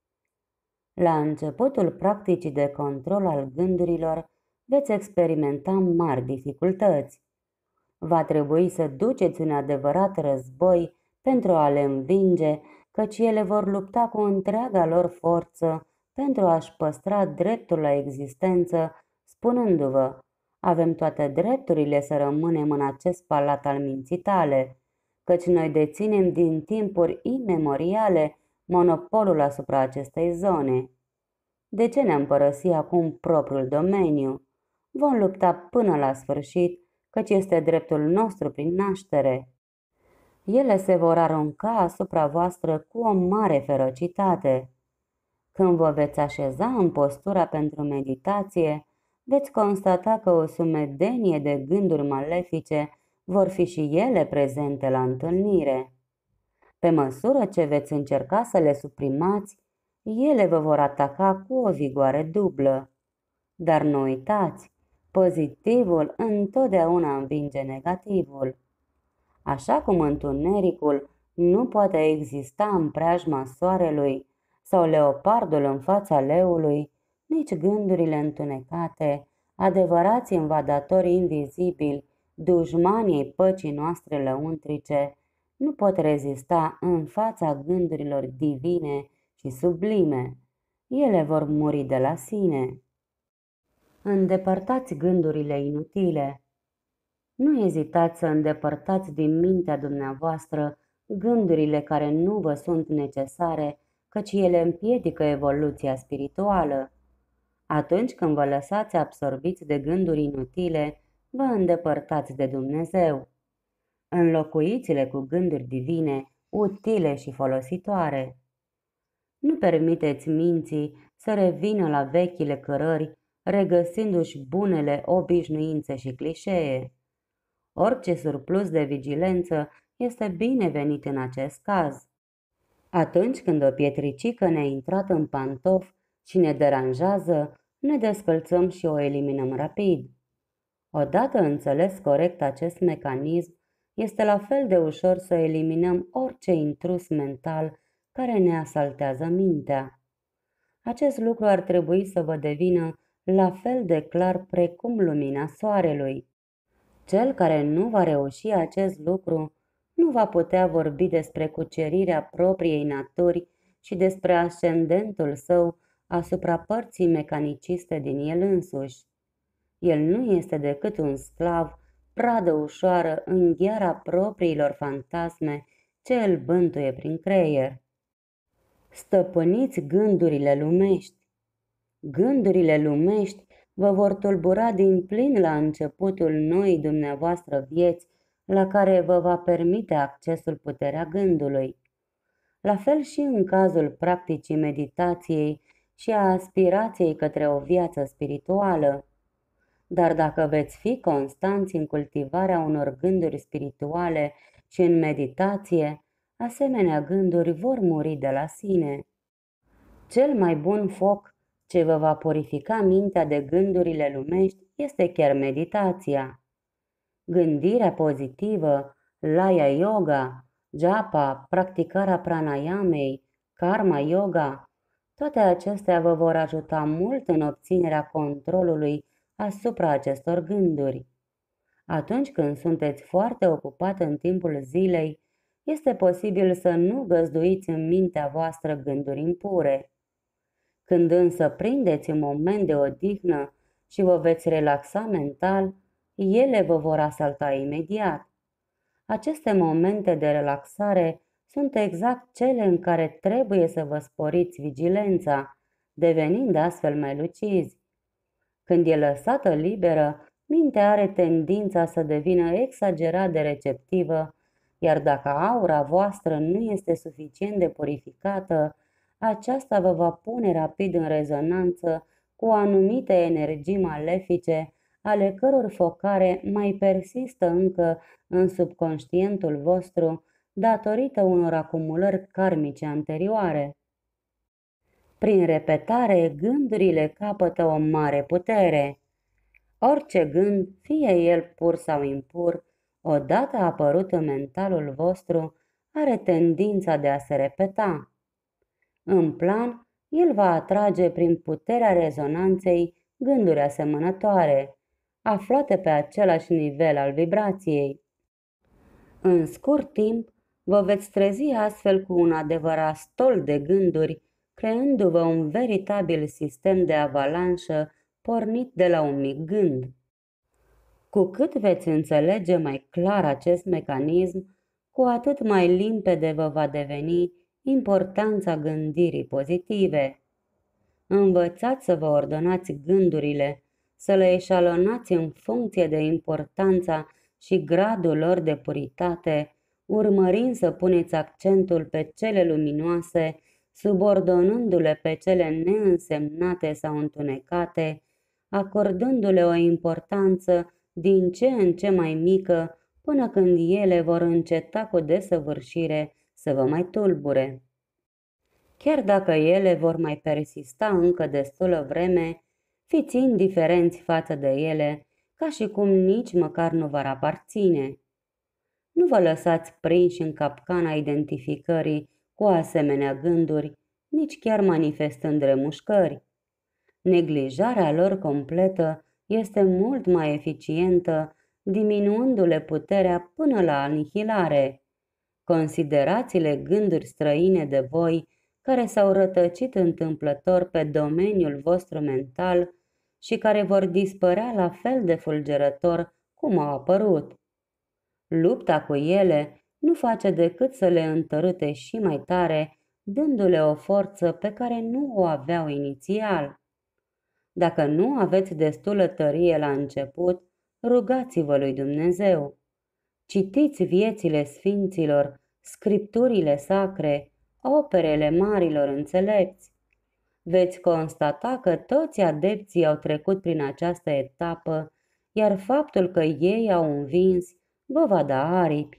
La începutul practicii de control al gândurilor veți experimenta mari dificultăți. Va trebui să duceți un adevărat război pentru a le învinge, căci ele vor lupta cu întreaga lor forță pentru a-și păstra dreptul la existență, spunându-vă: avem toate drepturile să rămânem în acest palat al minții tale, căci noi deținem din timpuri imemoriale monopolul asupra acestei zone. De ce ne-am părăsit acum propriul domeniu? Vom lupta până la sfârșit, căci este dreptul nostru prin naștere. Ele se vor arunca asupra voastră cu o mare ferocitate. Când vă veți așeza în postura pentru meditație, veți constata că o sumedenie de gânduri malefice vor fi și ele prezente la întâlnire. Pe măsură ce veți încerca să le suprimați, ele vă vor ataca cu o vigoare dublă. Dar nu uitați, pozitivul întotdeauna învinge negativul. Așa cum întunericul nu poate exista în preajma soarelui sau leopardul în fața leului, nici gândurile întunecate, adevărații invadatori invizibili, dușmanii păcii noastre lăuntrice, nu pot rezista în fața gândurilor divine și sublime. Ele vor muri de la sine. Îndepărtați gândurile inutile. Nu ezitați să îndepărtați din mintea dumneavoastră gândurile care nu vă sunt necesare, căci ele împiedică evoluția spirituală. Atunci când vă lăsați absorbiți de gânduri inutile, vă îndepărtați de Dumnezeu. Înlocuiți-le cu gânduri divine, utile și folositoare. Nu permiteți minții să revină la vechile cărări, regăsindu-și bunele obișnuințe și clișee. Orice surplus de vigilență este binevenit în acest caz. Atunci când o pietricică ne-a intrat în pantof și ne deranjează, ne descălțăm și o eliminăm rapid. Odată înțeles corect acest mecanism, este la fel de ușor să eliminăm orice intrus mental care ne asaltează mintea. Acest lucru ar trebui să vă devină la fel de clar precum lumina soarelui. Cel care nu va reuși acest lucru nu va putea vorbi despre cucerirea propriei naturi și despre ascendentul său asupra părții mecaniciste din el însuși. El nu este decât un sclav, pradă ușoară în gheara propriilor fantasme ce îl bântuie prin creier. Stăpâniți gândurile lumești. Gândurile lumești vă vor tulbura din plin la începutul noii dumneavoastră vieți, la care vă va permite accesul puterea gândului. La fel și în cazul practicii meditației și a aspirației către o viață spirituală. Dar dacă veți fi constanți în cultivarea unor gânduri spirituale și în meditație, asemenea gânduri vor muri de la sine. Cel mai bun foc ce vă va purifica mintea de gândurile lumești este chiar meditația. Gândirea pozitivă, laya yoga, japa, practicarea pranayamei, karma yoga, toate acestea vă vor ajuta mult în obținerea controlului asupra acestor gânduri. Atunci când sunteți foarte ocupat în timpul zilei, este posibil să nu găzduiți în mintea voastră gânduri impure. Când însă prindeți un moment de odihnă și vă veți relaxa mental, ele vă vor asalta imediat. Aceste momente de relaxare sunt exact cele în care trebuie să vă sporiți vigilența, devenind astfel mai lucizi. Când e lăsată liberă, mintea are tendința să devină exagerat de receptivă, iar dacă aura voastră nu este suficient de purificată, aceasta vă va pune rapid în rezonanță cu anumite energii malefice, ale căror focare mai persistă încă în subconștientul vostru datorită unor acumulări karmice anterioare. Prin repetare, gândurile capătă o mare putere. Orice gând, fie el pur sau impur, odată apărut în mentalul vostru, are tendința de a se repeta. În plan, el va atrage prin puterea rezonanței gânduri asemănătoare, aflate pe același nivel al vibrației. În scurt timp, vă veți trezi astfel cu un adevărat stol de gânduri, creându-vă un veritabil sistem de avalanșă pornit de la un mic gând. Cu cât veți înțelege mai clar acest mecanism, cu atât mai limpede vă va deveni importanța gândirii pozitive. Învățați să vă ordonați gândurile, să le eșalonați în funcție de importanța și gradul lor de puritate, urmărind să puneți accentul pe cele luminoase, subordonându-le pe cele neînsemnate sau întunecate, acordându-le o importanță din ce în ce mai mică, până când ele vor înceta cu desăvârșire să vă mai tulbure. Chiar dacă ele vor mai persista încă destulă vreme, fiți indiferenți față de ele, ca și cum nici măcar nu v-ar aparține. Nu vă lăsați prinși în capcana identificării cu asemenea gânduri, nici chiar manifestând remușcări. Neglijarea lor completă este mult mai eficientă, diminuându-le puterea până la anihilare. Considerați-le gânduri străine de voi, care s-au rătăcit întâmplător pe domeniul vostru mental și care vor dispărea la fel de fulgerător cum au apărut. Lupta cu ele nu face decât să le întărâte și mai tare, dându-le o forță pe care nu o aveau inițial. Dacă nu aveți destulă tărie la început, rugați-vă lui Dumnezeu. Citiți viețile sfinților, scripturile sacre, operele marilor înțelepți. Veți constata că toți adepții au trecut prin această etapă, iar faptul că ei au învins vă va da aripi.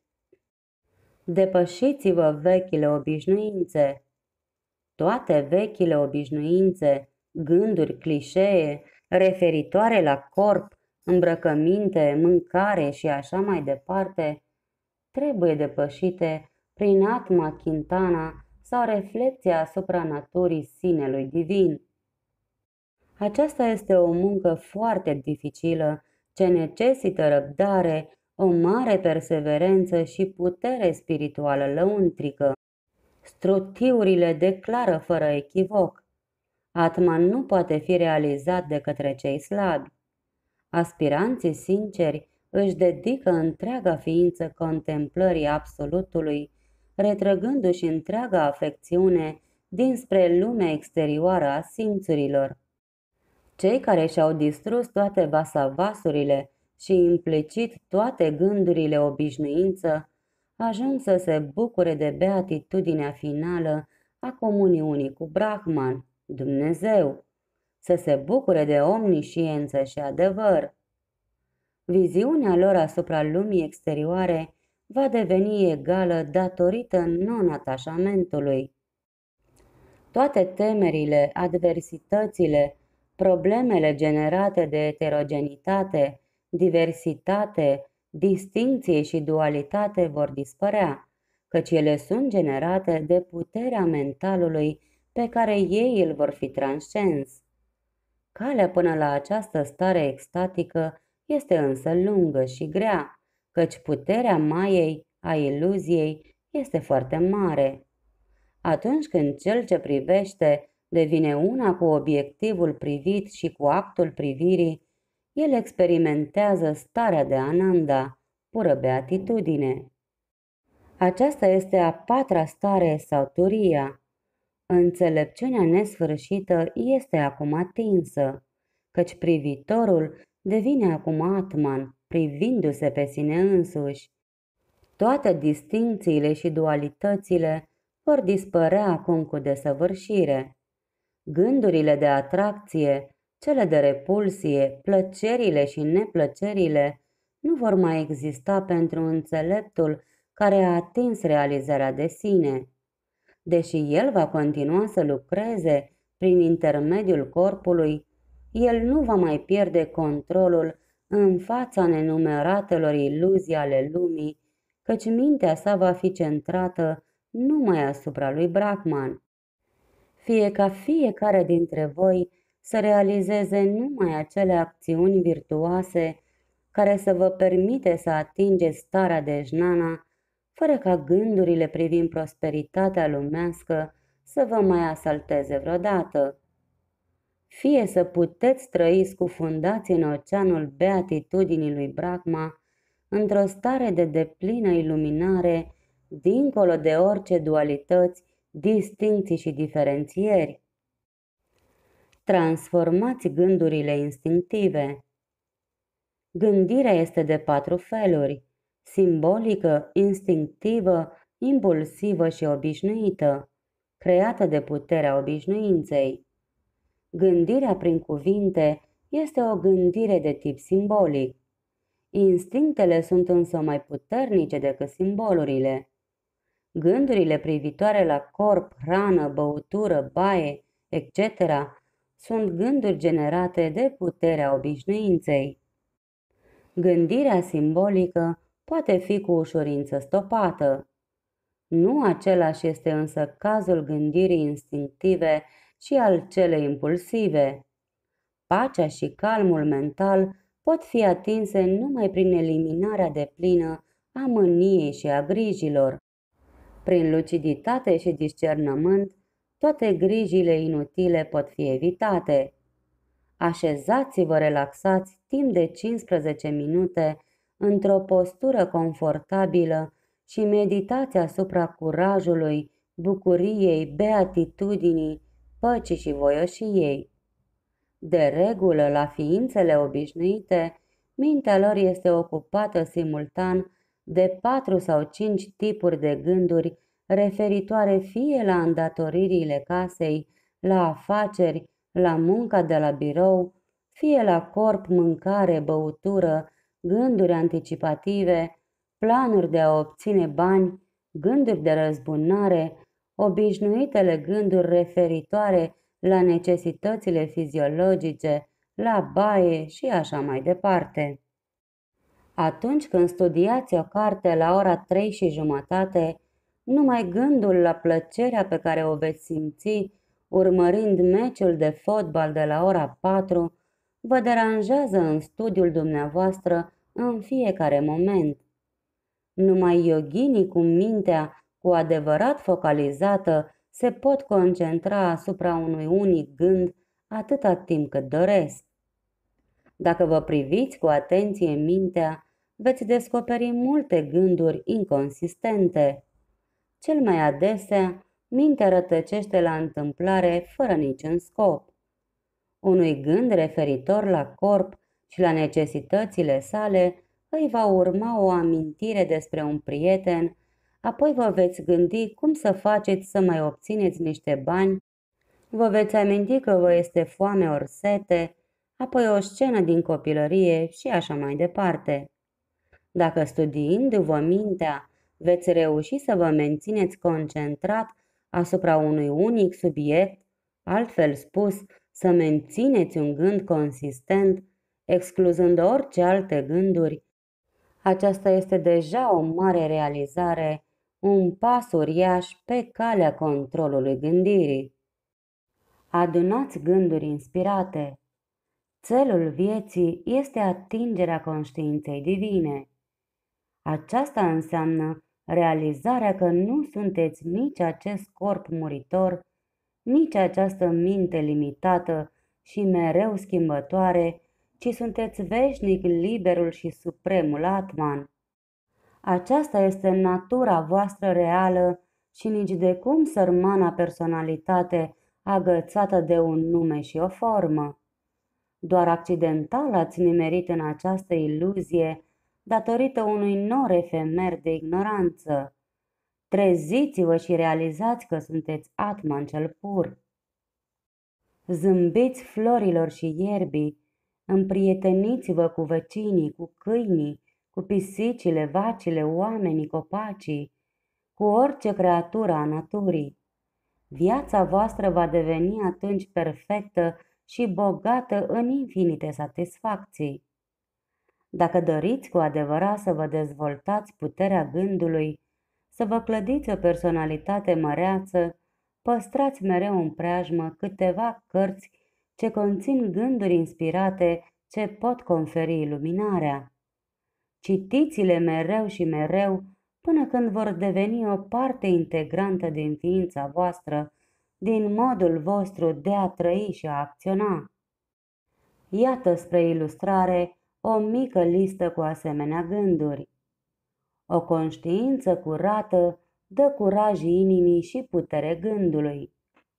Depășiți-vă vechile obișnuințe. Toate vechile obișnuințe, gânduri clișee, referitoare la corp, îmbrăcăminte, mâncare și așa mai departe, trebuie depășite prin Atma Chintana sau reflecția asupra naturii sinelui divin. Aceasta este o muncă foarte dificilă, ce necesită răbdare, o mare perseverență și putere spirituală lăuntrică. Strutiurile declară fără echivoc: Atman nu poate fi realizat de către cei slabi. Aspiranții sinceri își dedică întreaga ființă contemplării absolutului, retrăgându-și întreaga afecțiune dinspre lumea exterioară a simțurilor. Cei care și-au distrus toate vasavasurile și implicit toate gândurile obișnuință, ajung să se bucure de beatitudinea finală a comuniunii cu Brahman, Dumnezeu, să se bucure de omnisciență și adevăr. Viziunea lor asupra lumii exterioare va deveni egală datorită non-atașamentului. Toate temerile, adversitățile, problemele generate de eterogenitate, diversitate, distincție și dualitate vor dispărea, căci ele sunt generate de puterea mentalului pe care ei îl vor fi transcens. Calea până la această stare extatică este însă lungă și grea, căci puterea maiei a iluziei este foarte mare. Atunci când cel ce privește devine una cu obiectivul privit și cu actul privirii, el experimentează starea de Ananda, pură beatitudine. Aceasta este a patra stare sau turia. Înțelepciunea nesfârșită este acum atinsă, căci privitorul devine acum Atman, privindu-se pe sine însuși. Toate distincțiile și dualitățile vor dispărea acum cu desăvârșire. Gândurile de atracție, cele de repulsie, plăcerile și neplăcerile nu vor mai exista pentru înțeleptul care a atins realizarea de sine. Deși el va continua să lucreze prin intermediul corpului, el nu va mai pierde controlul în fața nenumeratelor iluzii ale lumii, căci mintea sa va fi centrată numai asupra lui Brahman. Fie ca fiecare dintre voi să realizeze numai acele acțiuni virtuoase care să vă permite să atingeți starea de jnana, fără ca gândurile privind prosperitatea lumească să vă mai asalteze vreodată. Fie să puteți trăi scufundați în oceanul beatitudinii lui Brahma, într-o stare de deplină iluminare, dincolo de orice dualități, distincții și diferențieri. Transformați gândurile instinctive. Gândirea este de patru feluri: simbolică, instinctivă, impulsivă și obișnuită, creată de puterea obișnuinței. Gândirea prin cuvinte este o gândire de tip simbolic. Instinctele sunt însă mai puternice decât simbolurile. Gândurile privitoare la corp, hrană, băutură, baie, et cetera sunt gânduri generate de puterea obișnuinței. Gândirea simbolică poate fi cu ușurință stopată. Nu același este însă cazul gândirii instinctive și al celei impulsive. Pacea și calmul mental pot fi atinse numai prin eliminarea deplină a mâniei și a grijilor. Prin luciditate și discernământ, toate grijile inutile pot fi evitate. Așezați-vă relaxați timp de cincisprezece minute într-o postură confortabilă și meditați asupra curajului, bucuriei, beatitudinii, păcii și voioșiei. De regulă, la ființele obișnuite, mintea lor este ocupată simultan de patru sau cinci tipuri de gânduri referitoare fie la îndatoririle casei, la afaceri, la munca de la birou, fie la corp, mâncare, băutură, gânduri anticipative, planuri de a obține bani, gânduri de răzbunare, obișnuitele gânduri referitoare la necesitățile fiziologice, la baie și așa mai departe. Atunci când studiați o carte la ora trei și jumătate, numai gândul la plăcerea pe care o veți simți urmărind meciul de fotbal de la ora patru vă deranjează în studiul dumneavoastră în fiecare moment. Numai yoghinii cu mintea cu adevărat focalizată se pot concentra asupra unui unic gând atâta timp cât doresc. Dacă vă priviți cu atenție mintea, veți descoperi multe gânduri inconsistente. Cel mai adesea, mintea rătăcește la întâmplare fără niciun scop. Unui gând referitor la corp și la necesitățile sale îi va urma o amintire despre un prieten, apoi vă veți gândi cum să faceți să mai obțineți niște bani, vă veți aminti că vă este foame ori sete, apoi o scenă din copilărie și așa mai departe. Dacă studiindu-vă mintea veți reuși să vă mențineți concentrat asupra unui unic subiect, altfel spus, să mențineți un gând consistent, excluzând orice alte gânduri, aceasta este deja o mare realizare, un pas uriaș pe calea controlului gândirii. Adunați gânduri inspirate. Țelul vieții este atingerea conștiinței divine. Aceasta înseamnă realizarea că nu sunteți nici acest corp muritor, nici această minte limitată și mereu schimbătoare, ci sunteți veșnic liberul și supremul Atman. Aceasta este natura voastră reală și nici de cum sărmana personalitate agățată de un nume și o formă. Doar accidental ați nimerit în această iluzie datorită unui nor efemer de ignoranță. Treziți-vă și realizați că sunteți Atman cel pur. Zâmbiți florilor și ierbii, împrieteniți-vă cu vecinii, cu câinii, cu pisicile, vacile, oamenii, copacii, cu orice creatură a naturii. Viața voastră va deveni atunci perfectă și bogată în infinite satisfacții. Dacă doriți cu adevărat să vă dezvoltați puterea gândului, să vă clădiți o personalitate măreață, păstrați mereu în preajmă câteva cărți ce conțin gânduri inspirate ce pot conferi iluminarea. Citiți-le mereu și mereu până când vor deveni o parte integrantă din ființa voastră, din modul vostru de a trăi și a acționa. Iată spre ilustrare o mică listă cu asemenea gânduri. O conștiință curată dă curaj inimii și putere gândului.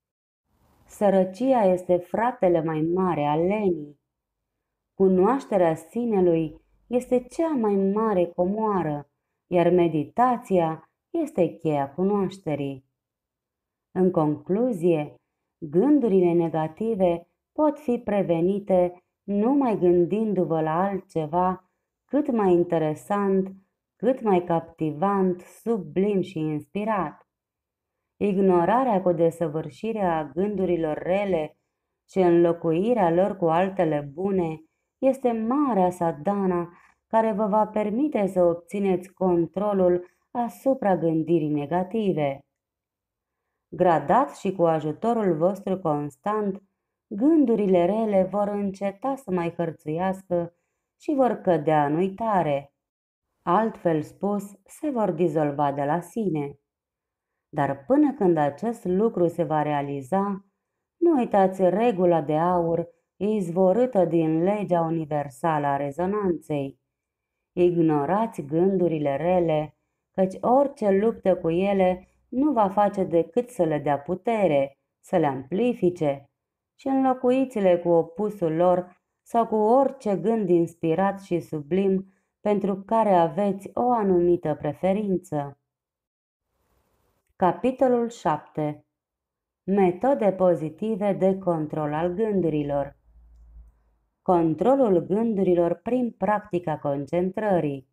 Sărăcia este fratele mai mare al lenii. Cunoașterea sinelui este cea mai mare comoară, iar meditația este cheia cunoașterii. În concluzie, gândurile negative pot fi prevenite numai gândindu-vă la altceva cât mai interesant, cât mai captivant, sublim și inspirat. Ignorarea cu desăvârșire a gândurilor rele și înlocuirea lor cu altele bune este marea sadana care vă va permite să obțineți controlul asupra gândirii negative. Gradat și cu ajutorul vostru constant, gândurile rele vor înceta să mai hărțuiască și vor cădea în uitare. Altfel spus, se vor dizolva de la sine. Dar până când acest lucru se va realiza, nu uitați regula de aur izvorâtă din legea universală a rezonanței. Ignorați gândurile rele, căci orice luptă cu ele nu va face decât să le dea putere, să le amplifice, și înlocuiți-le cu opusul lor sau cu orice gând inspirat și sublim pentru care aveți o anumită preferință. Capitolul șapte. Metode pozitive de control al gândurilor. Controlul gândurilor prin practica concentrării.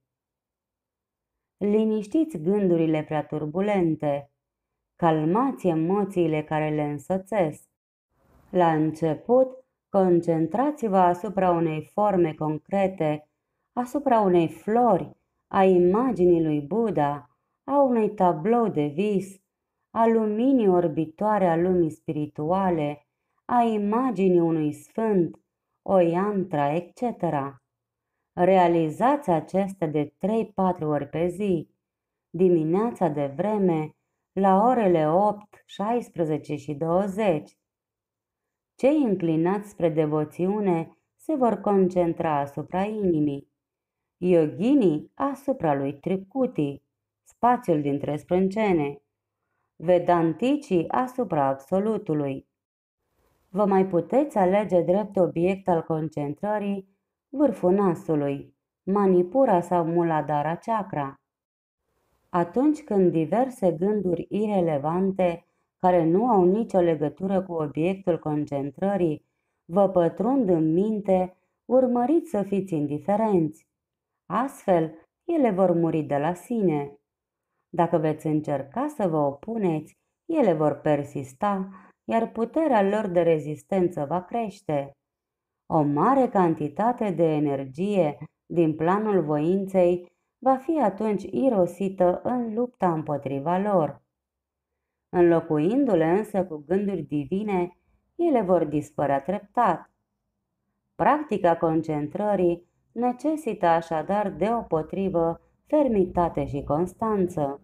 Liniștiți gândurile prea turbulente. Calmați emoțiile care le însoțesc. La început, concentrați-vă asupra unei forme concrete, asupra unei flori, a imaginii lui Buddha, a unui tablou de vis, a luminii orbitoare a lumii spirituale, a imaginii unui sfânt, o yantra, et cetera. Realizați acestea de trei-patru ori pe zi, dimineața de vreme, la orele opt, șaisprezece și douăzeci. Cei înclinați spre devoțiune se vor concentra asupra inimii, yoghinii asupra lui Triputi, spațiul dintre sprâncene, vedanticii asupra absolutului. Vă mai puteți alege drept obiect al concentrării vârful nasului, Manipura sau Muladhara chakra. Atunci când diverse gânduri irelevante, care nu au nicio legătură cu obiectul concentrării, vă pătrund în minte, urmăriți să fiți indiferenți. Astfel, ele vor muri de la sine. Dacă veți încerca să vă opuneți, ele vor persista, iar puterea lor de rezistență va crește. O mare cantitate de energie din planul voinței va fi atunci irosită în lupta împotriva lor. Înlocuindu-le însă cu gânduri divine, ele vor dispărea treptat. Practica concentrării necesită așadar deopotrivă fermitate și constanță.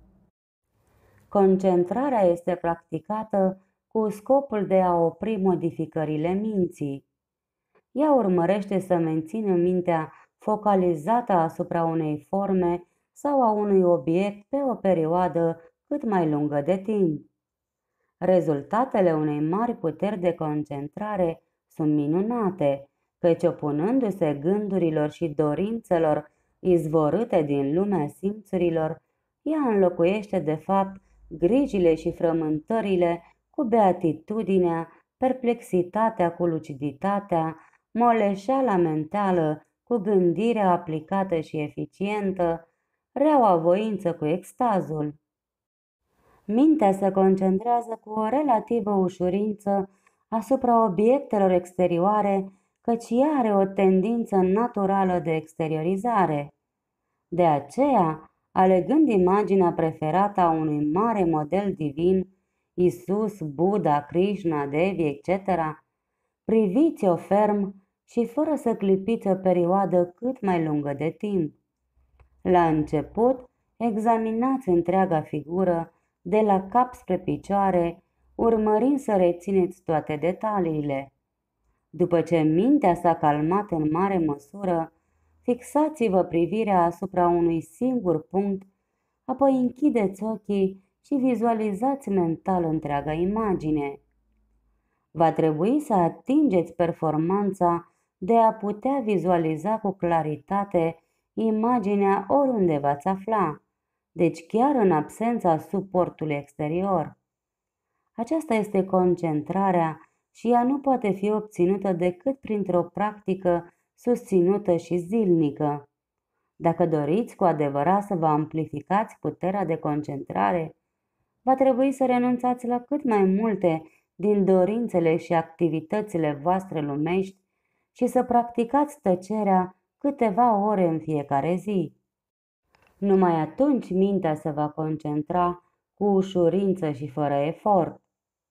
Concentrarea este practicată cu scopul de a opri modificările minții. Ea urmărește să mențină mintea focalizată asupra unei forme sau a unui obiect pe o perioadă cât mai lungă de timp. Rezultatele unei mari puteri de concentrare sunt minunate, căci opunându-se gândurilor și dorințelor izvorâte din lumea simțurilor, ea înlocuiește de fapt grijile și frământările cu beatitudinea, perplexitatea cu luciditatea, moleșeala mentală cu gândirea aplicată și eficientă, reaua voință cu extazul. Mintea se concentrează cu o relativă ușurință asupra obiectelor exterioare, căci ea are o tendință naturală de exteriorizare. De aceea, alegând imaginea preferată a unui mare model divin, Isus, Buddha, Krishna, Devi, et cetera, priviți-o ferm și fără să clipiți o perioadă cât mai lungă de timp. La început, examinați întreaga figură, de la cap spre picioare, urmărind să rețineți toate detaliile. După ce mintea s-a calmat în mare măsură, fixați-vă privirea asupra unui singur punct, apoi închideți ochii și vizualizați mental întreaga imagine. Va trebui să atingeți performanța de a putea vizualiza cu claritate imaginea oriunde v-ați afla, deci chiar în absența suportului exterior. Aceasta este concentrarea și ea nu poate fi obținută decât printr-o practică susținută și zilnică. Dacă doriți cu adevărat să vă amplificați puterea de concentrare, va trebui să renunțați la cât mai multe din dorințele și activitățile voastre lumești și să practicați tăcerea câteva ore în fiecare zi. Numai atunci mintea se va concentra cu ușurință și fără efort.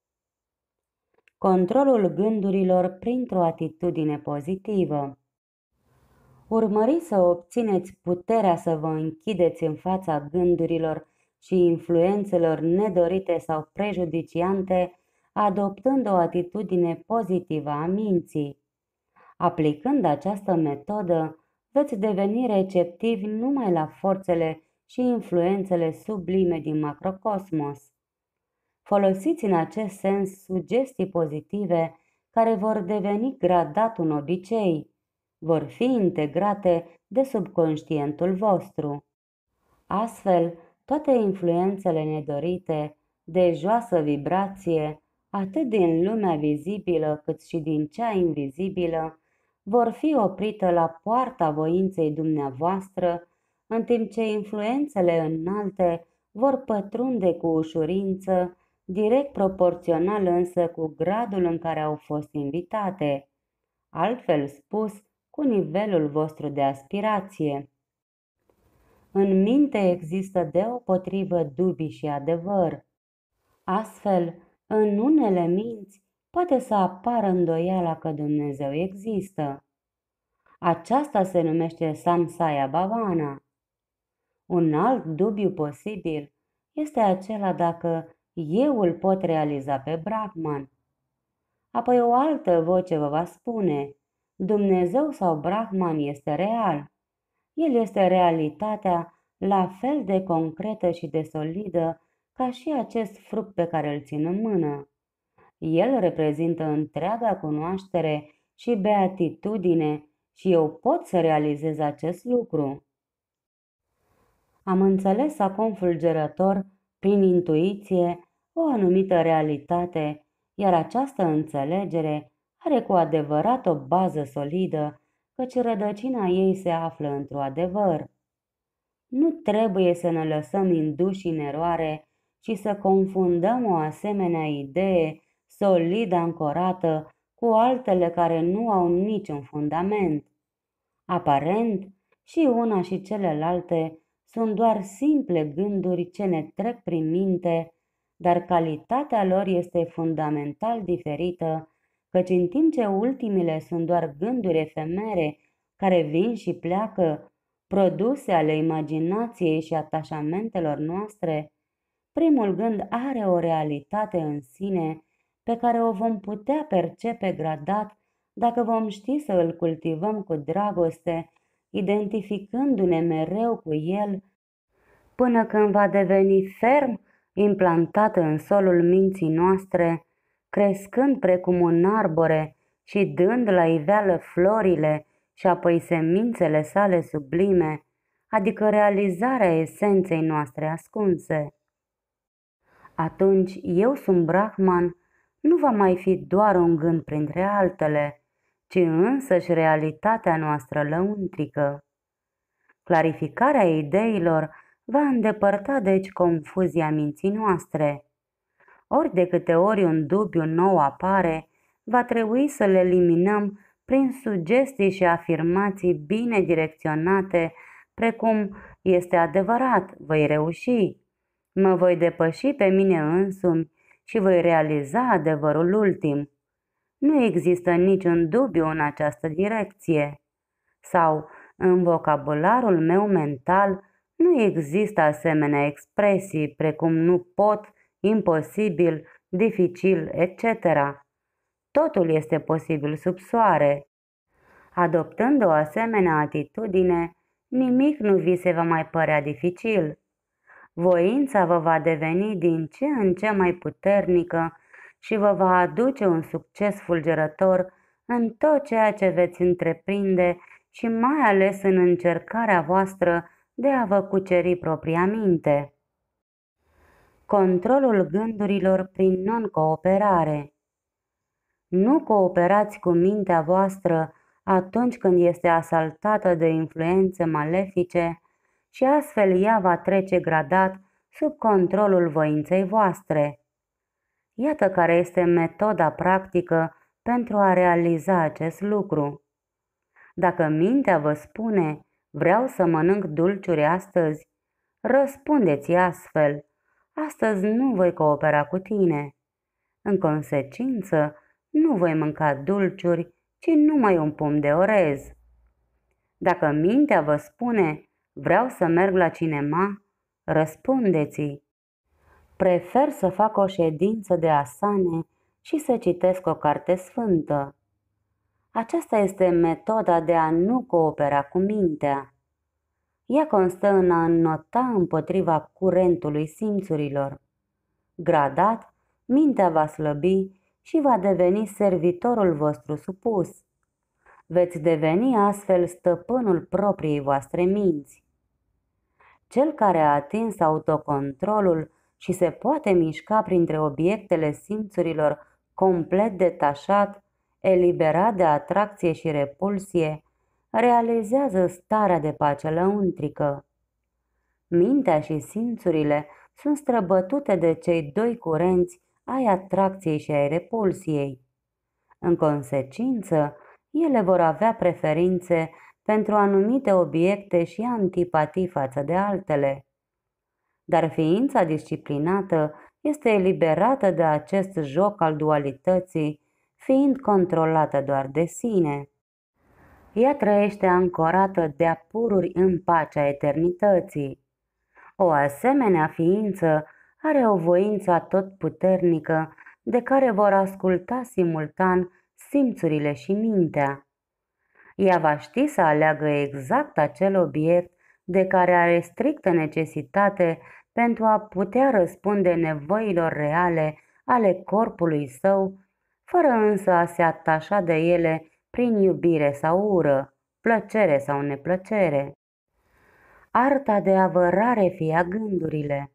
Controlul gândurilor printr-o atitudine pozitivă. Urmăriți să obțineți puterea să vă închideți în fața gândurilor și influențelor nedorite sau prejudiciante, adoptând o atitudine pozitivă a minții. Aplicând această metodă, veți deveni receptivi numai la forțele și influențele sublime din macrocosmos. Folosiți în acest sens sugestii pozitive care vor deveni gradat un obicei, vor fi integrate de subconștientul vostru. Astfel, toate influențele nedorite, de joasă vibrație, atât din lumea vizibilă cât și din cea invizibilă, vor fi oprite la poarta voinței dumneavoastră, în timp ce influențele înalte vor pătrunde cu ușurință, direct proporțional însă cu gradul în care au fost invitate, altfel spus, cu nivelul vostru de aspirație. În minte există deopotrivă dubii și adevăr. Astfel, în unele minți poate să apară îndoiala că Dumnezeu există. Aceasta se numește samsaya bhavana. Un alt dubiu posibil este acela dacă eu îl pot realiza pe Brahman. Apoi o altă voce vă va spune, Dumnezeu sau Brahman este real. El este realitatea la fel de concretă și de solidă ca și acest fruct pe care îl țin în mână. El reprezintă întreaga cunoaștere și beatitudine și eu pot să realizez acest lucru. Am înțeles acum fulgerător, prin intuiție, o anumită realitate, iar această înțelegere are cu adevărat o bază solidă, căci rădăcina ei se află într-un adevăr. Nu trebuie să ne lăsăm induși în eroare și să confundăm o asemenea idee solid ancorată cu altele care nu au niciun fundament. Aparent, și una și celelalte sunt doar simple gânduri ce ne trec prin minte, dar calitatea lor este fundamental diferită, căci în timp ce ultimile sunt doar gânduri efemere care vin și pleacă, produse ale imaginației și atașamentelor noastre, primul gând are o realitate în sine pe care o vom putea percepe gradat dacă vom ști să îl cultivăm cu dragoste, identificându-ne mereu cu el, până când va deveni ferm implantat în solul minții noastre, crescând precum un arbore și dând la iveală florile și apoi semințele sale sublime, adică realizarea esenței noastre ascunse. Atunci eu sunt Brahman nu va mai fi doar un gând printre altele, ci însăși realitatea noastră lăuntrică. Clarificarea ideilor va îndepărta deci confuzia minții noastre. Ori de câte ori un dubiu nou apare, va trebui să le eliminăm prin sugestii și afirmații bine direcționate, precum este adevărat, voi reuși, mă voi depăși pe mine însumi și voi realiza adevărul ultim. Nu există niciun dubiu în această direcție. Sau, în vocabularul meu mental, nu există asemenea expresii precum nu pot, imposibil, dificil, et cetera. Totul este posibil sub soare. Adoptând o asemenea atitudine, nimic nu vi se va mai părea dificil. Voința vă va deveni din ce în ce mai puternică și vă va aduce un succes fulgerător în tot ceea ce veți întreprinde și mai ales în încercarea voastră de a vă cuceri propria minte. Controlul gândurilor prin non-cooperare. Nu cooperați cu mintea voastră atunci când este asaltată de influențe malefice și astfel ea va trece gradat sub controlul voinței voastre. Iată care este metoda practică pentru a realiza acest lucru. Dacă mintea vă spune, vreau să mănânc dulciuri astăzi, răspundeți astfel, astăzi nu voi coopera cu tine. În consecință, nu voi mânca dulciuri, ci numai un pumn de orez. Dacă mintea vă spune, vreau să merg la cinema, răspundeți-i. Prefer să fac o ședință de asane și să citesc o carte sfântă. Aceasta este metoda de a nu coopera cu mintea. Ea constă în a înnota împotriva curentului simțurilor. Gradat, mintea va slăbi și va deveni servitorul vostru supus. Veți deveni astfel stăpânul propriei voastre minți. Cel care a atins autocontrolul și se poate mișca printre obiectele simțurilor complet detașat, eliberat de atracție și repulsie, realizează starea de pace lăuntrică. Mintea și simțurile sunt străbătute de cei doi curenți ai atracției și ai repulsiei. În consecință, ele vor avea preferințe pentru anumite obiecte și antipatii față de altele. Dar ființa disciplinată este eliberată de acest joc al dualității, fiind controlată doar de sine. Ea trăiește ancorată de-a pururi în pacea eternității. O asemenea ființă are o voință atotputernică de care vor asculta simultan simțurile și mintea. Ea va ști să aleagă exact acel obiect de care are strictă necesitate pentru a putea răspunde nevoilor reale ale corpului său, fără însă a se atașa de ele prin iubire sau ură, plăcere sau neplăcere. Arta de a vă rarefia gândurile.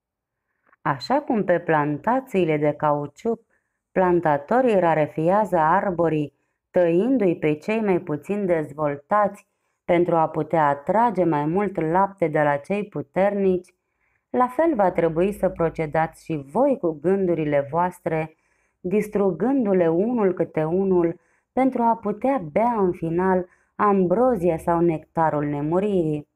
Așa cum pe plantațiile de cauciuc, plantatorii rarefiază arborii, tăindu-i pe cei mai puțin dezvoltați pentru a putea atrage mai mult lapte de la cei puternici, la fel va trebui să procedați și voi cu gândurile voastre, distrugându-le unul câte unul pentru a putea bea în final ambrozia sau nectarul nemuririi.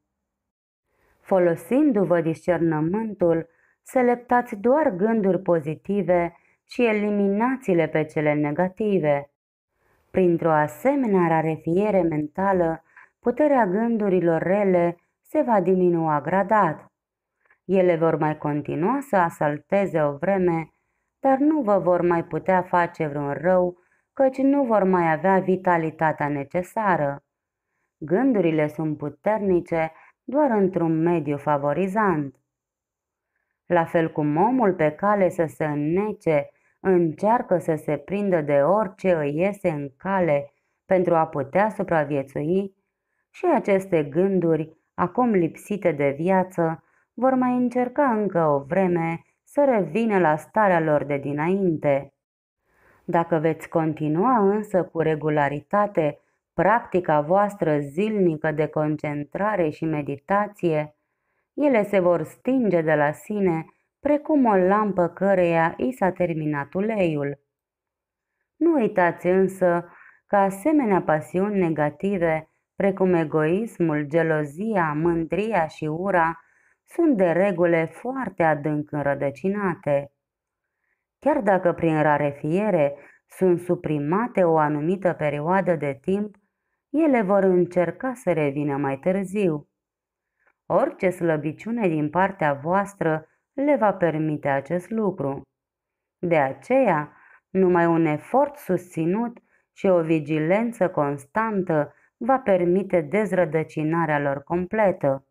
Folosindu-vă discernământul, selectați doar gânduri pozitive și eliminați-le pe cele negative. Printr-o asemenea rarefiere mentală, puterea gândurilor rele se va diminua gradat. Ele vor mai continua să asalteze o vreme, dar nu vă vor mai putea face vreun rău, căci nu vor mai avea vitalitatea necesară. Gândurile sunt puternice doar într-un mediu favorizant. La fel cum omul pe cale să se înnece încearcă să se prindă de orice îi iese în cale pentru a putea supraviețui, și aceste gânduri, acum lipsite de viață, vor mai încerca încă o vreme să revină la starea lor de dinainte. Dacă veți continua însă cu regularitate practica voastră zilnică de concentrare și meditație, ele se vor stinge de la sine precum o lampă căreia i s-a terminat uleiul. Nu uitați însă că asemenea pasiuni negative, precum egoismul, gelozia, mândria și ura, sunt de regule foarte adânc înrădăcinate. Chiar dacă prin rarefiere sunt suprimate o anumită perioadă de timp, ele vor încerca să revină mai târziu. Orice slăbiciune din partea voastră le va permite acest lucru. De aceea, numai un efort susținut și o vigilență constantă va permite dezrădăcinarea lor completă.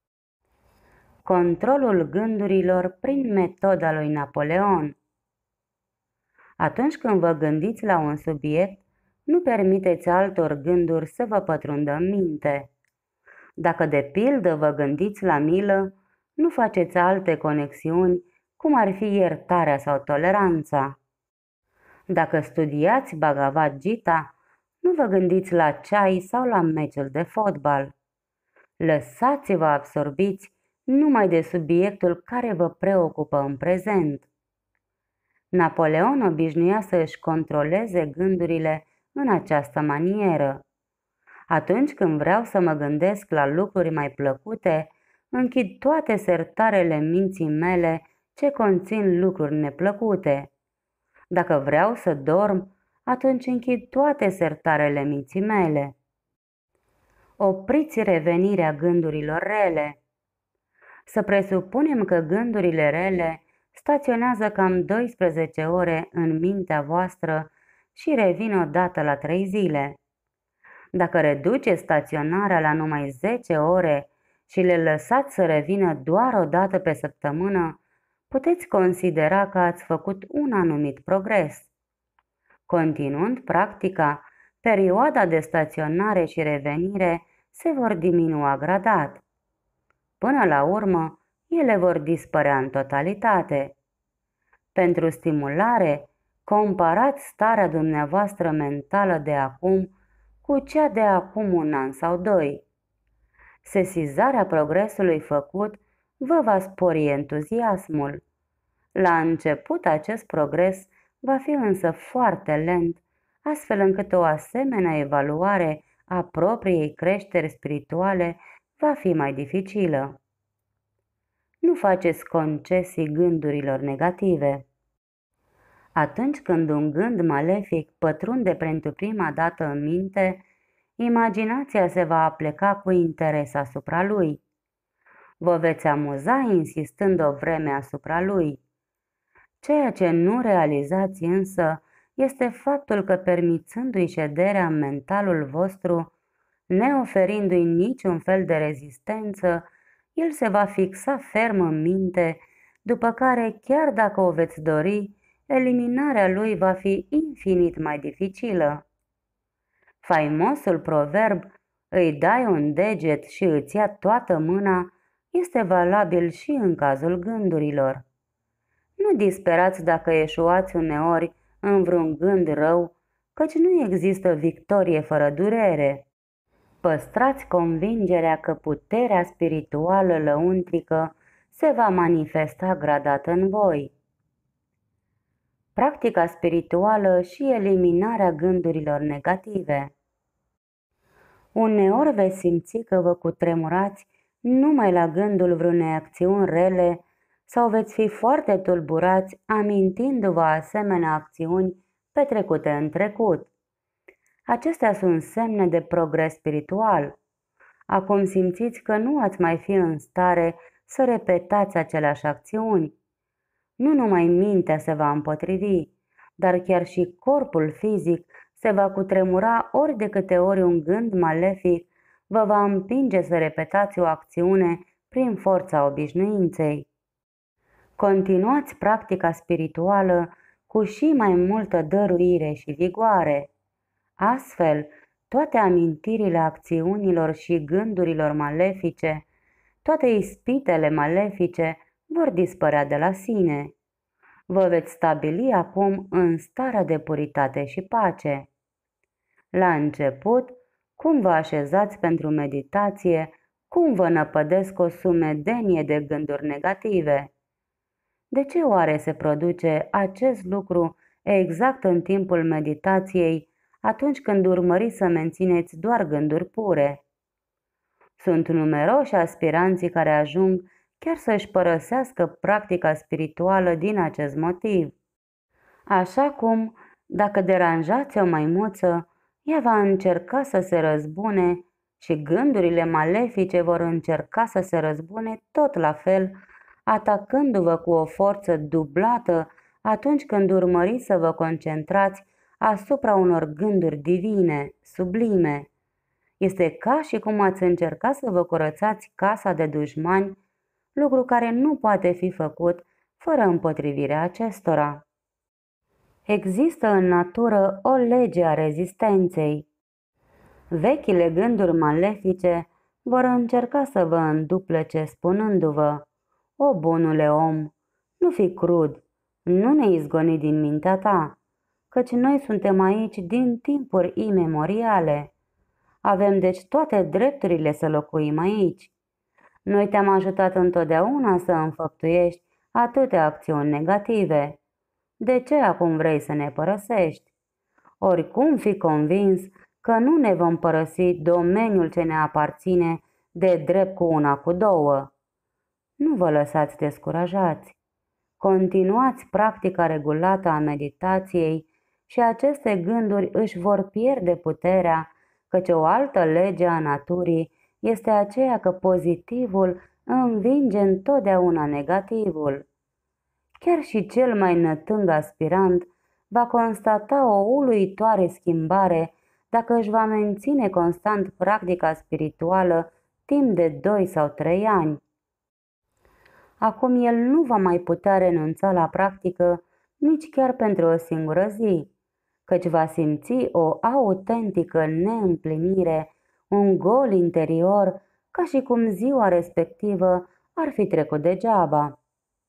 Controlul gândurilor prin metoda lui Napoleon. Atunci când vă gândiți la un subiect, nu permiteți altor gânduri să vă pătrundă în minte. Dacă de pildă vă gândiți la milă, nu faceți alte conexiuni, cum ar fi iertarea sau toleranța. Dacă studiați Bhagavad Gita, nu vă gândiți la ceai sau la meciul de fotbal. Lăsați-vă absorbiți numai de subiectul care vă preocupă în prezent. Napoleon obișnuia să își controleze gândurile în această manieră. Atunci când vreau să mă gândesc la lucruri mai plăcute, închid toate sertarele minții mele ce conțin lucruri neplăcute. Dacă vreau să dorm, atunci închid toate sertarele minții mele. Opriți revenirea gândurilor rele. Să presupunem că gândurile rele staționează cam doisprezece ore în mintea voastră și revin odată la trei zile. Dacă reduceți staționarea la numai zece ore și le lăsați să revină doar o dată pe săptămână, puteți considera că ați făcut un anumit progres. Continuând practica, perioada de staționare și revenire se vor diminua gradat. Până la urmă, ele vor dispărea în totalitate. Pentru stimulare, comparați starea dumneavoastră mentală de acum cu cea de acum un an sau doi. Sesizarea progresului făcut vă va spori entuziasmul. La început acest progres va fi însă foarte lent, astfel încât o asemenea evaluare a propriei creșteri spirituale va fi mai dificilă. Nu faceți concesii gândurilor negative. Atunci când un gând malefic pătrunde pentru prima dată în minte, imaginația se va apleca cu interes asupra lui. Vă veți amuza insistând o vreme asupra lui. Ceea ce nu realizați însă este faptul că, permițându-i șederea în mentalul vostru, neoferindu-i niciun fel de rezistență, el se va fixa ferm în minte, după care, chiar dacă o veți dori, eliminarea lui va fi infinit mai dificilă. Faimosul proverb, îi dai un deget și îți ia toată mâna, este valabil și în cazul gândurilor. Nu disperați dacă eșuați uneori în vreun gând rău, căci nu există victorie fără durere. Păstrați convingerea că puterea spirituală lăuntrică se va manifesta gradat în voi. Practica spirituală și eliminarea gândurilor negative. Uneori veți simți că vă cutremurați numai la gândul vreunei acțiuni rele sau veți fi foarte tulburați amintindu-vă asemenea acțiuni petrecute în trecut. Acestea sunt semne de progres spiritual. Acum simțiți că nu ați mai fi în stare să repetați aceleași acțiuni. Nu numai mintea se va împotrivi, dar chiar și corpul fizic se va cutremura ori de câte ori un gând malefic vă va împinge să repetați o acțiune prin forța obișnuinței. Continuați practica spirituală cu și mai multă dăruire și vigoare. Astfel, toate amintirile acțiunilor și gândurilor malefice, toate ispitele malefice vor dispărea de la sine. Vă veți stabili acum în starea de puritate și pace. La început, cum vă așezați pentru meditație, cum vă năpădesc o sumedenie de gânduri negative? De ce oare se produce acest lucru exact în timpul meditației, atunci când urmăriți să mențineți doar gânduri pure? Sunt numeroși aspiranții care ajung chiar să-și părăsească practica spirituală din acest motiv. Așa cum, dacă deranjați o maimuță, ea va încerca să se răzbune și gândurile malefice vor încerca să se răzbune tot la fel, atacându-vă cu o forță dublată atunci când urmăriți să vă concentrați asupra unor gânduri divine, sublime. Este ca și cum ați încerca să vă curățați casa de dușmani, lucru care nu poate fi făcut fără împotrivirea acestora. Există în natură o lege a rezistenței. Vechile gânduri malefice vor încerca să vă înduplece spunându-vă: o, bunule om, nu fi crud, nu ne izgoni din mintea ta, căci noi suntem aici din timpuri imemoriale. Avem deci toate drepturile să locuim aici. Noi te-am ajutat întotdeauna să înfăptuiești atâtea acțiuni negative. De ce acum vrei să ne părăsești? Oricum fi convins că nu ne vom părăsi domeniul ce ne aparține de drept cu una cu două. Nu vă lăsați descurajați. Continuați practica regulată a meditației și aceste gânduri își vor pierde puterea, căci o altă lege a naturii este aceea că pozitivul învinge întotdeauna negativul. Chiar și cel mai nătâng aspirant va constata o uluitoare schimbare dacă își va menține constant practica spirituală timp de doi sau trei ani. Acum el nu va mai putea renunța la practică nici chiar pentru o singură zi, căci va simți o autentică neîmplinire, un gol interior, ca și cum ziua respectivă ar fi trecut degeaba.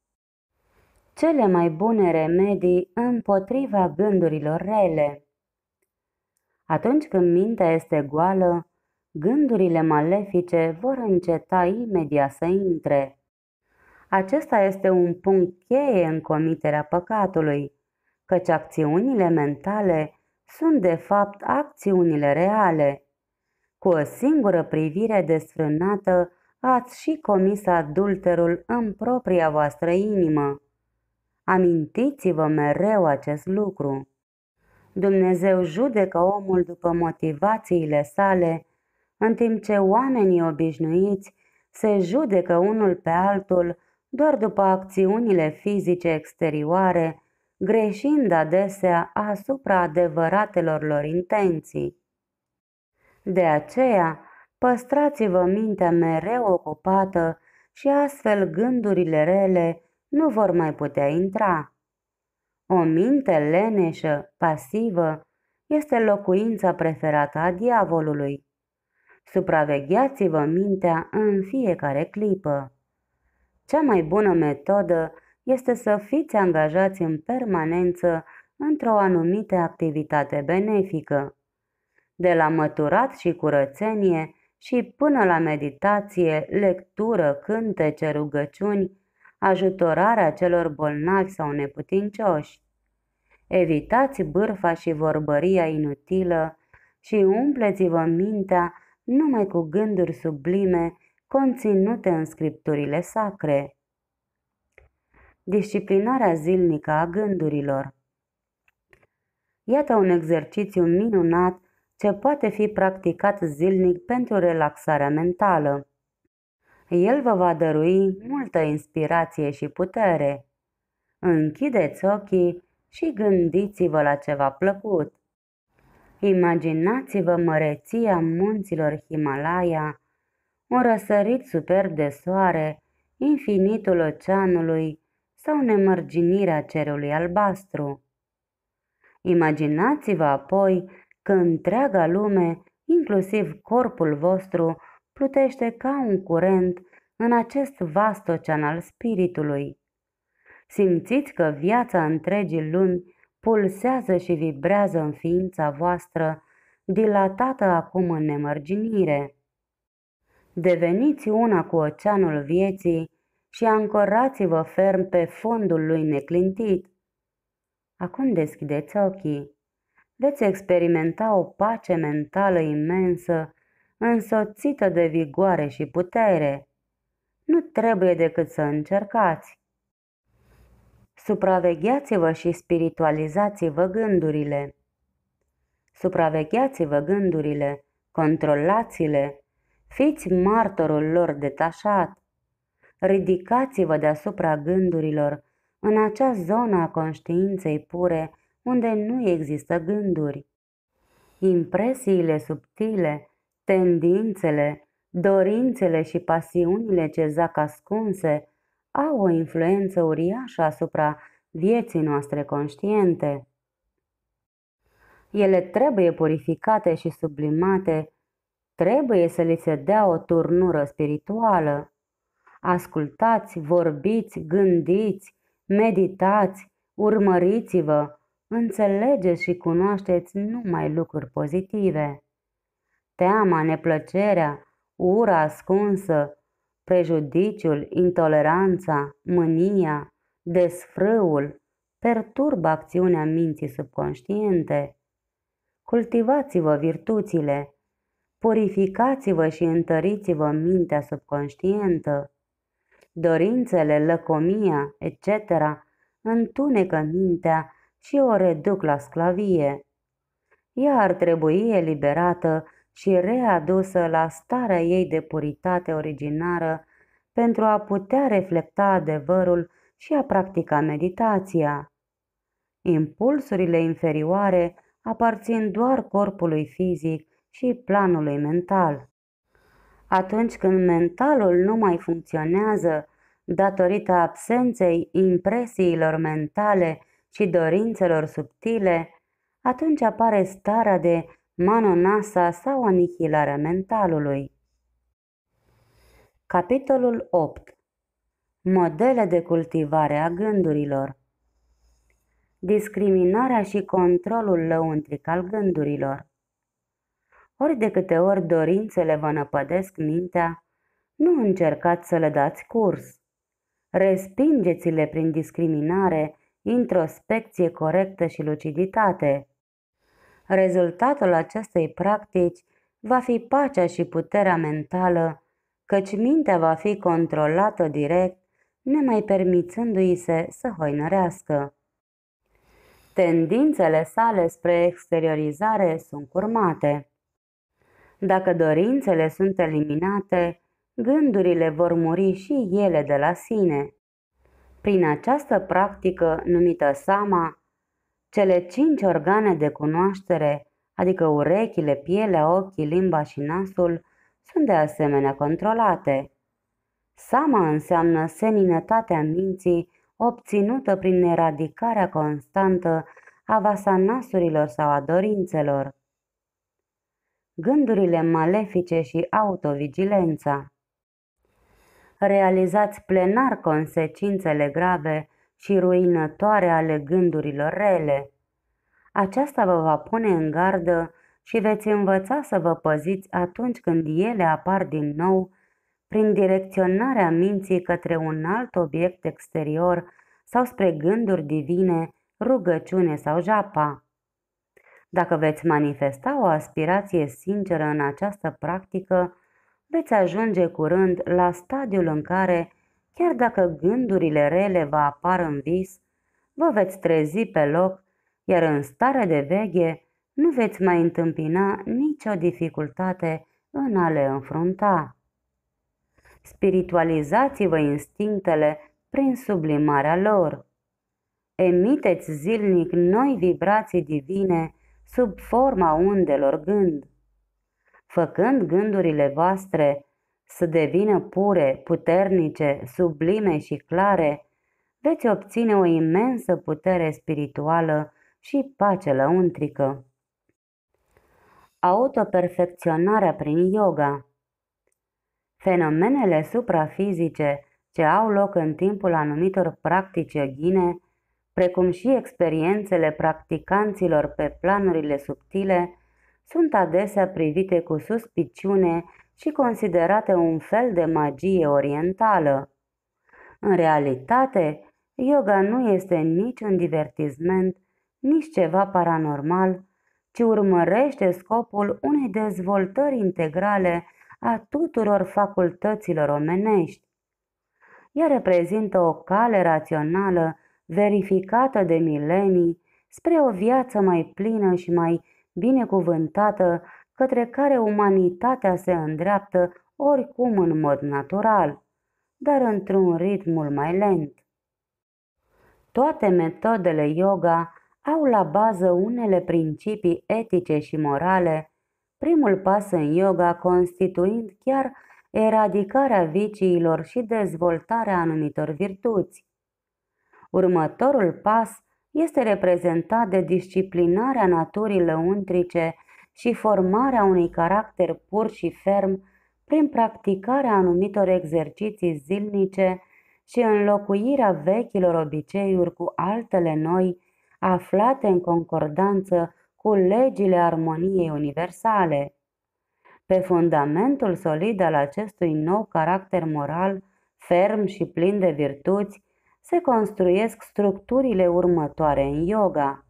Cele mai bune remedii împotriva gândurilor rele. Atunci când mintea este goală, gândurile malefice vor înceta imediat să intre. Acesta este un punct cheie în comiterea păcatului, căci acțiunile mentale sunt de fapt acțiunile reale. Cu o singură privire desfrânată ați și comis adulterul în propria voastră inimă. Amintiți-vă mereu acest lucru. Dumnezeu judecă omul după motivațiile sale, în timp ce oamenii obișnuiți se judecă unul pe altul doar după acțiunile fizice exterioare, greșind adesea asupra adevăratelor lor intenții. De aceea, păstrați-vă mintea mereu ocupată și astfel gândurile rele nu vor mai putea intra. O minte leneșă, pasivă, este locuința preferată a diavolului. Supravegheați-vă mintea în fiecare clipă. Cea mai bună metodă este să fiți angajați în permanență într-o anumită activitate benefică. De la măturat și curățenie și până la meditație, lectură, cântece, rugăciuni, ajutorarea celor bolnavi sau neputincioși. Evitați bârfa și vorbăria inutilă și umpleți-vă mintea numai cu gânduri sublime conținute în scripturile sacre. Disciplinarea zilnică a gândurilor. Iată un exercițiu minunat ce poate fi practicat zilnic pentru relaxarea mentală. El vă va dărui multă inspirație și putere. Închideți ochii și gândiți-vă la ceva plăcut. Imaginați-vă măreția munților Himalaya, un răsărit superb de soare, infinitul oceanului sau nemărginirea cerului albastru. Imaginați-vă apoi că întreaga lume, inclusiv corpul vostru, plutește ca un curent în acest vast ocean al spiritului. Simțiți că viața întregii lumi pulsează și vibrează în ființa voastră, dilatată acum în nemărginire. Deveniți una cu oceanul vieții și ancorați-vă ferm pe fondul lui neclintit. Acum deschideți ochii. Veți experimenta o pace mentală imensă, însoțită de vigoare și putere. Nu trebuie decât să încercați. Supravegheați-vă și spiritualizați-vă gândurile. Supravegheați-vă gândurile, controlați-le, fiți martorul lor detașat. Ridicați-vă deasupra gândurilor în acea zonă a conștiinței pure unde nu există gânduri. Impresiile subtile, tendințele, dorințele și pasiunile ce zac ascunse au o influență uriașă asupra vieții noastre conștiente. Ele trebuie purificate și sublimate, trebuie să li se dea o turnură spirituală. Ascultați, vorbiți, gândiți, meditați, urmăriți-vă, înțelegeți și cunoașteți numai lucruri pozitive. Teama, neplăcerea, ura ascunsă, prejudiciul, intoleranța, mânia, desfrâul perturbă acțiunea minții subconștiente. Cultivați-vă virtuțile, purificați-vă și întăriți-vă mintea subconștientă. Dorințele, lăcomia, et cetera întunecă mintea și o reduc la sclavie. Ea ar trebui eliberată și readusă la starea ei de puritate originară pentru a putea reflecta adevărul și a practica meditația. Impulsurile inferioare aparțin doar corpului fizic și planului mental. Atunci când mentalul nu mai funcționează datorită absenței impresiilor mentale și dorințelor subtile, atunci apare starea de manonasa sau anihilarea mentalului. Capitolul opt. Modele de cultivare a gândurilor. Discriminarea și controlul lăuntric al gândurilor. Ori de câte ori dorințele vă năpădesc mintea, nu încercați să le dați curs. Respingeți-le prin discriminare, introspecție corectă și luciditate. Rezultatul acestei practici va fi pacea și puterea mentală, căci mintea va fi controlată direct, nemai permițându-i se să hoinărească. Tendințele sale spre exteriorizare sunt curmate. Dacă dorințele sunt eliminate, gândurile vor muri și ele de la sine. Prin această practică numită sama, cele cinci organe de cunoaștere, adică urechile, pielea, ochii, limba și nasul, sunt de asemenea controlate. Sama înseamnă seninătatea minții obținută prin eradicarea constantă a vasanasurilor sau a dorințelor. Gândurile malefice și autovigilența. Realizați plenar consecințele grave și ruinătoare ale gândurilor rele. Aceasta vă va pune în gardă și veți învăța să vă păziți atunci când ele apar din nou prin direcționarea minții către un alt obiect exterior sau spre gânduri divine, rugăciune sau japa. Dacă veți manifesta o aspirație sinceră în această practică, veți ajunge curând la stadiul în care, chiar dacă gândurile rele vă apar în vis, vă veți trezi pe loc, iar în stare de veche nu veți mai întâmpina nicio dificultate în a le înfrunta. Spiritualizați-vă instinctele prin sublimarea lor. Emiteți zilnic noi vibrații divine sub forma undelor gând. Făcând gândurile voastre să devină pure, puternice, sublime și clare, veți obține o imensă putere spirituală și pace lăuntrică. Autoperfecționarea prin yoga. Fenomenele suprafizice ce au loc în timpul anumitor practici yoghine, precum și experiențele practicanților pe planurile subtile, sunt adesea privite cu suspiciune și considerate un fel de magie orientală. În realitate, yoga nu este nici un divertisment, nici ceva paranormal, ci urmărește scopul unei dezvoltări integrale a tuturor facultăților omenești. Ea reprezintă o cale rațională verificată de milenii spre o viață mai plină și mai binecuvântată, către care umanitatea se îndreaptă oricum în mod natural, dar într-un ritm mult mai lent. Toate metodele yoga au la bază unele principii etice și morale, primul pas în yoga constituind chiar eradicarea viciilor și dezvoltarea anumitor virtuți. Următorul pas este reprezentat de disciplinarea naturii lăuntrice și formarea unui caracter pur și ferm prin practicarea anumitor exerciții zilnice și înlocuirea vechilor obiceiuri cu altele noi, aflate în concordanță cu legile armoniei universale. Pe fundamentul solid al acestui nou caracter moral, ferm și plin de virtuți, se construiesc structurile următoare în yoga.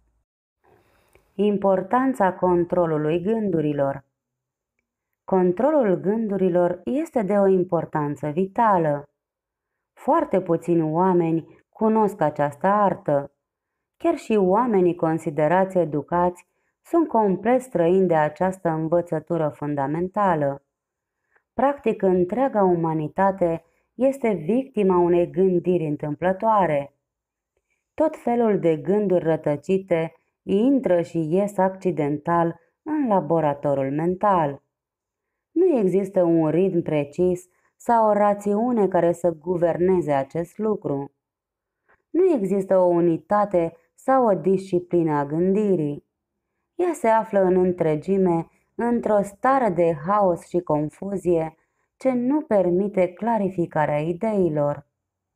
Importanța controlului gândurilor. Controlul gândurilor este de o importanță vitală. Foarte puțini oameni cunosc această artă. Chiar și oamenii considerați educați sunt complet străini de această învățătură fundamentală. Practic, întreaga umanitate este victima unei gândiri întâmplătoare. Tot felul de gânduri rătăcite intră și ies accidental în laboratorul mental. Nu există un ritm precis sau o rațiune care să guverneze acest lucru. Nu există o unitate sau o disciplină a gândirii. Ea se află în întregime într-o stare de haos și confuzie ce nu permite clarificarea ideilor.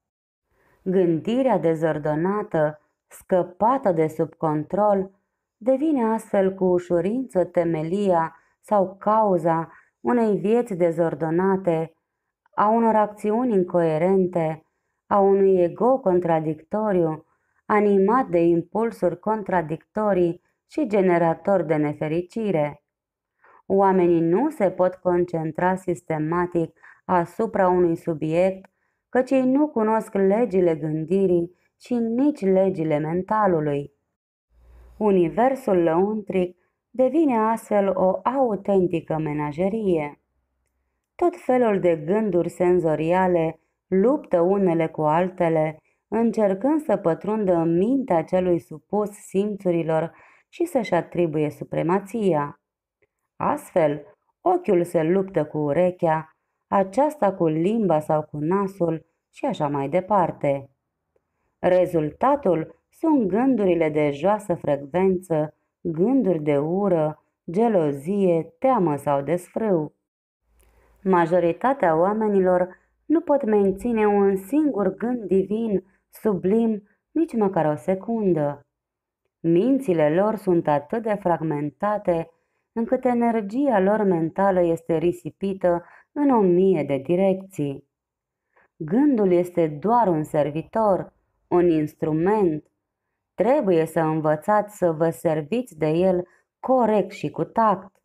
Gândirea dezordonată, scăpată de sub control, devine astfel cu ușurință temelia sau cauza unei vieți dezordonate, a unor acțiuni incoerente, a unui ego contradictoriu, animat de impulsuri contradictorii și generator de nefericire. Oamenii nu se pot concentra sistematic asupra unui subiect, căci ei nu cunosc legile gândirii și nici legile mentalului. Universul lăuntric devine astfel o autentică menagerie. Tot felul de gânduri senzoriale luptă unele cu altele, încercând să pătrundă în mintea celui supus simțurilor și să-și atribuie supremația. Astfel, ochiul se luptă cu urechea, aceasta cu limba sau cu nasul și așa mai departe. Rezultatul sunt gândurile de joasă frecvență, gânduri de ură, gelozie, teamă sau desfrâu. Majoritatea oamenilor nu pot menține un singur gând divin, sublim, nici măcar o secundă. Mințile lor sunt atât de fragmentate, încât energia lor mentală este risipită în o mie de direcții. Gândul este doar un servitor, un instrument. Trebuie să învățați să vă serviți de el corect și cu tact.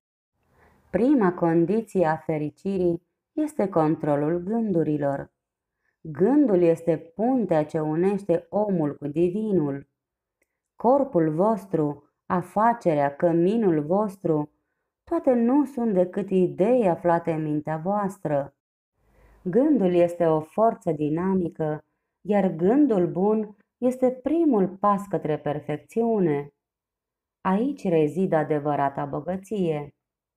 Prima condiție a fericirii este controlul gândurilor. Gândul este puntea ce unește omul cu divinul. Corpul vostru, afacerea, căminul vostru, toate nu sunt decât idei aflate în mintea voastră. Gândul este o forță dinamică, iar gândul bun este primul pas către perfecțiune. Aici rezidă adevărata bogăție.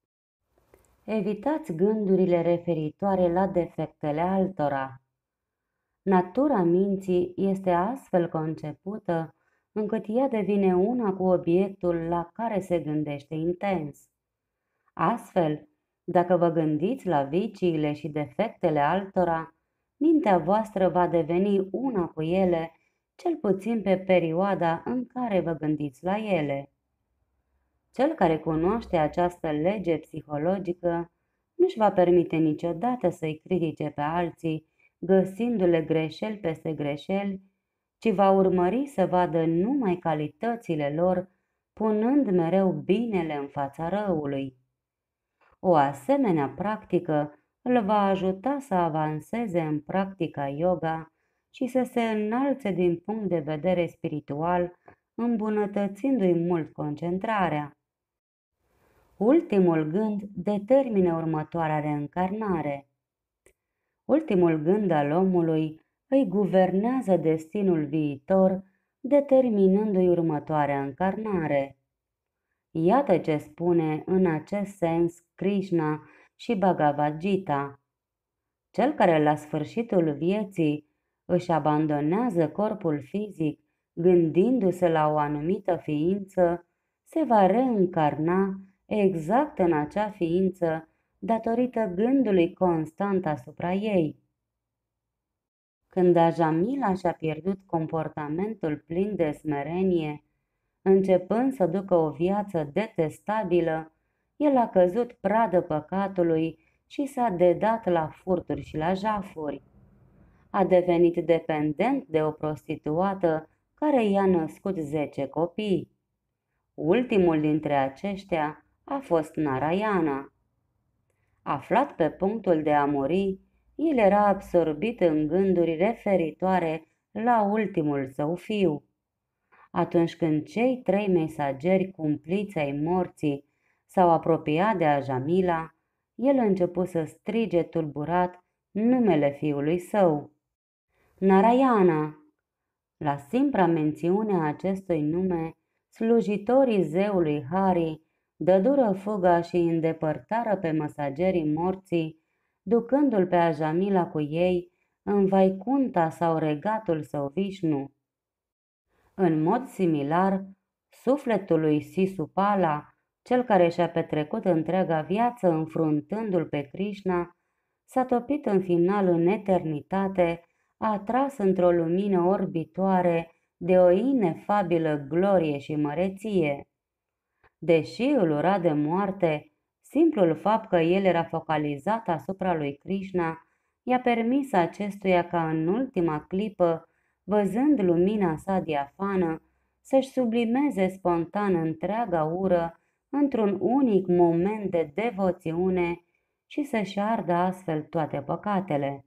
Evitați gândurile referitoare la defectele altora. Natura minții este astfel concepută încât ea devine una cu obiectul la care se gândește intens. Astfel, dacă vă gândiți la viciile și defectele altora, mintea voastră va deveni una cu ele, cel puțin pe perioada în care vă gândiți la ele. Cel care cunoaște această lege psihologică nu-și va permite niciodată să-i critique pe alții, găsindu-le greșeli peste greșeli, ci va urmări să vadă numai calitățile lor, punând mereu binele în fața răului. O asemenea practică îl va ajuta să avanseze în practica yoga și să se înalțe din punct de vedere spiritual, îmbunătățindu-i mult concentrarea. Ultimul gând determină următoarea reîncarnare. Ultimul gând al omului îi guvernează destinul viitor, determinându-i următoarea încarnare. Iată ce spune în acest sens Krishna și Bhagavad Gita. Cel care la sfârșitul vieții își abandonează corpul fizic, gândindu-se la o anumită ființă, se va reîncarna exact în acea ființă datorită gândului constant asupra ei. Când Ajamila și-a pierdut comportamentul plin de smerenie, începând să ducă o viață detestabilă, el a căzut pradă păcatului și s-a dedat la furturi și la jafuri. A devenit dependent de o prostituată care i-a născut zece copii. Ultimul dintre aceștia a fost Narayana. Aflat pe punctul de a muri, el era absorbit în gânduri referitoare la ultimul său fiu. Atunci când cei trei mesageri cumpliți ai morții s-au apropiat de Ajamila, el a început să strige tulburat numele fiului său. Narayana! La simpla mențiune a acestui nume, slujitorii zeului Hari dădură fuga și îndepărtară pe mesagerii morții, ducându-l pe Ajamila cu ei în Vaikunta sau regatul său Vishnu. În mod similar, sufletul lui Sisupala, cel care și-a petrecut întreaga viață înfruntându-l pe Krishna, s-a topit în final în eternitate, atras într-o lumină orbitoare de o inefabilă glorie și măreție. Deși îl ura de moarte, simplul fapt că el era focalizat asupra lui Krishna i-a permis acestuia ca în ultima clipă, văzând lumina sa diafană, să-și sublimeze spontan întreaga ură într-un unic moment de devoțiune și să-și ardă astfel toate păcatele.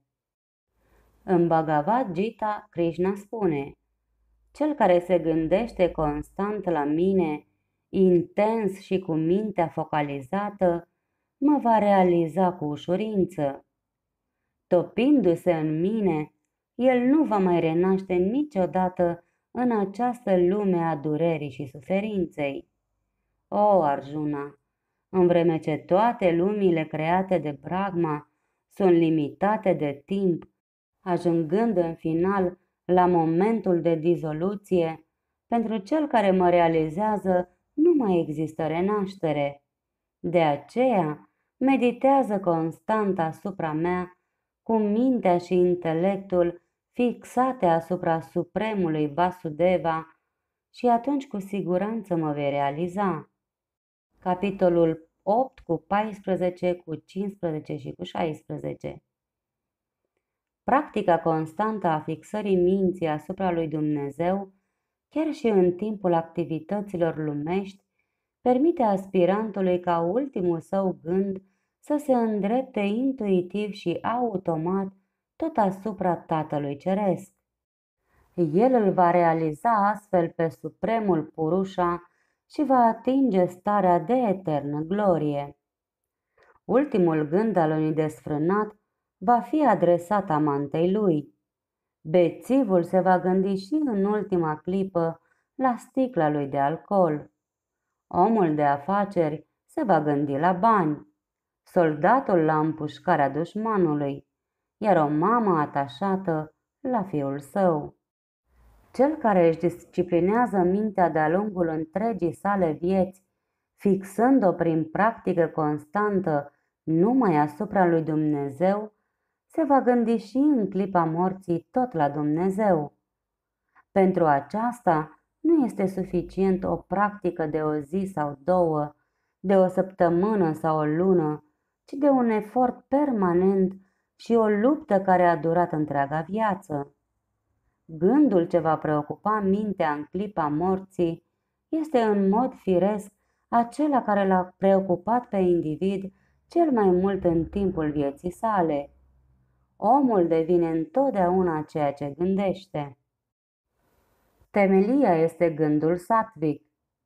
În Bhagavad Gita, Krishna spune: cel care se gândește constant la mine, intens și cu mintea focalizată, mă va realiza cu ușurință. Topindu-se în mine, el nu va mai renaște niciodată în această lume a durerii și suferinței. O, Arjuna, în vreme ce toate lumile create de Brahma sunt limitate de timp, ajungând în final la momentul de dizoluție, pentru cel care mă realizează nu mai există renaștere. De aceea, meditează constant asupra mea, cu mintea și intelectul fixate asupra Supremului Vasudeva și atunci cu siguranță mă vei realiza. Capitolul opt cu paisprezece, cu cincisprezece și cu șaisprezece. Practica constantă a fixării minții asupra lui Dumnezeu, chiar și în timpul activităților lumești, permite aspirantului ca ultimul său gând să se îndrepte intuitiv și automat tot asupra Tatălui Ceresc. El îl va realiza astfel pe Supremul Purusha și va atinge starea de eternă glorie. Ultimul gând al unui desfrânat va fi adresat amantei lui. Bețivul se va gândi și în ultima clipă la sticla lui de alcool. Omul de afaceri se va gândi la bani, soldatul la împușcarea dușmanului, iar o mamă atașată la fiul său. Cel care își disciplinează mintea de-a lungul întregii sale vieți, fixând-o prin practică constantă numai asupra lui Dumnezeu, se va gândi și în clipa morții tot la Dumnezeu. Pentru aceasta nu este suficient o practică de o zi sau două, de o săptămână sau o lună, ci de un efort permanent și o luptă care a durat întreaga viață. Gândul ce va preocupa mintea în clipa morții este în mod firesc acela care l-a preocupat pe individ cel mai mult în timpul vieții sale. Omul devine întotdeauna ceea ce gândește. Temelia este gândul sattvic.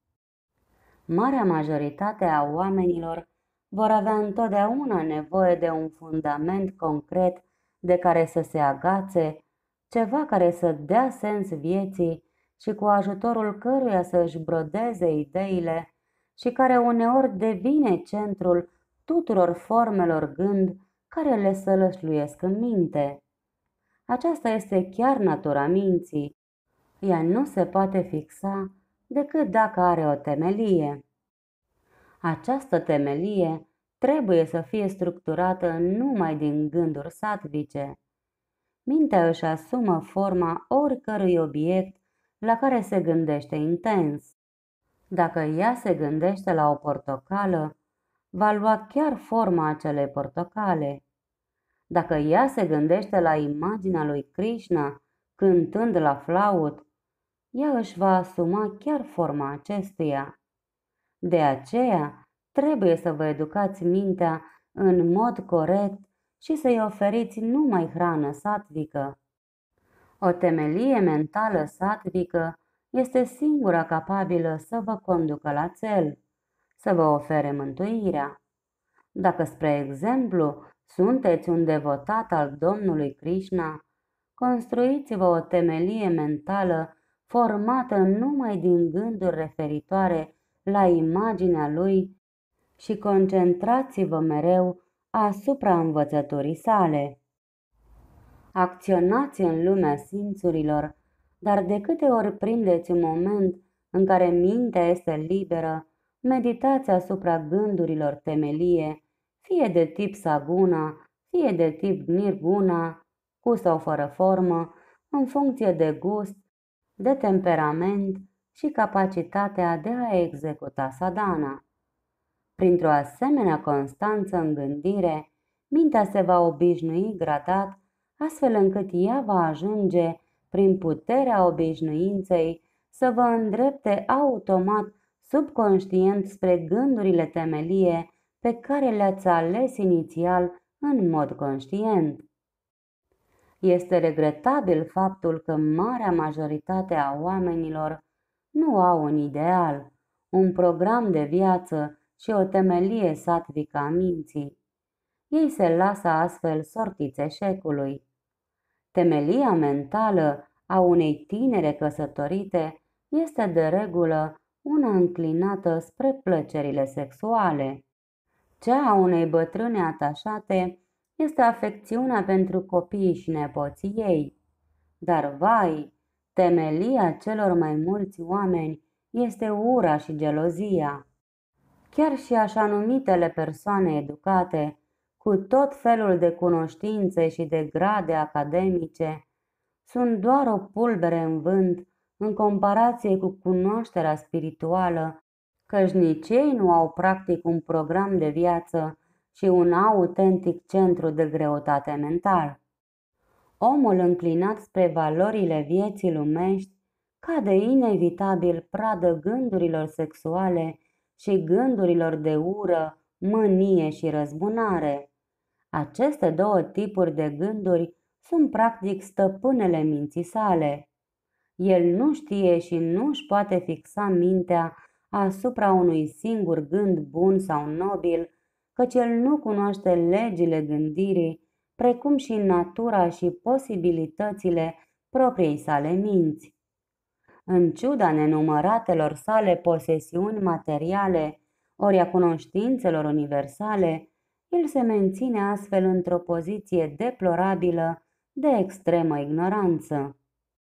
Marea majoritate a oamenilor vor avea întotdeauna nevoie de un fundament concret de care să se agațe, ceva care să dea sens vieții și cu ajutorul căruia să își brodeze ideile și care uneori devine centrul tuturor formelor gând care le sălășluiesc în minte. Aceasta este chiar natura minții. Ea nu se poate fixa decât dacă are o temelie. Această temelie trebuie să fie structurată numai din gânduri sattvice. Mintea își asumă forma oricărui obiect la care se gândește intens. Dacă ea se gândește la o portocală, va lua chiar forma acelei portocale. Dacă ea se gândește la imaginea lui Krishna cântând la flaut, ea își va asuma chiar forma acestuia. De aceea, trebuie să vă educați mintea în mod corect și să-i oferiți numai hrană sattvică. O temelie mentală sattvică este singura capabilă să vă conducă la cel, să vă ofere mântuirea. Dacă, spre exemplu, sunteți un devotat al Domnului Krishna, construiți-vă o temelie mentală formată numai din gânduri referitoare la imaginea lui și concentrați-vă mereu asupra învățăturii sale. Acționați în lumea simțurilor, dar de câte ori prindeți un moment în care mintea este liberă, meditați asupra gândurilor temelie, fie de tip saguna, fie de tip nirguna, cu sau fără formă, în funcție de gust, de temperament și capacitatea de a executa sadhana. Printr-o asemenea constanță în gândire, mintea se va obișnui gradat, astfel încât ea va ajunge, prin puterea obișnuinței, să vă îndrepte automat subconștient spre gândurile temelie pe care le-ați ales inițial în mod conștient. Este regretabil faptul că marea majoritate a oamenilor nu au un ideal, un program de viață și o temelie sattvică a minții. Ei se lasă astfel sortiți eșecului. Temelia mentală a unei tinere căsătorite este de regulă una înclinată spre plăcerile sexuale. Cea a unei bătrâne atașate este afecțiunea pentru copiii și nepoții ei. Dar, vai, temelia celor mai mulți oameni este ura și gelozia. Chiar și așa numitele persoane educate, cu tot felul de cunoștințe și de grade academice, sunt doar o pulbere în vânt în comparație cu cunoașterea spirituală, căci nici ei nu au practic un program de viață și un autentic centru de greutate mental. Omul înclinat spre valorile vieții lumești cade inevitabil pradă gândurilor sexuale și gândurilor de ură, mânie și răzbunare. Aceste două tipuri de gânduri sunt practic stăpânele minții sale. El nu știe și nu își poate fixa mintea asupra unui singur gând bun sau nobil, căci el nu cunoaște legile gândirii, precum și natura și posibilitățile propriei sale minți. În ciuda nenumăratelor sale posesiuni materiale ori a cunoștințelor universale, el se menține astfel într-o poziție deplorabilă de extremă ignoranță.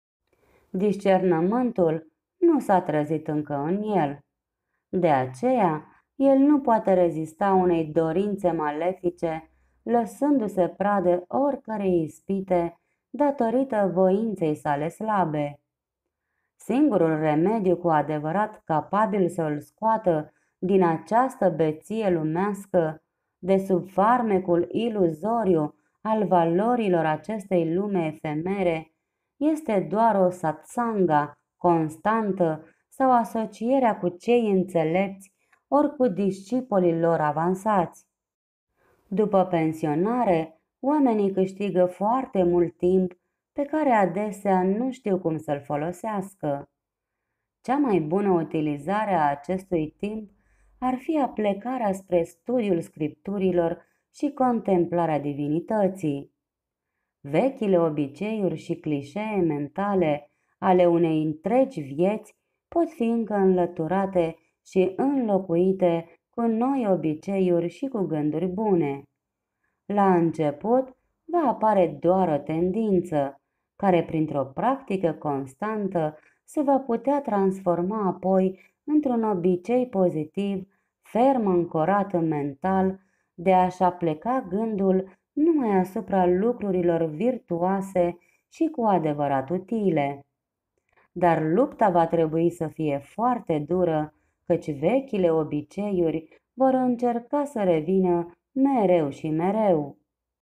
Discernământul nu s-a trezit încă în el. De aceea, el nu poate rezista unei dorințe malefice, lăsându-se pradă oricărei ispite datorită voinței sale slabe. Singurul remediu cu adevărat capabil să îl scoată din această beție lumească, de sub farmecul iluzoriu al valorilor acestei lume efemere, este doar o satsanga constantă sau asocierea cu cei înțelepți ori cu discipolii lor avansați. După pensionare, oamenii câștigă foarte mult timp pe care adesea nu știu cum să-l folosească. Cea mai bună utilizare a acestui timp ar fi aplecarea spre studiul scripturilor și contemplarea divinității. Vechile obiceiuri și clișee mentale ale unei întregi vieți pot fi încă înlăturate și înlocuite cu noi obiceiuri și cu gânduri bune. La început va apare doar o tendință, care printr-o practică constantă se va putea transforma apoi într-un obicei pozitiv, ferm ancorat în mental, de a-și apleca gândul numai asupra lucrurilor virtuoase și cu adevărat utile. Dar lupta va trebui să fie foarte dură, căci vechile obiceiuri vor încerca să revină mereu și mereu.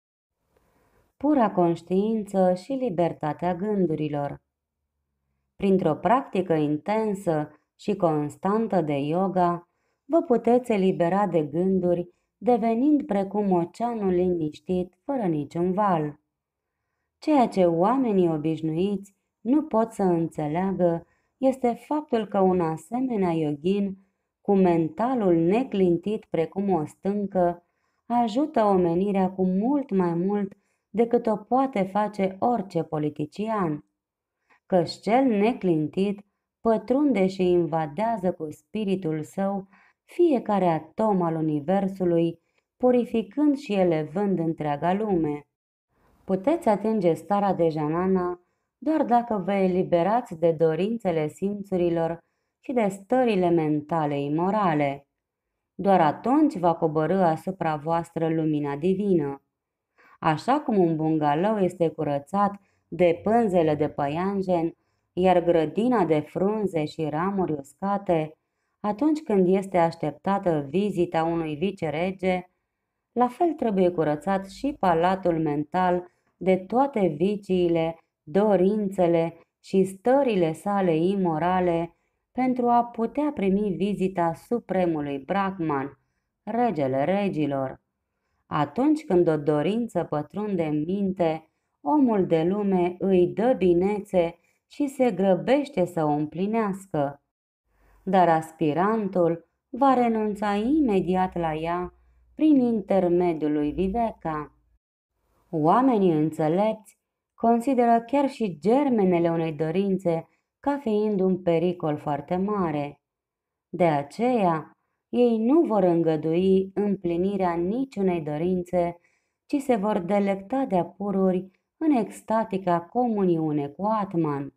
Pura conștiință și libertatea gândurilor. Printr-o practică intensă și constantă de yoga, vă puteți elibera de gânduri, devenind precum oceanul liniștit, fără niciun val. Ceea ce oamenii obișnuiți nu pot să înțeleagă este faptul că un asemenea yogin, cu mentalul neclintit precum o stâncă, ajută omenirea cu mult mai mult decât o poate face orice politician. Căci cel neclintit pătrunde și invadează cu spiritul său fiecare atom al universului, purificând și elevând întreaga lume. Puteți atinge starea de janana doar dacă vă eliberați de dorințele simțurilor și de stările mentale imorale. Doar atunci va coborî asupra voastră lumina divină. Așa cum un bungalou este curățat de pânzele de păianjen, iar grădina de frunze și ramuri uscate, atunci când este așteptată vizita unui vicerege, la fel trebuie curățat și palatul mental de toate viciile, dorințele și stările sale imorale pentru a putea primi vizita supremului Brahman, regele regilor. Atunci când o dorință pătrunde în minte, omul de lume îi dă binețe și se grăbește să o împlinească. Dar aspirantul va renunța imediat la ea prin intermediul lui Viveka. Oamenii înțelepți consideră chiar și germenele unei dorințe ca fiind un pericol foarte mare. De aceea, ei nu vor îngădui împlinirea niciunei dorințe, ci se vor delecta de-a pururi în extatica comuniune cu Atman.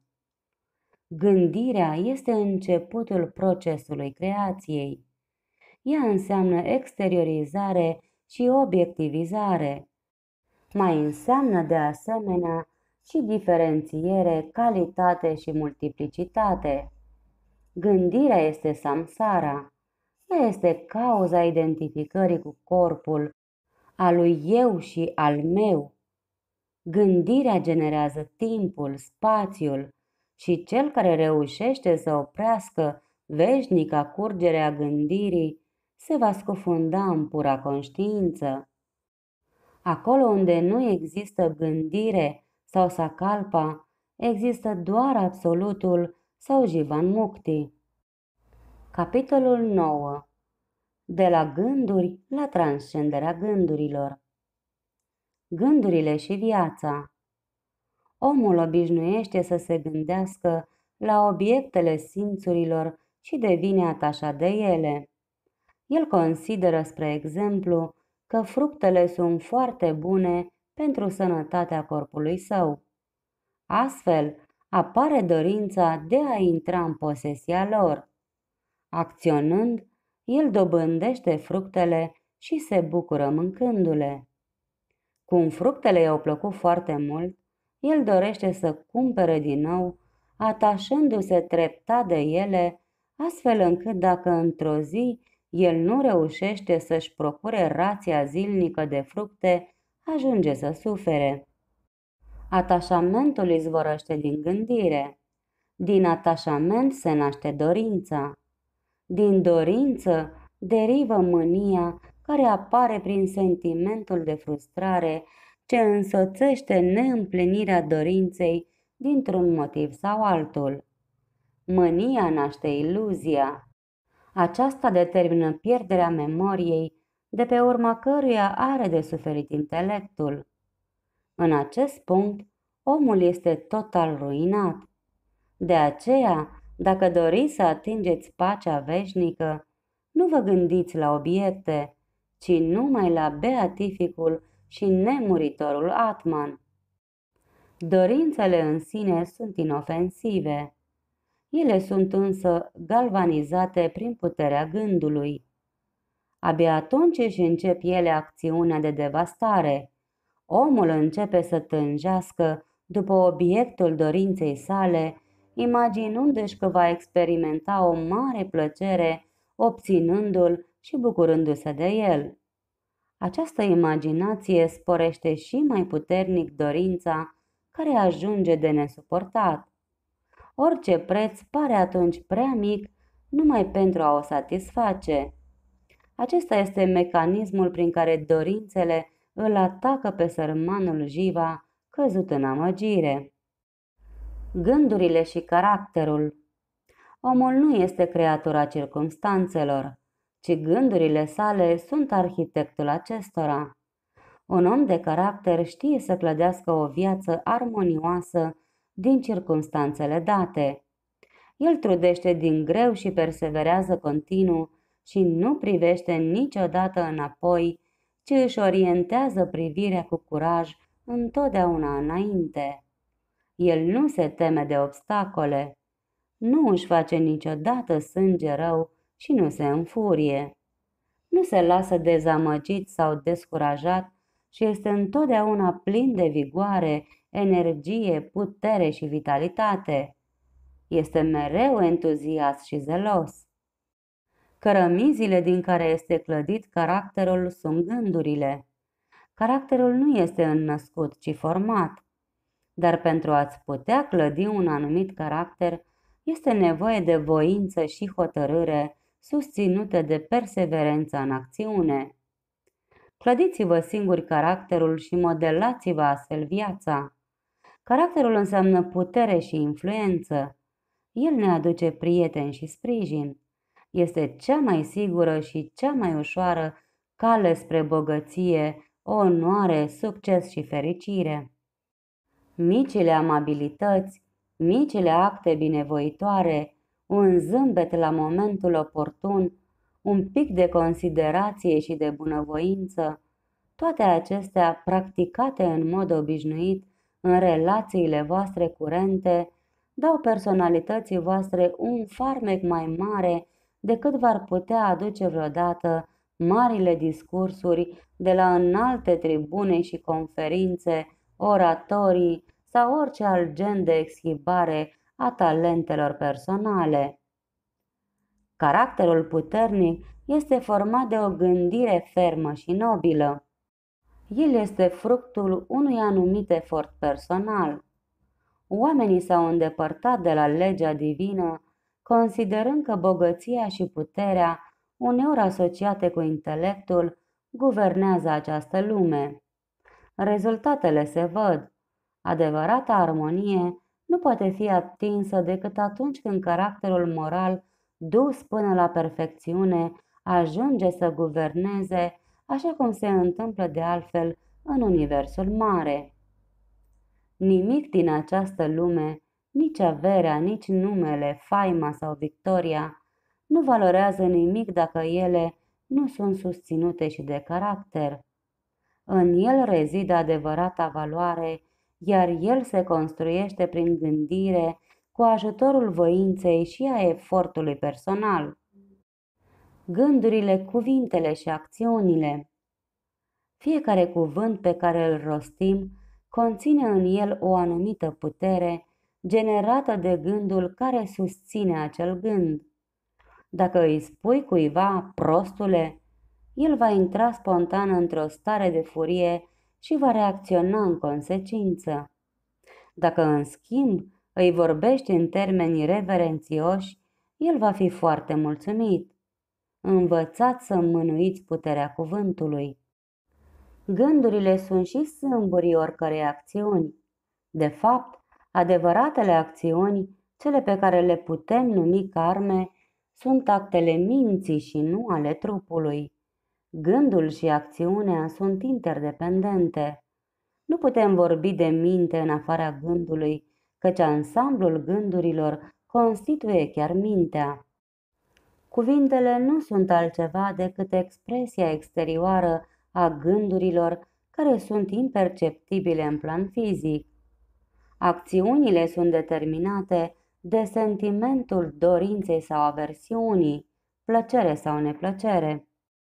Gândirea este începutul procesului creației. Ea înseamnă exteriorizare și obiectivizare. Mai înseamnă de asemenea și diferențiere, calitate și multiplicitate. Gândirea este samsara. Ea este cauza identificării cu corpul, a lui eu și al meu. Gândirea generează timpul, spațiul și cel care reușește să oprească veșnica curgere a gândirii se va scufunda în pura conștiință. Acolo unde nu există gândire sau sakalpa, există doar absolutul sau Jivan Mukti. Capitolul nouă. De la gânduri la transcenderea gândurilor. Gândurile și viața. omul obișnuiește să se gândească la obiectele simțurilor și devine atașat de ele. El consideră, spre exemplu, că fructele sunt foarte bune pentru sănătatea corpului său. Astfel, apare dorința de a intra în posesia lor. Acționând, el dobândește fructele și se bucură mâncându-le. Cum fructele i-au plăcut foarte mult, el dorește să cumpere din nou, atașându-se treptat de ele, astfel încât dacă într-o zi el nu reușește să-și procure rația zilnică de fructe, ajunge să sufere. Atașamentul izvorăște din gândire. Din atașament se naște dorința. Din dorință derivă mânia, care apare prin sentimentul de frustrare ce însoțește neîmplinirea dorinței dintr-un motiv sau altul. Mânia naște iluzia. Aceasta determină pierderea memoriei, de pe urma căruia are de suferit intelectul. În acest punct, omul este total ruinat. De aceea, dacă doriți să atingeți pacea veșnică, nu vă gândiți la obiecte, ci numai la beatificul și nemuritorul Atman. Dorințele în sine sunt inofensive. Ele sunt însă galvanizate prin puterea gândului. Abia atunci își încep ele acțiunea de devastare. Omul începe să tânjească după obiectul dorinței sale, imaginându-și că va experimenta o mare plăcere obținându-l și bucurându-se de el. Această imaginație sporește și mai puternic dorința, care ajunge de nesuportat. Orice preț pare atunci prea mic numai pentru a o satisface. Acesta este mecanismul prin care dorințele îl atacă pe sărmanul Jiva căzut în amăgire. Gândurile și caracterul. Omul nu este creatura circumstanțelor, ci gândurile sale sunt arhitectul acestora. Un om de caracter știe să clădească o viață armonioasă din circumstanțele date. El trudește din greu și perseverează continuu și nu privește niciodată înapoi, ci își orientează privirea cu curaj întotdeauna înainte. El nu se teme de obstacole, nu își face niciodată sânge rău și nu se înfurie. Nu se lasă dezamăgit sau descurajat și este întotdeauna plin de vigoare, energie, putere și vitalitate. Este mereu entuziast și zelos. Cărămizile din care este clădit caracterul sunt gândurile. Caracterul nu este înnăscut, ci format. Dar pentru a-ți putea clădi un anumit caracter, este nevoie de voință și hotărâre susținute de perseverența în acțiune. Clădiți-vă singuri caracterul și modelați-vă astfel viața. Caracterul înseamnă putere și influență. El ne aduce prieteni și sprijin. Este cea mai sigură și cea mai ușoară cale spre bogăție, onoare, succes și fericire. Micile amabilități, micile acte binevoitoare, un zâmbet la momentul oportun, un pic de considerație și de bunăvoință, toate acestea practicate în mod obișnuit în relațiile voastre curente, dau personalității voastre un farmec mai mare decât v-ar putea aduce vreodată marile discursuri de la înalte tribune și conferințe, oratorii sau orice alt gen de exhibare a talentelor personale. Caracterul puternic este format de o gândire fermă și nobilă. El este fructul unui anumit efort personal. Oamenii s-au îndepărtat de la legea divină, considerând că bogăția și puterea, uneori asociate cu intelectul, guvernează această lume. Rezultatele se văd. Adevărata armonie nu poate fi atinsă decât atunci când caracterul moral, dus până la perfecțiune, ajunge să guverneze, așa cum se întâmplă de altfel în universul mare. Nimic din această lume, nici averea, nici numele, faima sau victoria, nu valorează nimic dacă ele nu sunt susținute și de caracter. În el rezidă adevărata valoare, iar el se construiește prin gândire, cu ajutorul voinței și a efortului personal. Gândurile, cuvintele și acțiunile. Fiecare cuvânt pe care îl rostim conține în el o anumită putere generată de gândul care susține acel gând. Dacă îi spui cuiva prostule, el va intra spontan într-o stare de furie și va reacționa în consecință. Dacă, în schimb, îi vorbești în termeni reverențioși, el va fi foarte mulțumit. Învățați să înmânuiți puterea cuvântului. Gândurile sunt și sâmburii oricărei acțiuni. De fapt, adevăratele acțiuni, cele pe care le putem numi karme, sunt actele minții și nu ale trupului. Gândul și acțiunea sunt interdependente. Nu putem vorbi de minte în afara gândului, căci ansamblul gândurilor constituie chiar mintea. Cuvintele nu sunt altceva decât expresia exterioară a gândurilor care sunt imperceptibile în plan fizic. Acțiunile sunt determinate de sentimentul dorinței sau aversiunii, plăcere sau neplăcere.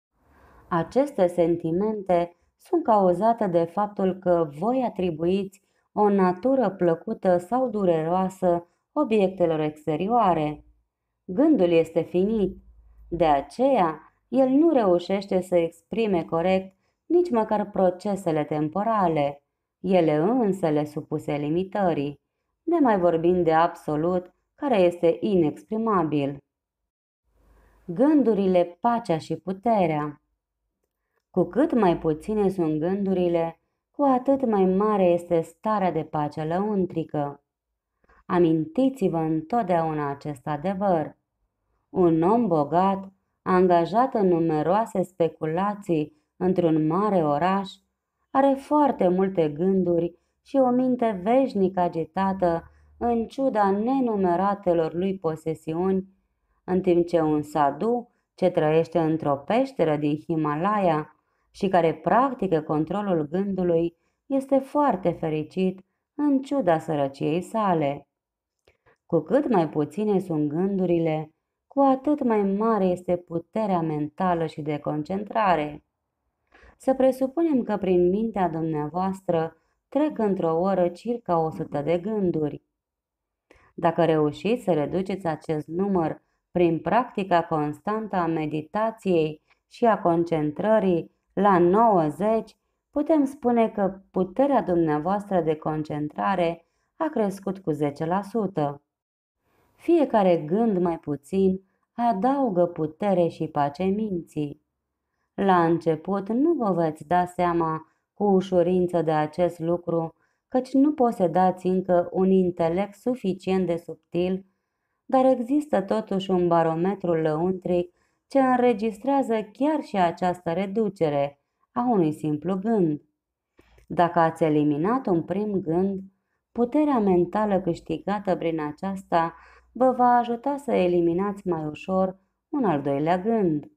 Aceste sentimente sunt cauzate de faptul că voi atribuiți o natură plăcută sau dureroasă obiectelor exterioare. Gândul este finit, de aceea el nu reușește să exprime corect nici măcar procesele temporale, ele însele supuse limitării, nemai vorbind de absolut, care este inexprimabil. Gândurile, pacea și puterea. Cu cât mai puține sunt gândurile, cu atât mai mare este starea de pace lăuntrică. Amintiți-vă întotdeauna acest adevăr. Un om bogat, angajat în numeroase speculații într-un mare oraș, are foarte multe gânduri și o minte veșnic agitată în ciuda nenumeratelor lui posesiuni, în timp ce un sadu ce trăiește într-o peșteră din Himalaya și care practică controlul gândului este foarte fericit în ciuda sărăciei sale. Cu cât mai puține sunt gândurile, cu atât mai mare este puterea mentală și de concentrare. Să presupunem că prin mintea dumneavoastră trec într-o oră circa o sută de gânduri. Dacă reușiți să reduceți acest număr prin practica constantă a meditației și a concentrării la nouăzeci, putem spune că puterea dumneavoastră de concentrare a crescut cu zece la sută. Fiecare gând mai puțin adaugă putere și pace minții. La început nu vă veți da seama cu ușurință de acest lucru, căci nu posedați încă un intelect suficient de subtil, dar există totuși un barometru lăuntric ce înregistrează chiar și această reducere a unui simplu gând. Dacă ați eliminat un prim gând, puterea mentală câștigată prin aceasta vă va ajuta să eliminați mai ușor un al doilea gând.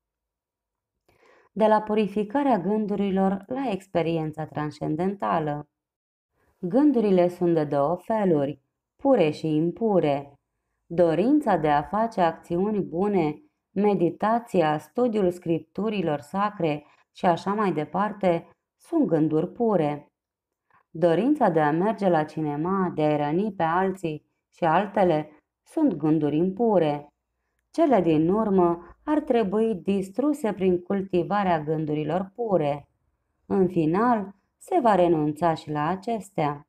De la purificarea gândurilor la experiența transcendentală. Gândurile sunt de două feluri, pure și impure. Dorința de a face acțiuni bune, meditația, studiul scripturilor sacre și așa mai departe sunt gânduri pure. Dorința de a merge la cinema, de a răni pe alții și altele sunt gânduri impure. Cele din urmă ar trebui distruse prin cultivarea gândurilor pure. În final, se va renunța și la acestea.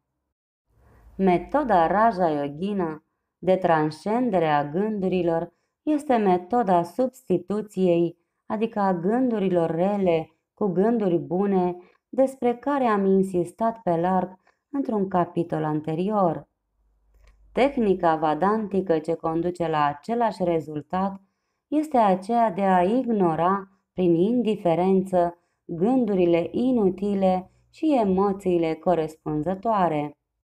Metoda Raja Yogina de transcendere a gândurilor este metoda substituției, adică a gândurilor rele cu gânduri bune, despre care am insistat pe larg într-un capitol anterior. Tehnica vadantică ce conduce la același rezultat este aceea de a ignora prin indiferență gândurile inutile și emoțiile corespunzătoare.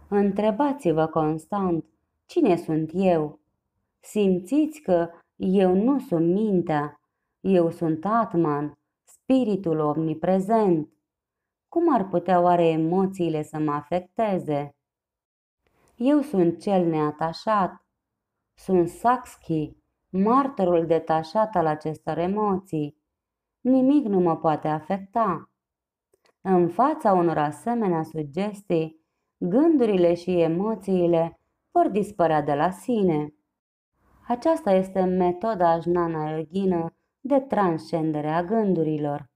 Întrebați-vă constant, cine sunt eu? Simțiți că eu nu sunt mintea, eu sunt Atman, spiritul omniprezent. Cum ar putea oare emoțiile să mă afecteze? Eu sunt cel neatașat, sunt Sakshi, martorul detașat al acestor emoții. Nimic nu mă poate afecta. În fața unor asemenea sugestii, gândurile și emoțiile vor dispărea de la sine. Aceasta este metoda ajnana yogină de transcendere a gândurilor.